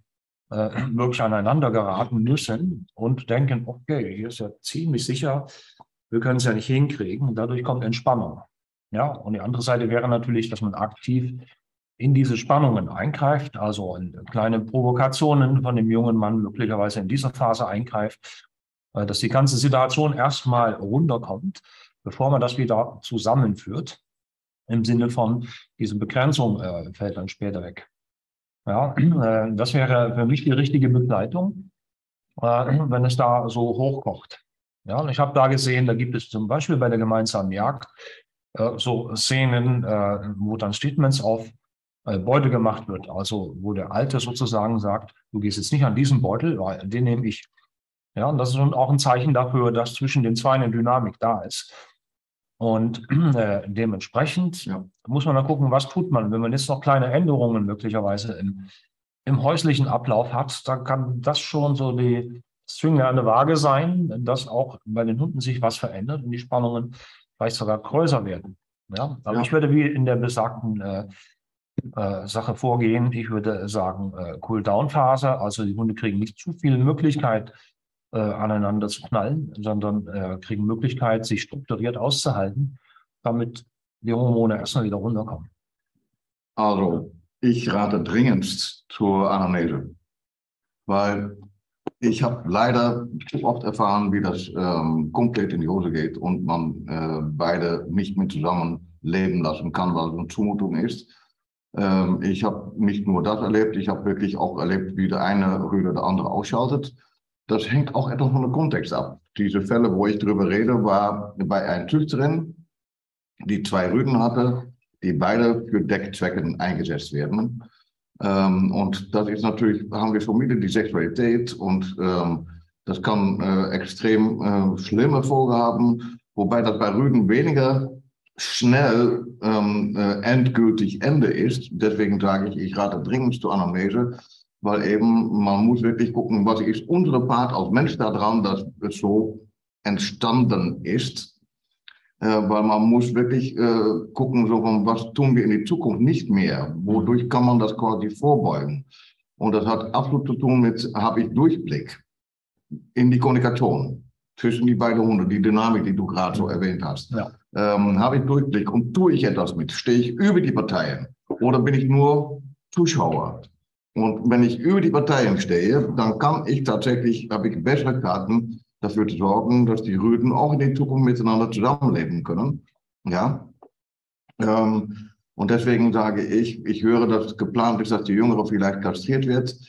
wirklich aneinander geraten müssen und denken, okay, hier ist ja ziemlich sicher, wir können es ja nicht hinkriegen und dadurch kommt Entspannung. Ja, und die andere Seite wäre natürlich, dass man aktiv in diese Spannungen eingreift, also in kleine Provokationen von dem jungen Mann möglicherweise in dieser Phase eingreift, dass die ganze Situation erstmal runterkommt, bevor man das wieder zusammenführt, im Sinne von, diese Begrenzung fällt dann später weg. Ja, das wäre für mich die richtige Begleitung, wenn es da so hochkocht. Ja, und ich habe da gesehen, da gibt es zum Beispiel bei der gemeinsamen Jagd so Szenen, wo dann Statements auf Beute gemacht wird. Also wo der Alte sozusagen sagt, du gehst jetzt nicht an diesen Beutel, weil den nehme ich. Ja, und das ist auch ein Zeichen dafür, dass zwischen den zwei eine Dynamik da ist. Und dementsprechend muss man dann gucken, was tut man. Wenn man jetzt noch kleine Änderungen möglicherweise im häuslichen Ablauf hat, dann kann das schon so die Zwingende an der Waage sein, dass auch bei den Hunden sich was verändert und die Spannungen vielleicht sogar größer werden. Ja, aber ich würde wie in der besagten Sache vorgehen. Ich würde sagen, Cool-Down-Phase, also die Hunde kriegen nicht zu viel Möglichkeit, aneinander zu knallen, sondern kriegen Möglichkeit, sich strukturiert auszuhalten, damit die Hormone erstmal wieder runterkommen. Also, ich rate dringendst zur Anamnese, weil ich habe leider zu oft erfahren, wie das komplett in die Hose geht und man beide nicht mehr zusammen leben lassen kann, weil es eine Zumutung ist. Ich habe nicht nur das erlebt, ich habe wirklich auch erlebt, wie der eine Rüde der andere ausschaltet. Das hängt auch etwas von dem Kontext ab. Diese Fälle, wo ich drüber rede, war bei einer Züchterin, die 2 Rüden hatte, die beide für Deckzwecken eingesetzt werden. Und das ist natürlich, haben wir vermieden, die Sexualität und das kann extrem schlimme Folgen haben, wobei das bei Rüden weniger schnell endgültig Ende ist. Deswegen sage ich rate dringend zur Anamnese, weil eben man muss wirklich gucken, was ist unsere Part als Mensch daran, dass es so entstanden ist. Weil man muss wirklich gucken, so von, was tun wir in die Zukunft nicht mehr, wodurch kann man das quasi vorbeugen. Und das hat absolut zu tun mit, habe ich Durchblick in die Kommunikation zwischen die beiden Hunde, die Dynamik, die du gerade so erwähnt hast. Ja. Habe ich Durchblick und tue ich etwas mit? Stehe ich über die Parteien oder bin ich nur Zuschauer? Und wenn ich über die Parteien stehe, dann kann ich tatsächlich, habe ich bessere Karten, dafür zu sorgen, dass die Rüden auch in der Zukunft miteinander zusammenleben können. Ja. Und deswegen sage ich, ich höre, dass geplant ist, dass die Jüngere vielleicht kastriert wird.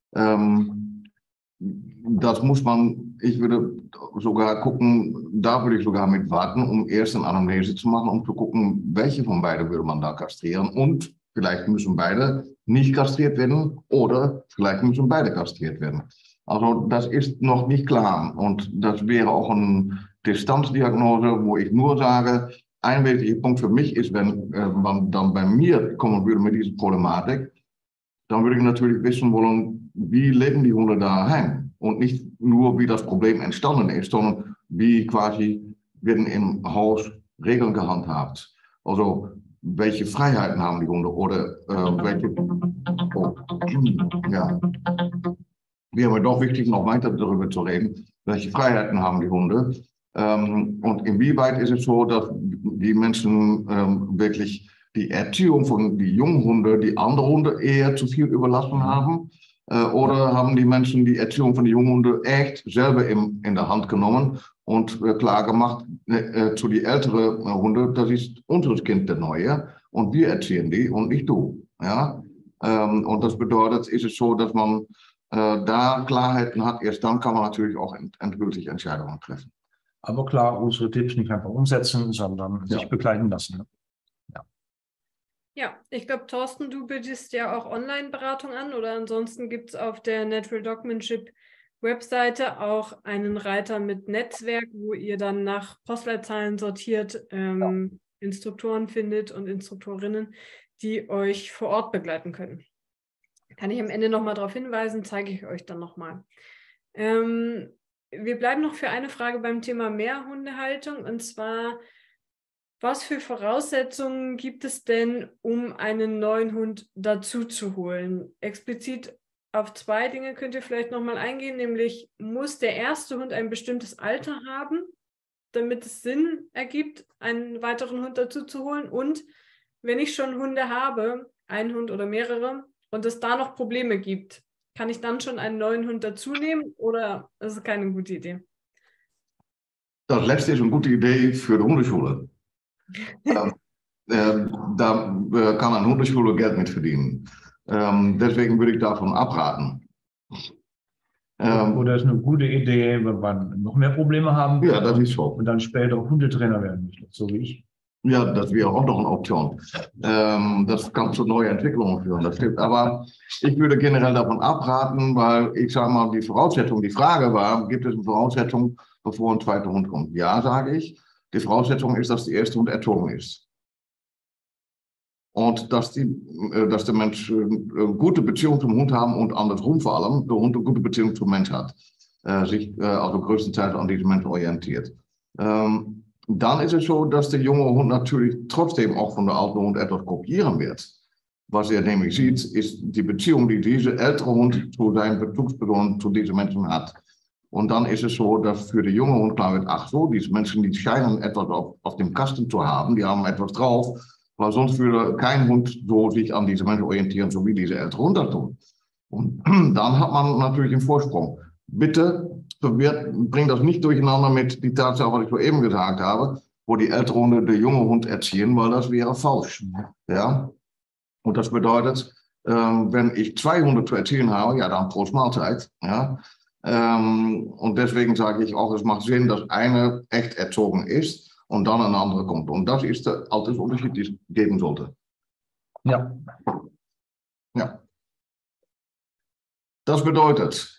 Das muss man, ich würde sogar gucken, da würde ich sogar mit warten, um erst eine Anamnese zu machen, um zu gucken, welche von beiden würde man da kastrieren. Und vielleicht müssen beide nicht kastriert werden oder vielleicht müssen beide kastriert werden. Also das ist noch nicht klar und das wäre auch eine Distanzdiagnose, wo ich nur sage, ein wesentlicher Punkt für mich ist, wenn man dann bei mir kommen würde mit dieser Problematik, dann würde ich natürlich wissen wollen, wie leben die Hunde daheim und nicht nur, wie das Problem entstanden ist, sondern wie quasi werden im Haus Regeln gehandhabt. Also welche Freiheiten haben die Hunde oder welche... Oh, ja. Wäre aber doch wichtig, noch weiter darüber zu reden, welche Freiheiten haben die Hunde und inwieweit ist es so, dass die Menschen wirklich die Erziehung von die jungen Hunde die andere Hunde eher zu viel überlassen haben? Oder haben die Menschen die Erziehung von den jungen Hunden echt selber in der Hand genommen und klar gemacht zu die älteren Hunde, das ist unser Kind der Neue und wir erziehen die und nicht du. Ja? Und das bedeutet, ist es so, dass man da Klarheiten hat, erst dann kann man natürlich auch endgültig Entscheidungen treffen. Aber klar, unsere Tipps nicht einfach umsetzen, sondern sich begleiten lassen. Ja, ich glaube, Thorsten, du bietest ja auch Online-Beratung an oder ansonsten gibt es auf der Natural Dogmanship Webseite auch einen Reiter mit Netzwerk, wo ihr dann nach Postleitzahlen sortiert Instruktoren findet und Instruktorinnen, die euch vor Ort begleiten können. Kann ich am Ende nochmal darauf hinweisen, zeige ich euch dann nochmal. Wir bleiben noch für eine Frage beim Thema Mehrhundehaltung und zwar: Was für Voraussetzungen gibt es denn, um einen neuen Hund dazu zu holen? Explizit auf 2 Dinge könnt ihr vielleicht nochmal eingehen, nämlich muss der erste Hund ein bestimmtes Alter haben, damit es Sinn ergibt, einen weiteren Hund dazu zu holen, und wenn ich schon Hunde habe, einen Hund oder mehrere, und es da noch Probleme gibt, kann ich dann schon einen neuen Hund dazu nehmen oder ist es keine gute Idee? Das letzte ist eine gute Idee für die Hundeschule. Da kann eine Hundeschule Geld mit verdienen. Deswegen würde ich davon abraten. Oder ist eine gute Idee, wenn man noch mehr Probleme haben Ja, das ist so. und dann später auch Hundetrainer werden möchte, so wie ich. Ja, das wäre auch noch eine Option. Das kann zu neuen Entwicklungen führen, das stimmt. Aber ich würde generell davon abraten, weil ich sage mal, die Frage war, gibt es eine Voraussetzung, bevor ein zweiter Hund kommt? Ja, sage ich. Die Voraussetzung ist, dass der erste Hund erzogen ist. Und dass der Mensch eine gute Beziehung zum Hund haben und andersrum vor allem, der Hund eine gute Beziehung zum Mensch hat. Sich also größtenteils an diesem Mensch orientiert. Dann ist es so, dass der junge Hund natürlich trotzdem auch von der alten Hund etwas kopieren wird. Was er nämlich sieht, ist die Beziehung, die dieser ältere Hund zu seinen Bezugspersonen, zu diesen Menschen hat. Und dann ist es so, dass für den jungen Hund klar wird, ach so, diese Menschen, die scheinen etwas auf dem Kasten zu haben, die haben etwas drauf, weil sonst würde kein Hund so sich an diese Menschen orientieren, so wie diese ältere Hund das tut. Und dann hat man natürlich einen Vorsprung. Bitte bring das nicht durcheinander mit die Tatsache, was ich soeben gesagt habe, wo die ältere Hunde den jungen Hund erziehen, weil das wäre falsch. Ja? Und das bedeutet, wenn ich 2 Hunde zu erziehen habe, ja, dann pro Mahlzeit. Ja? Und deswegen sage ich auch, es macht Sinn, dass eine echt erzogen ist und dann eine andere kommt. Und das ist der Altersunterschied, die es geben sollte. Ja. Ja. Das bedeutet,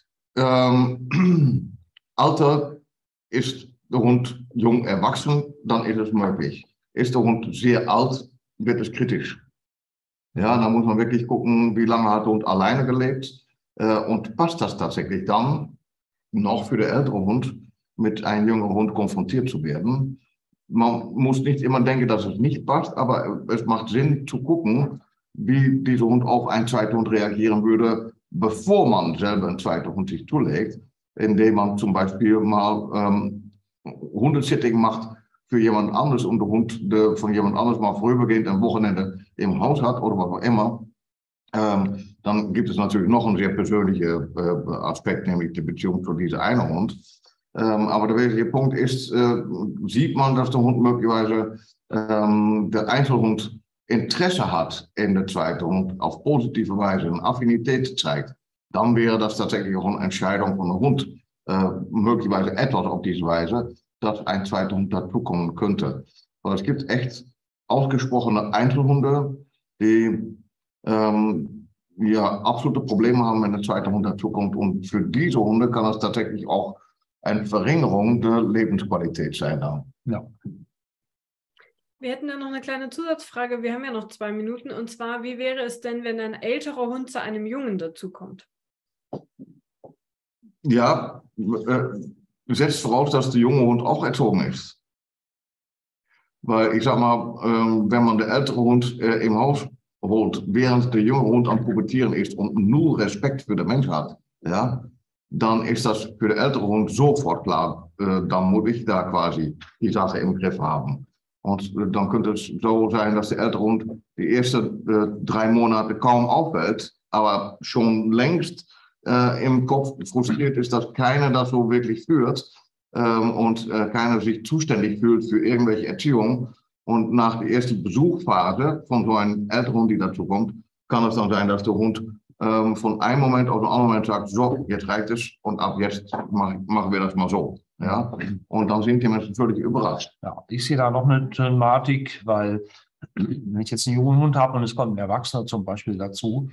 Alter, ist der Hund jung erwachsen, dann ist es möglich. Ist der Hund sehr alt, wird es kritisch. Ja, dann muss man wirklich gucken, wie lange hat der Hund alleine gelebt und passt das tatsächlich dann noch für den älteren Hund mit einem jüngeren Hund konfrontiert zu werden. Man muss nicht immer denken, dass es nicht passt, aber es macht Sinn zu gucken, wie dieser Hund auf einen zweiten Hund reagieren würde, bevor man selber einen zweiten Hund sich zulegt, indem man zum Beispiel mal Hundesitting macht für jemand anderes und der Hund von jemand anderes mal vorübergehend ein Wochenende im Haus hat oder was auch immer. Dann gibt es natürlich noch einen sehr persönlichen Aspekt, nämlich die Beziehung zu diesem einen Hund. Aber der wesentliche Punkt ist, sieht man, dass der Hund möglicherweise der Einzelhund Interesse hat in der zweiten Hund auf positive Weise eine Affinität zeigt, dann wäre das tatsächlich auch eine Entscheidung von der Hund, möglicherweise etwas auf diese Weise, dass ein zweiter Hund dazukommen könnte. Weil es gibt echt ausgesprochene Einzelhunde, die ja, absolute Probleme haben, wenn ein zweiter Hund dazukommt. Und für diese Hunde kann es tatsächlich auch eine Verringerung der Lebensqualität sein. Ja. Wir hätten da noch eine kleine Zusatzfrage. Wir haben ja noch 2 Minuten. Und zwar, wie wäre es denn, wenn ein älterer Hund zu einem Jungen dazukommt? Ja, setzt voraus, dass der junge Hund auch erzogen ist. Weil ich sag mal, wenn man den älteren Hund im Haus holt, während der junge Hund am Pubertieren ist und nur Respekt für den Mensch hat, ja, dann ist das für den älteren Hund sofort klar, dann muss ich da quasi die Sache im Griff haben. Und dann könnte es so sein, dass der ältere Hund die ersten 3 Monate kaum auffällt, aber schon längst im Kopf frustriert ist, dass keiner das so wirklich führt und keiner sich zuständig fühlt für irgendwelche Erziehung. Und nach der ersten Besuchphase von so einem älteren Hund, die dazu kommt, kann es dann sein, dass der Hund von einem Moment auf den anderen Moment sagt, so, jetzt reicht es und ab jetzt machen wir das mal so. Ja? Und dann sind die Menschen völlig überrascht. Ja, ich sehe da noch eine Thematik, weil wenn ich jetzt einen jungen Hund habe und es kommt ein Erwachsener zum Beispiel dazu,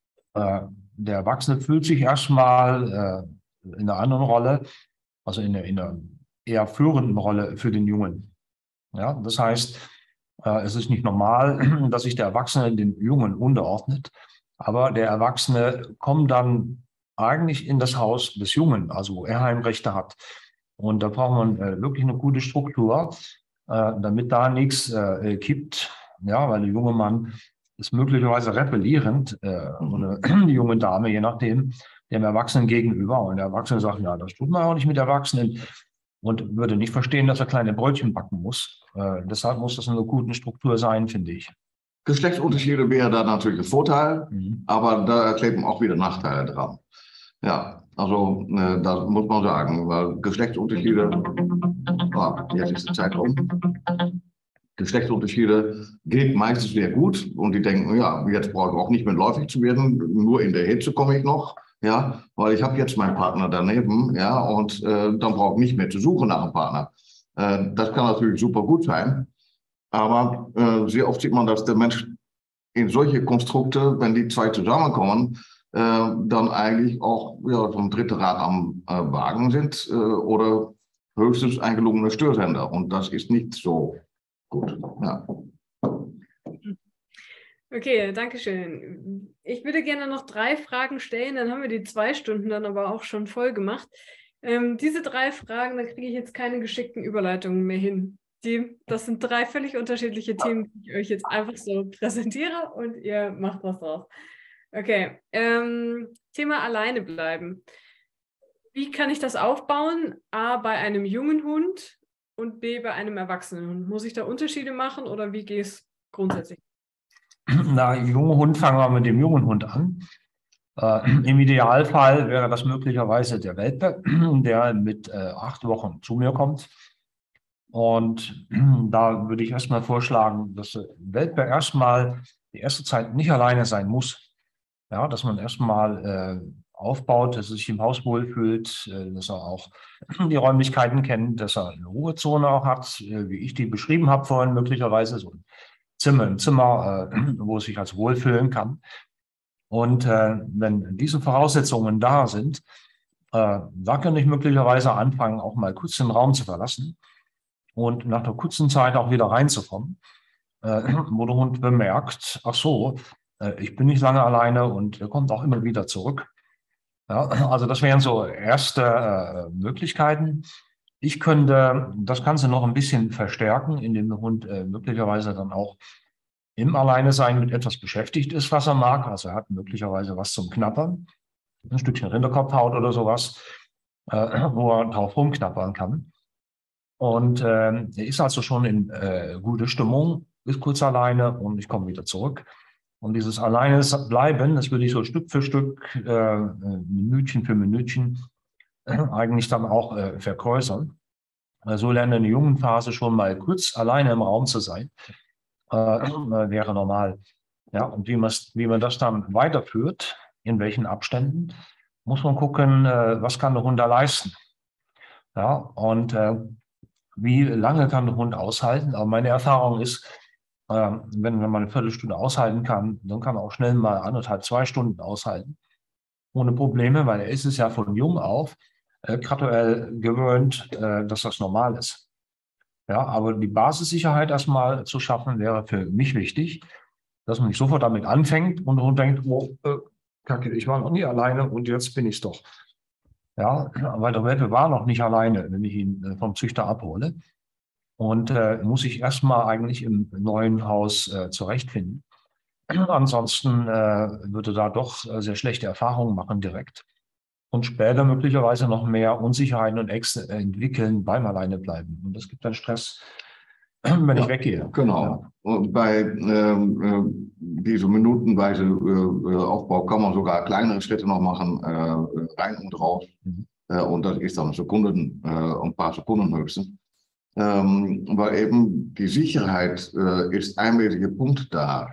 der Erwachsene fühlt sich erstmal in einer anderen Rolle, also in einer eher führenden Rolle für den Jungen. Ja, das heißt, es ist nicht normal, dass sich der Erwachsene den Jungen unterordnet, aber der Erwachsene kommt dann eigentlich in das Haus des Jungen, also wo er Heimrechte hat. Und da braucht man wirklich eine gute Struktur, damit da nichts kippt. Ja, weil der junge Mann ist möglicherweise rebellierend oder die junge Dame, je nachdem, dem Erwachsenen gegenüber. Und der Erwachsene sagt, ja, das tut man auch nicht mit Erwachsenen und würde nicht verstehen, dass er kleine Brötchen backen muss. Deshalb muss das eine gute Struktur sein, finde ich. Geschlechtsunterschiede wäre da natürlich ein Vorteil, aber da kleben auch wieder Nachteile dran. Ja, also das muss man sagen, weil Geschlechtsunterschiede, jetzt ist die Zeit um. Geschlechtsunterschiede geht meistens sehr gut und die denken, ja, jetzt brauche ich auch nicht mehr läufig zu werden, nur in der Hitze komme ich noch, ja, weil ich habe jetzt meinen Partner daneben, ja, und dann brauche ich nicht mehr zu suchen nach einem Partner. Das kann natürlich super gut sein, aber sehr oft sieht man, dass der Mensch in solche Konstrukte, wenn die zwei zusammenkommen, dann eigentlich auch ja, so ein dritter Rad am Wagen sind oder höchstens ein gelungener Störsender und das ist nicht so gut. Ja. Okay, danke schön. Ich würde gerne noch 3 Fragen stellen, dann haben wir die 2 Stunden dann aber auch schon voll gemacht. Diese 3 Fragen, da kriege ich jetzt keine geschickten Überleitungen mehr hin. Das sind 3 völlig unterschiedliche Themen, die ich euch jetzt einfach so präsentiere und ihr macht was draus. Okay, Thema alleine bleiben. Wie kann ich das aufbauen? A, bei einem jungen Hund und B, bei einem erwachsenen Hund. Muss ich da Unterschiede machen oder wie geht es grundsätzlich? Na, junge Hund, fangen wir mit dem jungen Hund an. Im Idealfall wäre das möglicherweise der Welpe, der mit 8 Wochen zu mir kommt. Und da würde ich erstmal vorschlagen, dass der Welpe erstmal die erste Zeit nicht alleine sein muss. Ja, dass man erstmal aufbaut, dass er sich im Haus wohlfühlt, dass er auch die Räumlichkeiten kennt, dass er eine Ruhezone auch hat, wie ich die beschrieben habe vorhin, möglicherweise so ein Zimmer, wo er sich als wohlfühlen kann. Und wenn diese Voraussetzungen da sind, da kann ich möglicherweise anfangen, auch mal kurz den Raum zu verlassen und nach einer kurzen Zeit auch wieder reinzukommen, wo der Hund bemerkt, ach so, ich bin nicht lange alleine und er kommt auch immer wieder zurück. Ja, also das wären so erste Möglichkeiten. Ich könnte das Ganze noch ein bisschen verstärken, indem der Hund möglicherweise dann auch im Alleinesein mit etwas beschäftigt ist, was er mag. Also er hat möglicherweise was zum Knabbern, ein Stückchen Rinderkopfhaut oder sowas, wo er drauf rumknabbern kann. Und er ist also schon in gute Stimmung, ist kurz alleine und ich komme wieder zurück. Und dieses alleine bleiben, das würde ich so Stück für Stück, Minütchen für Minütchen eigentlich dann auch vergrößern. So lernt er in der jungen Phase schon mal kurz alleine im Raum zu sein. Wäre normal. Ja, und wie man das dann weiterführt, in welchen Abständen, muss man gucken, was kann der Hund da leisten. Ja, und wie lange kann der Hund aushalten? Aber meine Erfahrung ist, wenn man eine Viertelstunde aushalten kann, dann kann man auch schnell mal 1,5, 2 Stunden aushalten. Ohne Probleme, weil er ist es ja von jung auf graduell gewöhnt, dass das normal ist. Ja, aber die Basissicherheit erstmal zu schaffen, wäre für mich wichtig, dass man nicht sofort damit anfängt und der Hund denkt, oh, Kacke, ich war noch nie alleine und jetzt bin ich es doch. Ja, weil der Welpe war noch nicht alleine, wenn ich ihn vom Züchter abhole. Und muss ich erstmal eigentlich im neuen Haus zurechtfinden. Ansonsten würde da doch sehr schlechte Erfahrungen machen direkt. Und später möglicherweise noch mehr Unsicherheiten und Ängste entwickeln beim Alleinebleiben. Und das gibt dann Stress wenn ich weggehe. Genau. Ja. Und bei diesem minutenweise Aufbau kann man sogar kleinere Schritte noch machen, rein und raus. Und das ist dann Sekunden, ein paar Sekunden höchstens. Weil eben die Sicherheit ist ein wesentlicher Punkt da.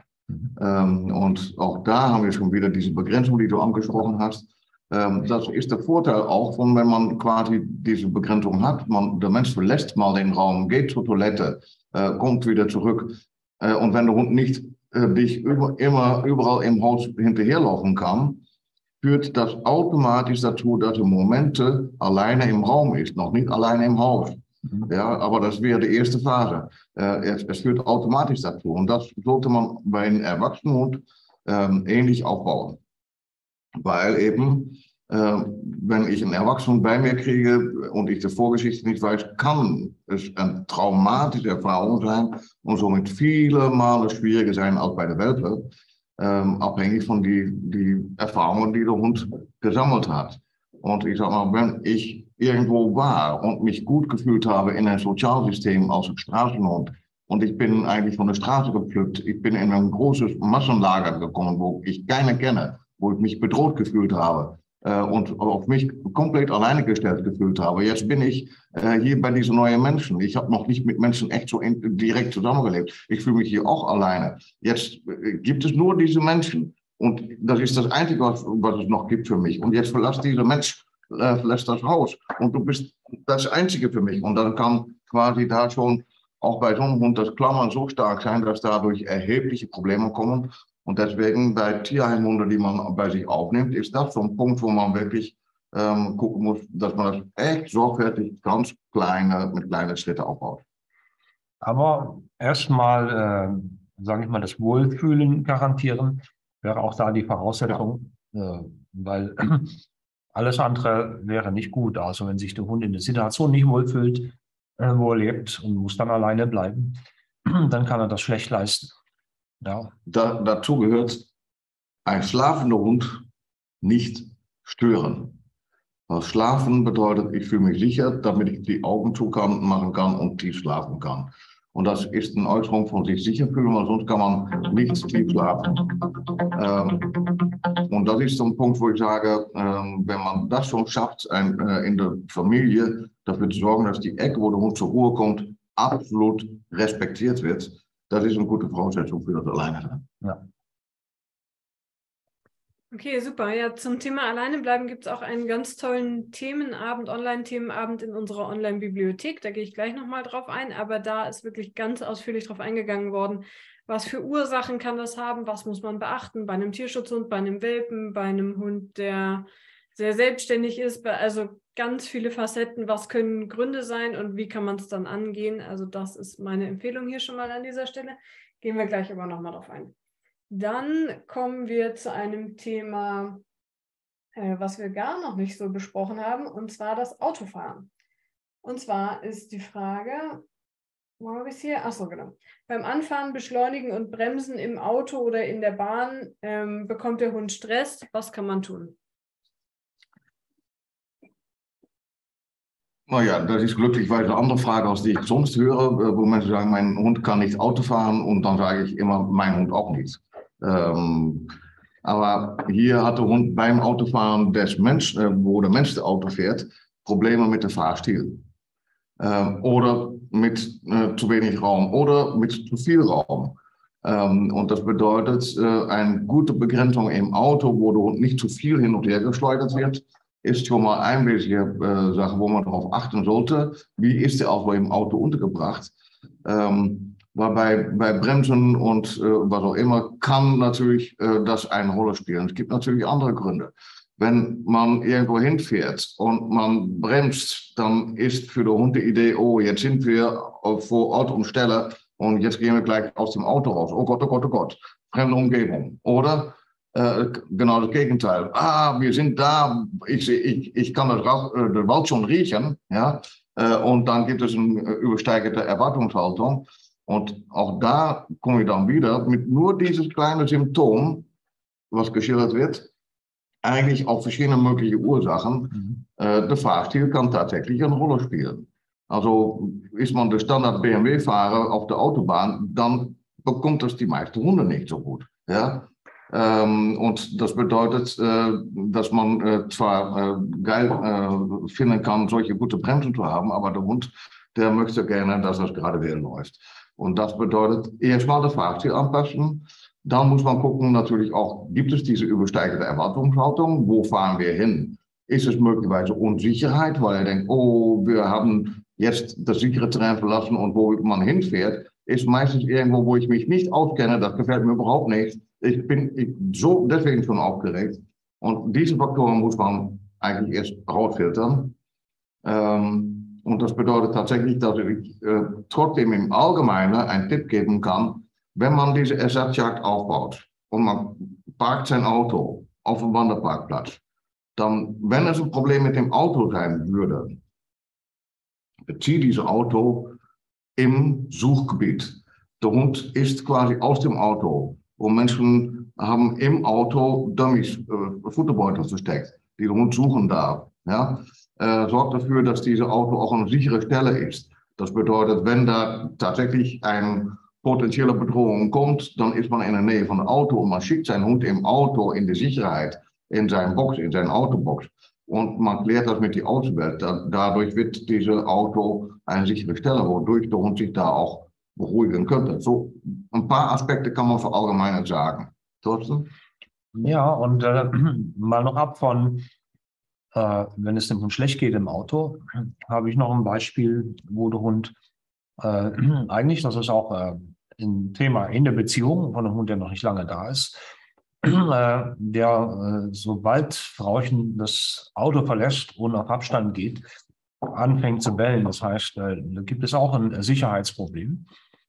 Und auch da haben wir schon wieder diese Begrenzung, die du angesprochen hast. Das ist der Vorteil auch, von, wenn man quasi diese Begrenzung hat. Der Mensch verlässt mal den Raum, geht zur Toilette, kommt wieder zurück. Und wenn der Hund nicht dich immer überall im Haus hinterherlaufen kann, führt das automatisch dazu, dass er Momente alleine im Raum ist, noch nicht alleine im Haus. Ja, aber das wäre die erste Phase. Es führt automatisch dazu. Und das sollte man bei einem Erwachsenenhund ähnlich aufbauen. Weil eben, wenn ich einen Erwachsenen bei mir kriege und ich die Vorgeschichte nicht weiß, kann es eine traumatische Erfahrung sein und somit viele Male schwieriger sein als bei der Welpe, abhängig von die Erfahrungen, die der Hund gesammelt hat. Und ich sage mal, wenn ich irgendwo war und mich gut gefühlt habe in ein Sozialsystem als Straßenhund und ich bin eigentlich von der Straße gepflückt, ich bin in ein großes Massenlager gekommen, wo ich keinen kenne, wo ich mich bedroht gefühlt habe und auf mich komplett alleine gestellt gefühlt habe. Jetzt bin ich hier bei diesen neuen Menschen. Ich habe noch nicht mit Menschen echt so direkt zusammengelebt. Ich fühle mich hier auch alleine. Jetzt gibt es nur diese Menschen. Und das ist das Einzige, was es noch gibt für mich. Und jetzt verlässt dieser Mensch verlässt das Haus. Und du bist das Einzige für mich. Und dann kann quasi da schon auch bei so einem Hund das Klammern so stark sein, dass dadurch erhebliche Probleme kommen. Und deswegen bei Tierheimhunden, die man bei sich aufnimmt, ist das so ein Punkt, wo man wirklich gucken muss, dass man das echt sorgfältig mit kleinen Schritten aufbaut. Aber erstmal, sage ich mal, das Wohlfühlen garantieren, wäre auch da die Voraussetzung, weil alles andere wäre nicht gut. Also wenn sich der Hund in der Situation nicht wohlfühlt, wo er lebt und muss dann alleine bleiben, dann kann er das schlecht leisten. Ja. Dazu gehört ein schlafender Hund nicht stören. Weil Schlafen bedeutet, ich fühle mich sicher, damit ich die Augen machen kann und tief schlafen kann. Und das ist eine Äußerung von sich sicher fühlen, weil sonst kann man nicht tief schlafen. Und das ist so ein Punkt, wo ich sage, wenn man das schon schafft in der Familie, dafür zu sorgen, dass die Ecke, wo der Hund zur Ruhe kommt, absolut respektiert wird, das ist eine gute Voraussetzung für das Alleinsein. Ja. Okay, super. Ja, zum Thema Alleinebleiben gibt es auch einen ganz tollen Themenabend, Online-Themenabend in unserer Online-Bibliothek. Da gehe ich gleich nochmal drauf ein, aber da ist wirklich ganz ausführlich drauf eingegangen worden, was für Ursachen kann das haben, was muss man beachten bei einem Tierschutzhund, bei einem Welpen, bei einem Hund, der sehr selbstständig ist, also ganz viele Facetten, was können Gründe sein und wie kann man es dann angehen. Also das ist meine Empfehlung hier schon mal an dieser Stelle. Gehen wir gleich aber nochmal drauf ein. Dann kommen wir zu einem Thema, was wir gar noch nicht so besprochen haben, und zwar das Autofahren. Und zwar ist die Frage, wo habe ich es hier? Achso, genau. Beim Anfahren, Beschleunigen und Bremsen im Auto oder in der Bahn bekommt der Hund Stress. Was kann man tun? Naja, das ist glücklicherweise eine andere Frage, als die ich sonst höre, wo Menschen sagen, mein Hund kann nicht Auto fahren und dann sage ich immer, mein Hund auch nicht. Aber hier hat der Hund beim Autofahren des Menschen, wo der Mensch das Auto fährt, Probleme mit dem Fahrstil. Oder mit zu wenig Raum oder mit zu viel Raum. Und das bedeutet, eine gute Begrenzung im Auto, wo der Hund nicht zu viel hin und her geschleudert wird, ist schon mal eine wesentliche Sache, wo man darauf achten sollte. Wie ist der auch im Auto untergebracht? Weil bei Bremsen und was auch immer kann natürlich das eine Rolle spielen. Es gibt natürlich andere Gründe. Wenn man irgendwo hinfährt und man bremst, dann ist für den Hund die Idee, oh, jetzt sind wir vor Ort und Stelle und jetzt gehen wir gleich aus dem Auto raus. Oh Gott, oh Gott, oh Gott. Fremde Umgebung. Oder genau das Gegenteil. Wir sind da, ich kann den Wald schon riechen, ja, und dann gibt es eine übersteigerte Erwartungshaltung. Und auch da komme ich dann wieder mit nur dieses kleine Symptom, was geschildert wird, eigentlich auf verschiedene mögliche Ursachen. Der Fahrstil kann tatsächlich eine Rolle spielen. Also ist man der Standard BMW-Fahrer auf der Autobahn, dann bekommt das die meisten Hunde nicht so gut. Ja? Und das bedeutet, dass man zwar geil finden kann, solche gute Bremsen zu haben, aber der Hund, der möchte gerne, dass das gerade wieder läuft. Und das bedeutet erstmal das Fahrziel anpassen. Dann muss man gucken, natürlich auch, gibt es diese übersteigende Erwartungshaltung? Wo fahren wir hin? Ist es möglicherweise Unsicherheit, weil er denkt, oh, wir haben jetzt das sichere Terrain verlassen und wo man hinfährt, ist meistens irgendwo, wo ich mich nicht auskenne. Das gefällt mir überhaupt nicht. Ich bin so deswegen schon aufgeregt. Und diese Faktoren muss man eigentlich erst rausfiltern. Und das bedeutet tatsächlich, dass ich trotzdem im Allgemeinen einen Tipp geben kann, wenn man diese Ersatzjagd aufbaut und man parkt sein Auto auf einem Wanderparkplatz, dann, wenn es ein Problem mit dem Auto sein würde, beziehe dieses Auto im Suchgebiet. Der Hund ist quasi aus dem Auto und Menschen haben im Auto Dummies, Futterbeutel versteckt, die der Hund suchen darf. Ja? Sorgt dafür, dass dieses Auto auch eine sichere Stelle ist. Das bedeutet, wenn da tatsächlich eine potenzielle Bedrohung kommt, dann ist man in der Nähe von dem Auto und man schickt seinen Hund im Auto in die Sicherheit, in seine Box, in seine Autobox. Und man klärt das mit der Außenwelt. Dadurch wird dieses Auto eine sichere Stelle, wodurch der Hund sich da auch beruhigen könnte. So ein paar Aspekte kann man verallgemeinern sagen. Thorsten? Ja, und mal noch ab von, wenn es dem Hund schlecht geht im Auto, habe ich noch ein Beispiel, wo der Hund eigentlich, das ist auch ein Thema in der Beziehung von einem Hund, der noch nicht lange da ist, der sobald Frauchen das Auto verlässt und auf Abstand geht, anfängt zu bellen. Das heißt, da gibt es auch ein Sicherheitsproblem.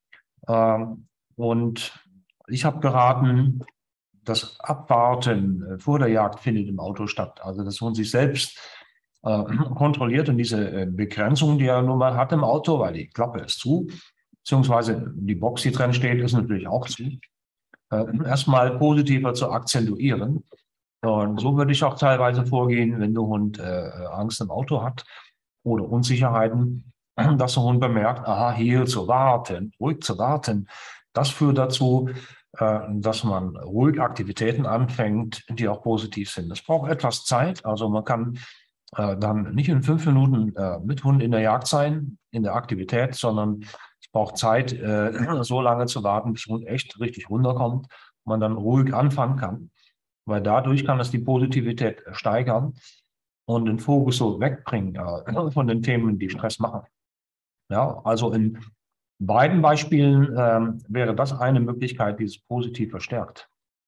Und ich habe geraten, das Abwarten vor der Jagd findet im Auto statt. Also dass man sich selbst kontrolliert und diese Begrenzung, die er nun mal hat im Auto, weil die Klappe ist zu, beziehungsweise die Box, die drin steht, ist natürlich auch zu, erstmal positiver zu akzentuieren. Und so würde ich auch teilweise vorgehen, wenn der Hund Angst im Auto hat oder Unsicherheiten, dass der Hund bemerkt, aha, hier zu warten, ruhig zu warten. Das führt dazu, dass man ruhig Aktivitäten anfängt, die auch positiv sind. Das braucht etwas Zeit. Also man kann dann nicht in 5 Minuten mit Hund in der Jagd sein, in der Aktivität, sondern es braucht Zeit, so lange zu warten, bis der Hund echt richtig runterkommt und man dann ruhig anfangen kann. Weil dadurch kann es die Positivität steigern und den Fokus so wegbringen von den Themen, die Stress machen. Ja, also in beiden Beispielen wäre das eine Möglichkeit, die es positiv verstärkt.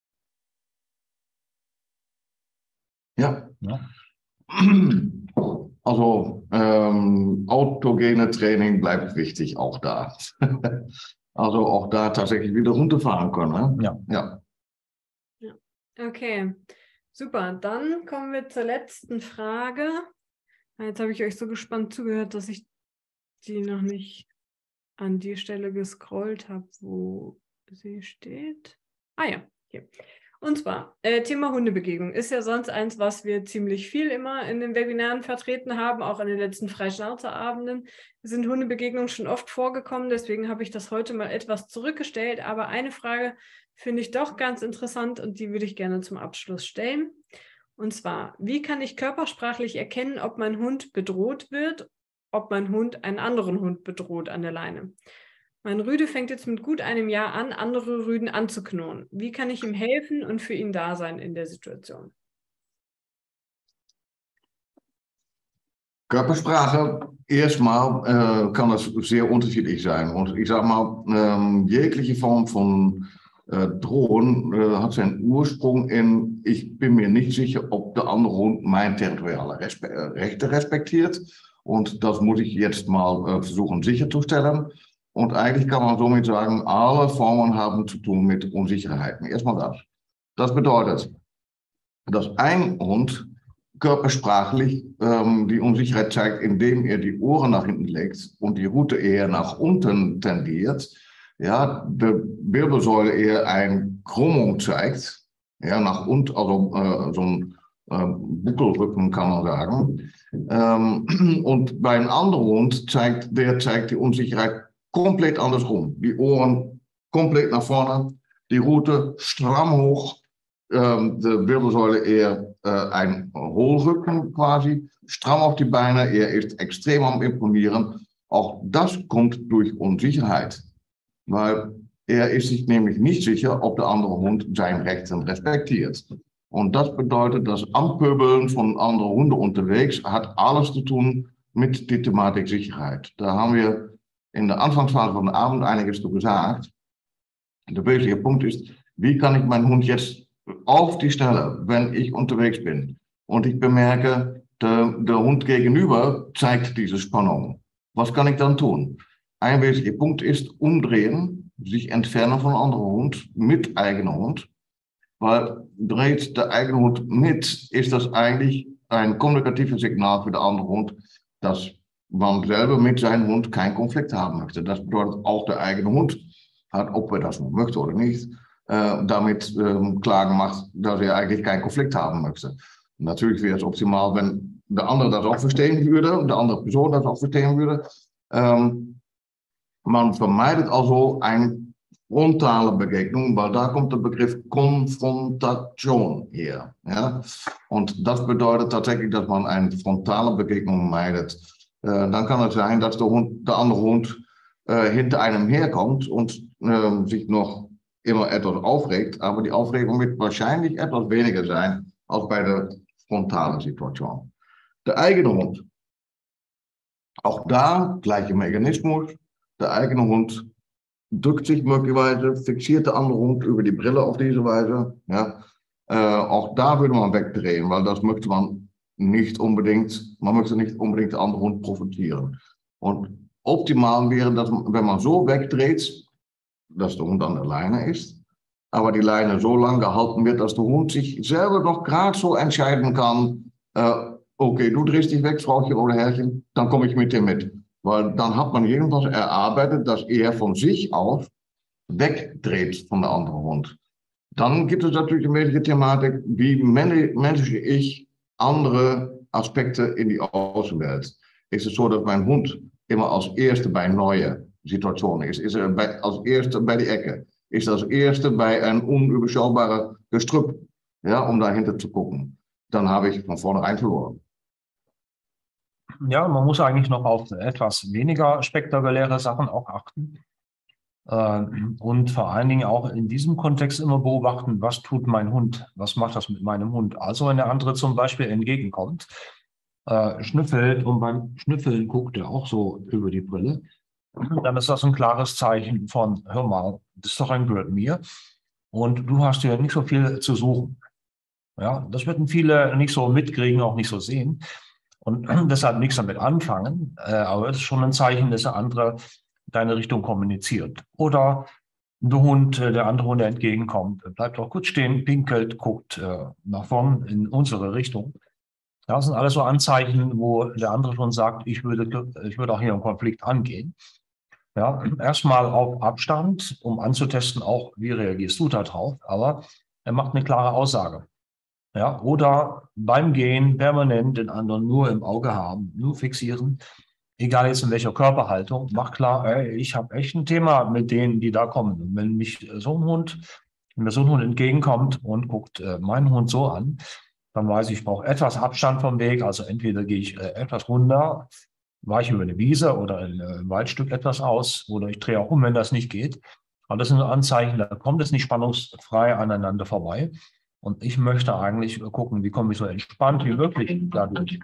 Ja. Also autogene Training bleibt wichtig, auch da. Also auch da tatsächlich wieder runterfahren können. Ne? Ja. Okay, super. Dann kommen wir zur letzten Frage. Jetzt habe ich euch so gespannt zugehört, dass ich die noch nicht an die Stelle gescrollt habe, wo sie steht. Ah ja, hier. Und zwar, Thema Hundebegegnung ist ja sonst eins, was wir ziemlich viel immer in den Webinaren vertreten haben, auch in den letzten Freischnauze-Abenden sind Hundebegegnungen schon oft vorgekommen, deswegen habe ich das heute mal etwas zurückgestellt, aber eine Frage finde ich doch ganz interessant und die würde ich gerne zum Abschluss stellen. Und zwar, wie kann ich körpersprachlich erkennen, ob mein Hund bedroht wird, ob mein Hund einen anderen Hund bedroht an der Leine? Mein Rüde fängt jetzt mit gut einem Jahr an, andere Rüden anzuknurren. Wie kann ich ihm helfen und für ihn da sein in der Situation? Körpersprache, erstmal kann das sehr unterschiedlich sein. Und ich sage mal, jegliche Form von Drohen hat seinen Ursprung in, ich bin mir nicht sicher, ob der andere Hund mein territoriale Rechte respektiert. Und das muss ich jetzt mal versuchen sicherzustellen. Und eigentlich kann man somit sagen, alle Formen haben zu tun mit Unsicherheiten. Erstmal das. Das bedeutet, dass ein Hund körpersprachlich die Unsicherheit zeigt, indem er die Ohren nach hinten legt und die Rute eher nach unten tendiert. Ja, die Wirbelsäule eher eine Krümmung zeigt, ja, nach unten, also so ein Buckelrücken kann man sagen. Und bei einem anderen Hund zeigt die Unsicherheit komplett andersrum. Die Ohren komplett nach vorne, die Rute stramm hoch, de Wirbelsäule eher ein Hohlrücken quasi, stramm auf die Beine, er ist extrem am Imponieren. Auch das kommt durch Unsicherheit, weil er ist sich nämlich nicht sicher, ob der andere Hund sein Rechten respektiert. Und das bedeutet, das Anpöbeln von anderen Hunden unterwegs hat alles zu tun mit der Thematik Sicherheit. Da haben wir in der Anfangsphase von der Abend einiges zu gesagt. Der wesentliche Punkt ist, wie kann ich meinen Hund jetzt auf die Schnelle, wenn ich unterwegs bin und ich bemerke, der Hund gegenüber zeigt diese Spannung. Was kann ich dann tun? Ein wesentlicher Punkt ist umdrehen, sich entfernen von anderen Hund mit eigenem Hund. Weil dreht der eigene Hund mit, ist das eigentlich ein kommunikatives Signal für den anderen Hund, dass man selber mit seinem Hund keinen Konflikt haben möchte. Das bedeutet, auch der eigene Hund hat, ob er das möchte oder nicht, damit klar gemacht, dass er eigentlich keinen Konflikt haben möchte. Natürlich wäre es optimal, wenn der andere das auch verstehen würde, der andere Person das auch verstehen würde. Man vermeidet also ein frontale Begegnung, weil da kommt der Begriff Konfrontation her. Ja? Und das bedeutet tatsächlich, dass man eine frontale Begegnung meidet. Dann kann es sein, dass der andere Hund hinter einem herkommt und sich noch immer etwas aufregt, aber die Aufregung wird wahrscheinlich etwas weniger sein als bei der frontalen Situation. Der eigene Hund. Auch da gleiche Mechanismus. Der eigene Hund drückt sich möglicherweise, fixiert der andere Hund über die Brille auf diese Weise. Ja. Auch da würde man wegdrehen, weil das möchte man nicht unbedingt, man möchte nicht unbedingt den anderen Hund profitieren. Und optimal wäre, dass man, wenn man so wegdreht, dass der Hund an der Leine ist, aber die Leine so lang gehalten wird, dass der Hund sich selber noch gerade so entscheiden kann, okay, du drehst dich weg, Frauchen oder Herrchen, dann komme ich mit dir mit. Weil dann hat man jedenfalls erarbeitet, dass er von sich aus wegdreht von der anderen Hund. Dann gibt es natürlich eine wesentliche Thematik, wie manage ich andere Aspekte in die Außenwelt. Ist es so, dass mein Hund immer als Erste bei neuen Situationen ist? Ist er als Erste bei die Ecke? Ist er als Erste bei einem unüberschaubaren Gestrüpp, ja, um dahinter zu gucken? Dann habe ich von vornherein verloren. Ja, man muss eigentlich noch auf etwas weniger spektakuläre Sachen auch achten. Und vor allen Dingen auch in diesem Kontext immer beobachten, was tut mein Hund, was macht das mit meinem Hund. Also wenn der andere zum Beispiel entgegenkommt, schnüffelt und beim Schnüffeln guckt er auch so über die Brille, dann ist das ein klares Zeichen von, hör mal, das Terrain gehört mir und du hast hier nicht so viel zu suchen. Ja, das würden viele nicht so mitkriegen, auch nicht so sehen. Und deshalb nichts damit anfangen, aber es ist schon ein Zeichen, dass der andere deine Richtung kommuniziert. Oder der andere Hund, der entgegenkommt, bleibt auch kurz stehen, pinkelt, guckt nach vorn in unsere Richtung. Das sind alles so Anzeichen, wo der andere schon sagt, ich würde auch hier einen Konflikt angehen. Ja, erstmal auf Abstand, um anzutesten, auch wie reagierst du da drauf, aber er macht eine klare Aussage. Ja, oder beim Gehen permanent den anderen nur im Auge haben, nur fixieren, egal jetzt in welcher Körperhaltung, macht klar, ey, ich habe echt ein Thema mit denen, die da kommen. Und wenn mir so ein Hund entgegenkommt und guckt meinen Hund so an, dann weiß ich, ich brauche etwas Abstand vom Weg, also entweder gehe ich etwas runter, weiche über eine Wiese oder ein Waldstück etwas aus, oder ich drehe auch um, wenn das nicht geht. Aber das sind Anzeichen, da kommt es nicht spannungsfrei aneinander vorbei. Und ich möchte eigentlich gucken, wie komme ich so entspannt wie möglich dadurch.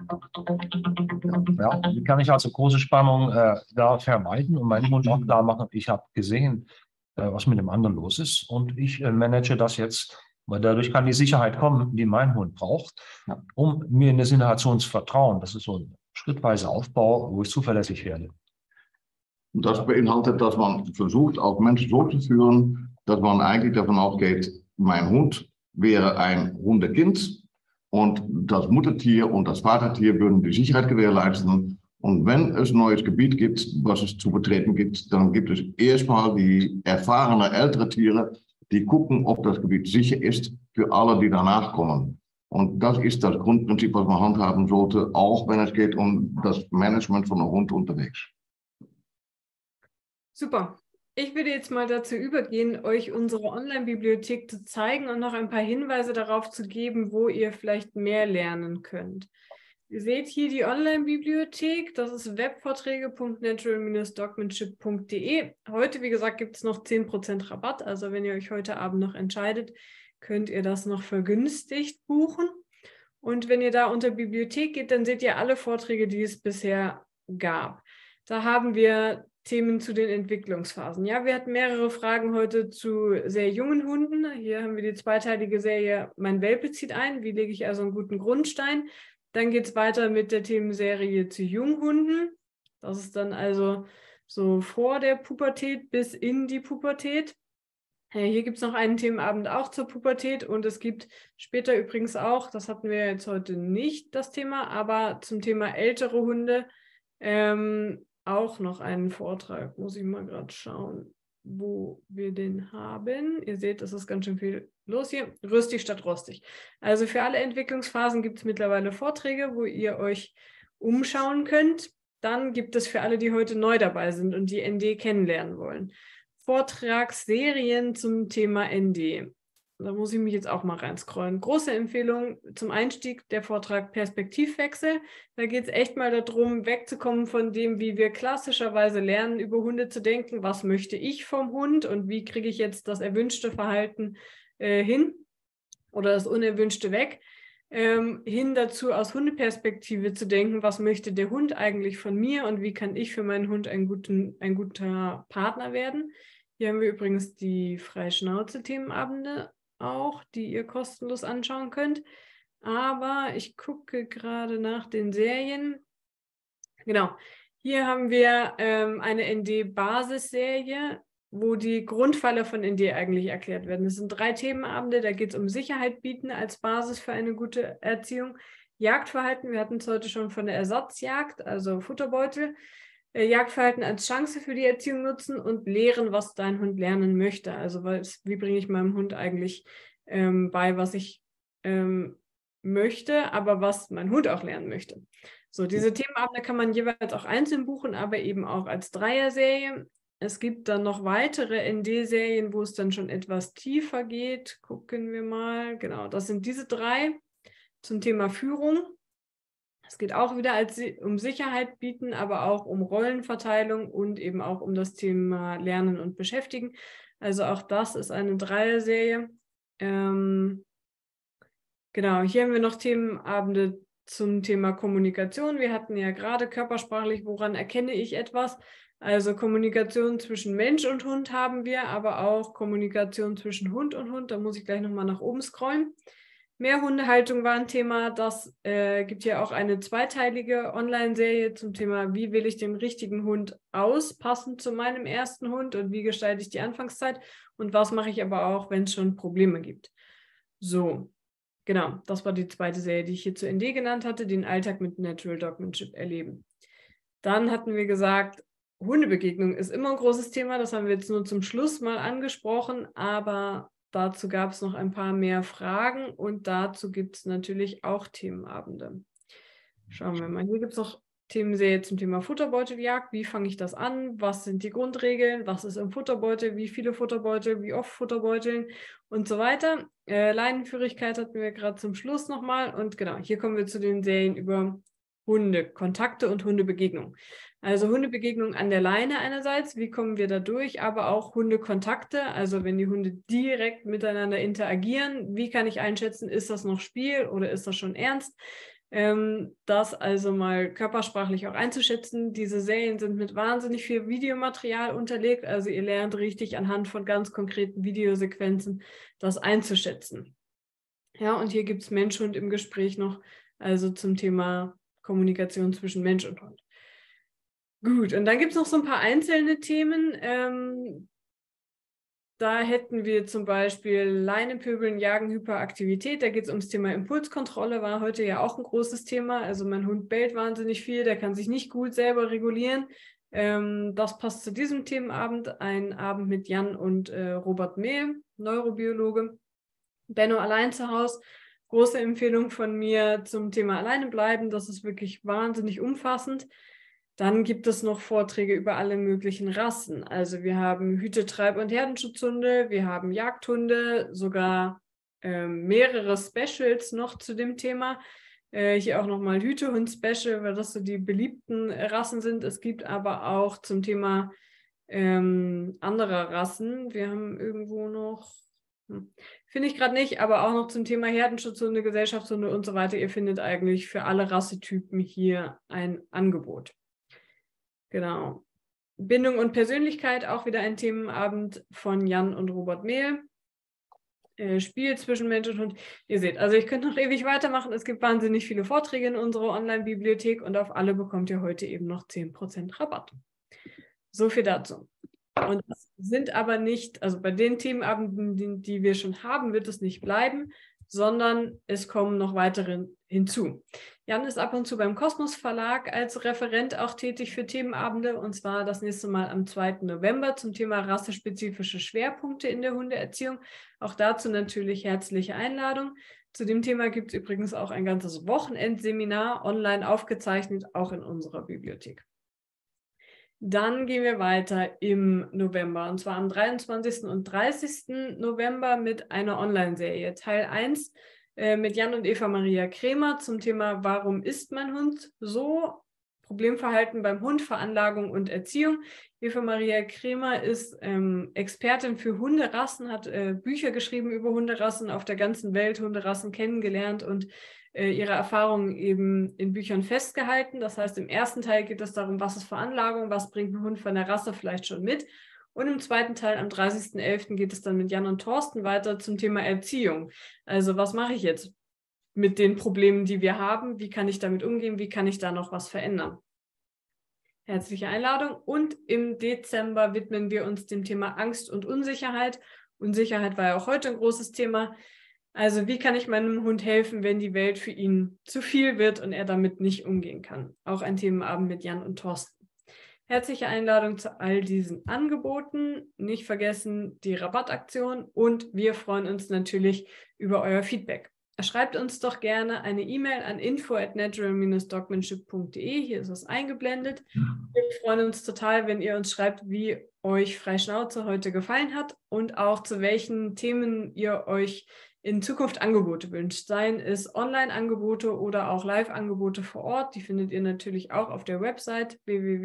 Ja, wie kann ich also große Spannung da vermeiden und meinen Hund auch klar machen, ich habe gesehen, was mit dem anderen los ist und ich manage das jetzt, weil dadurch kann die Sicherheit kommen, die mein Hund braucht, um mir in der Situation zu vertrauen. Das ist so ein schrittweiser Aufbau, wo ich zuverlässig werde. Das beinhaltet, dass man versucht, auch Menschen so zu führen, dass man eigentlich davon ausgeht, mein Hund wäre ein Hundekind und das Muttertier und das Vatertier würden die Sicherheit gewährleisten. Und wenn es ein neues Gebiet gibt, was es zu betreten gibt, dann gibt es erstmal die erfahrene ältere Tiere, die gucken, ob das Gebiet sicher ist für alle, die danach kommen. Und das ist das Grundprinzip, was man handhaben sollte, auch wenn es geht um das Management von einem Hund unterwegs. Super. Ich würde jetzt mal dazu übergehen, euch unsere Online-Bibliothek zu zeigen und noch ein paar Hinweise darauf zu geben, wo ihr vielleicht mehr lernen könnt. Ihr seht hier die Online-Bibliothek, das ist webvorträge.natural-dogmanship.de. Heute, wie gesagt, gibt es noch 10% Rabatt, also wenn ihr euch heute Abend noch entscheidet, könnt ihr das noch vergünstigt buchen. Und wenn ihr da unter Bibliothek geht, dann seht ihr alle Vorträge, die es bisher gab. Da haben wir Themen zu den Entwicklungsphasen. Ja, wir hatten mehrere Fragen heute zu sehr jungen Hunden. Hier haben wir die zweiteilige Serie Mein Welpe zieht ein. Wie lege ich also einen guten Grundstein? Dann geht es weiter mit der Themenserie zu Junghunden. Das ist dann also so vor der Pubertät bis in die Pubertät. Hier gibt es noch einen Themenabend auch zur Pubertät und es gibt später übrigens auch, das hatten wir jetzt heute nicht, das Thema, aber zum Thema ältere Hunde auch noch einen Vortrag. Muss ich mal gerade schauen, wo wir den haben. Ihr seht, es ist ganz schön viel los hier. Rüstig statt rostig. Also für alle Entwicklungsphasen gibt es mittlerweile Vorträge, wo ihr euch umschauen könnt. Dann gibt es für alle, die heute neu dabei sind und die ND kennenlernen wollen, Vortragsserien zum Thema ND. Da muss ich mich jetzt auch mal reinscrollen. Große Empfehlung zum Einstieg der Vortrag Perspektivwechsel. Da geht es echt mal darum, wegzukommen von dem, wie wir klassischerweise lernen, über Hunde zu denken. Was möchte ich vom Hund und wie kriege ich jetzt das erwünschte Verhalten hin oder das Unerwünschte weg? Hin dazu, aus Hundeperspektive zu denken, was möchte der Hund eigentlich von mir und wie kann ich für meinen Hund ein guter Partner werden. Hier haben wir übrigens die Freischnauze-Themenabende auch, die ihr kostenlos anschauen könnt. Aber ich gucke gerade nach den Serien. Genau, hier haben wir eine ND-Basisserie, wo die Grundpfeiler von ND eigentlich erklärt werden. Es sind 3 Themenabende, da geht es um Sicherheit bieten als Basis für eine gute Erziehung, Jagdverhalten, wir hatten es heute schon von der Ersatzjagd, also Futterbeutel, Jagdverhalten als Chance für die Erziehung nutzen und lehren, was dein Hund lernen möchte. Also wie bringe ich meinem Hund eigentlich bei, was ich möchte, aber was mein Hund auch lernen möchte. So, diese Themenabende kann man jeweils auch einzeln buchen, aber eben auch als Dreier-Serie. Es gibt dann noch weitere ND-Serien, wo es dann schon etwas tiefer geht. Gucken wir mal. Genau, das sind diese 3 zum Thema Führung. Es geht auch wieder um Sicherheit bieten, aber auch um Rollenverteilung und eben auch um das Thema Lernen und Beschäftigen. Also auch das ist eine Dreier-Serie. Genau, hier haben wir noch Themenabende zum Thema Kommunikation. Wir hatten ja gerade körpersprachlich, woran erkenne ich etwas? Also Kommunikation zwischen Mensch und Hund haben wir, aber auch Kommunikation zwischen Hund und Hund. Da muss ich gleich nochmal nach oben scrollen. Mehrhundehaltung war ein Thema. Das gibt ja auch eine zweiteilige Online-Serie zum Thema, wie wähle ich den richtigen Hund aus, passend zu meinem ersten Hund und wie gestalte ich die Anfangszeit und was mache ich aber auch, wenn es schon Probleme gibt. So, genau, das war die zweite Serie, die ich hier zu ND genannt hatte, den Alltag mit Natural Dogmanship erleben. Dann hatten wir gesagt, Hundebegegnung ist immer ein großes Thema, das haben wir jetzt nur zum Schluss mal angesprochen, aber dazu gab es noch ein paar mehr Fragen und dazu gibt es natürlich auch Themenabende. Schauen wir mal, hier gibt es noch Themenserie zum Thema Futterbeuteljagd. Wie fange ich das an? Was sind die Grundregeln? Was ist im Futterbeutel? Wie viele Futterbeutel? Wie oft Futterbeuteln? Und so weiter. Leinenführigkeit hatten wir gerade zum Schluss nochmal. Und genau, hier kommen wir zu den Serien über Hundekontakte und Hundebegegnung. Also Hundebegegnung an der Leine einerseits, wie kommen wir da durch, aber auch Hundekontakte, also wenn die Hunde direkt miteinander interagieren, wie kann ich einschätzen, ist das noch Spiel oder ist das schon ernst? Das also mal körpersprachlich auch einzuschätzen. Diese Serien sind mit wahnsinnig viel Videomaterial unterlegt, also ihr lernt richtig anhand von ganz konkreten Videosequenzen das einzuschätzen. Ja, und hier gibt es Mensch-Hund im Gespräch noch, also zum Thema Kommunikation zwischen Mensch und Hund. Gut, und dann gibt es noch so ein paar einzelne Themen. Da hätten wir zum Beispiel Leinepöbeln, Jagen, Hyperaktivität. Da geht es ums Thema Impulskontrolle, war heute ja auch ein großes Thema. Also mein Hund bellt wahnsinnig viel, der kann sich nicht gut selber regulieren. Das passt zu diesem Themenabend. Ein Abend mit Jan und Robert Mehl, Neurobiologe. Benno allein zu Hause. große Empfehlung von mir zum Thema Alleine bleiben. Das ist wirklich wahnsinnig umfassend. Dann gibt es noch Vorträge über alle möglichen Rassen. Also wir haben Hüte-, Treib- und Herdenschutzhunde, wir haben Jagdhunde, sogar mehrere Specials noch zu dem Thema. Hier auch nochmal Hütehund-Special, weil das so die beliebten Rassen sind. Es gibt aber auch zum Thema anderer Rassen. Wir haben irgendwo noch, finde ich gerade nicht, aber auch noch zum Thema Herdenschutzhunde, Gesellschaftshunde und so weiter. Ihr findet eigentlich für alle Rassetypen hier ein Angebot. Genau. Bindung und Persönlichkeit, auch wieder ein Themenabend von Jan und Robert Mehl. Spiel zwischen Mensch und Hund. Ihr seht, also ich könnte noch ewig weitermachen. Es gibt wahnsinnig viele Vorträge in unserer Online-Bibliothek und auf alle bekommt ihr heute eben noch 10% Rabatt. So viel dazu. Und das sind aber nicht, also bei den Themenabenden, die wir schon haben, wird es nicht bleiben, sondern es kommen noch weitere hinzu. Jan ist ab und zu beim Kosmos Verlag als Referent auch tätig für Themenabende, und zwar das nächste Mal am 2. November zum Thema rassespezifische Schwerpunkte in der Hundeerziehung. Auch dazu natürlich herzliche Einladung. Zu dem Thema gibt es übrigens auch ein ganzes Wochenendseminar online aufgezeichnet, auch in unserer Bibliothek. Dann gehen wir weiter im November, und zwar am 23. und 30. November mit einer Online-Serie. Teil 1 mit Jan und Eva Maria Kremer zum Thema Warum ist mein Hund so? Problemverhalten beim Hund, Veranlagung und Erziehung. Eva Maria Kremer ist Expertin für Hunderassen, hat Bücher geschrieben über Hunderassen auf der ganzen Welt, Hunderassen kennengelernt und ihre Erfahrungen eben in Büchern festgehalten. Das heißt, im ersten Teil geht es darum, was ist Veranlagung, was bringt ein Hund von der Rasse vielleicht schon mit. Und im zweiten Teil, am 30.11., geht es dann mit Jan und Thorsten weiter zum Thema Erziehung. Also was mache ich jetzt mit den Problemen, die wir haben? Wie kann ich damit umgehen? Wie kann ich da noch was verändern? Herzliche Einladung. Und im Dezember widmen wir uns dem Thema Angst und Unsicherheit. Unsicherheit war ja auch heute ein großes Thema. Also wie kann ich meinem Hund helfen, wenn die Welt für ihn zu viel wird und er damit nicht umgehen kann? Auch ein Themenabend mit Jan und Thorsten. Herzliche Einladung zu all diesen Angeboten. Nicht vergessen die Rabattaktion und wir freuen uns natürlich über euer Feedback. Schreibt uns doch gerne eine E-Mail an info@natural-dogmanship.de. Hier ist es eingeblendet. Wir freuen uns total, wenn ihr uns schreibt, wie euch Freischnauze heute gefallen hat und auch zu welchen Themen ihr euch in Zukunft Angebote wünscht. Seien es Online-Angebote oder auch Live-Angebote vor Ort. Die findet ihr natürlich auch auf der Website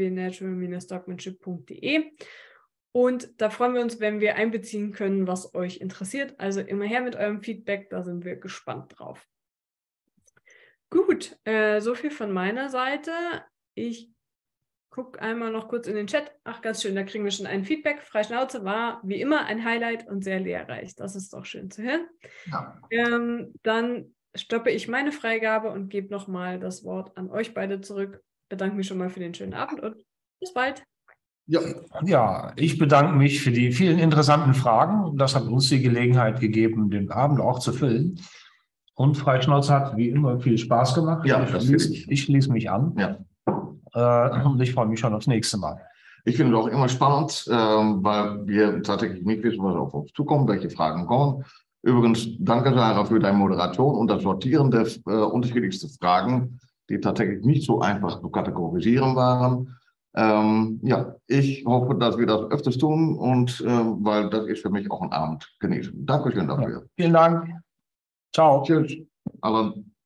www.natural-dogmanship.de. Und da freuen wir uns, wenn wir einbeziehen können, was euch interessiert. Also immer her mit eurem Feedback, da sind wir gespannt drauf. Gut, so viel von meiner Seite. Ich gucke einmal noch kurz in den Chat. Ach, ganz schön, da kriegen wir schon ein Feedback. Freischnauze war wie immer ein Highlight und sehr lehrreich. Das ist doch schön zu hören. Ja. Dann stoppe ich meine Freigabe und gebe nochmal das Wort an euch beide zurück. Bedanke mich schon mal für den schönen Abend und bis bald. Ja, ich bedanke mich für die vielen interessanten Fragen. Das hat uns die Gelegenheit gegeben, den Abend auch zu füllen. Und Freischnauze hat wie immer viel Spaß gemacht. Ja, ich schließe mich an. Ja. Und ich freue mich schon aufs nächste Mal. Ich finde es auch immer spannend, weil wir tatsächlich nicht wissen, was auf uns zukommt, welche Fragen kommen. Übrigens, danke Sarah für deine Moderation und das Sortieren der unterschiedlichsten Fragen, die tatsächlich nicht so einfach zu kategorisieren waren. Ja, ich hoffe, dass wir das öfters tun und weil das ist für mich auch ein Abend genießen. Dankeschön dafür. Ja, vielen Dank. Ciao. Tschüss. Alan.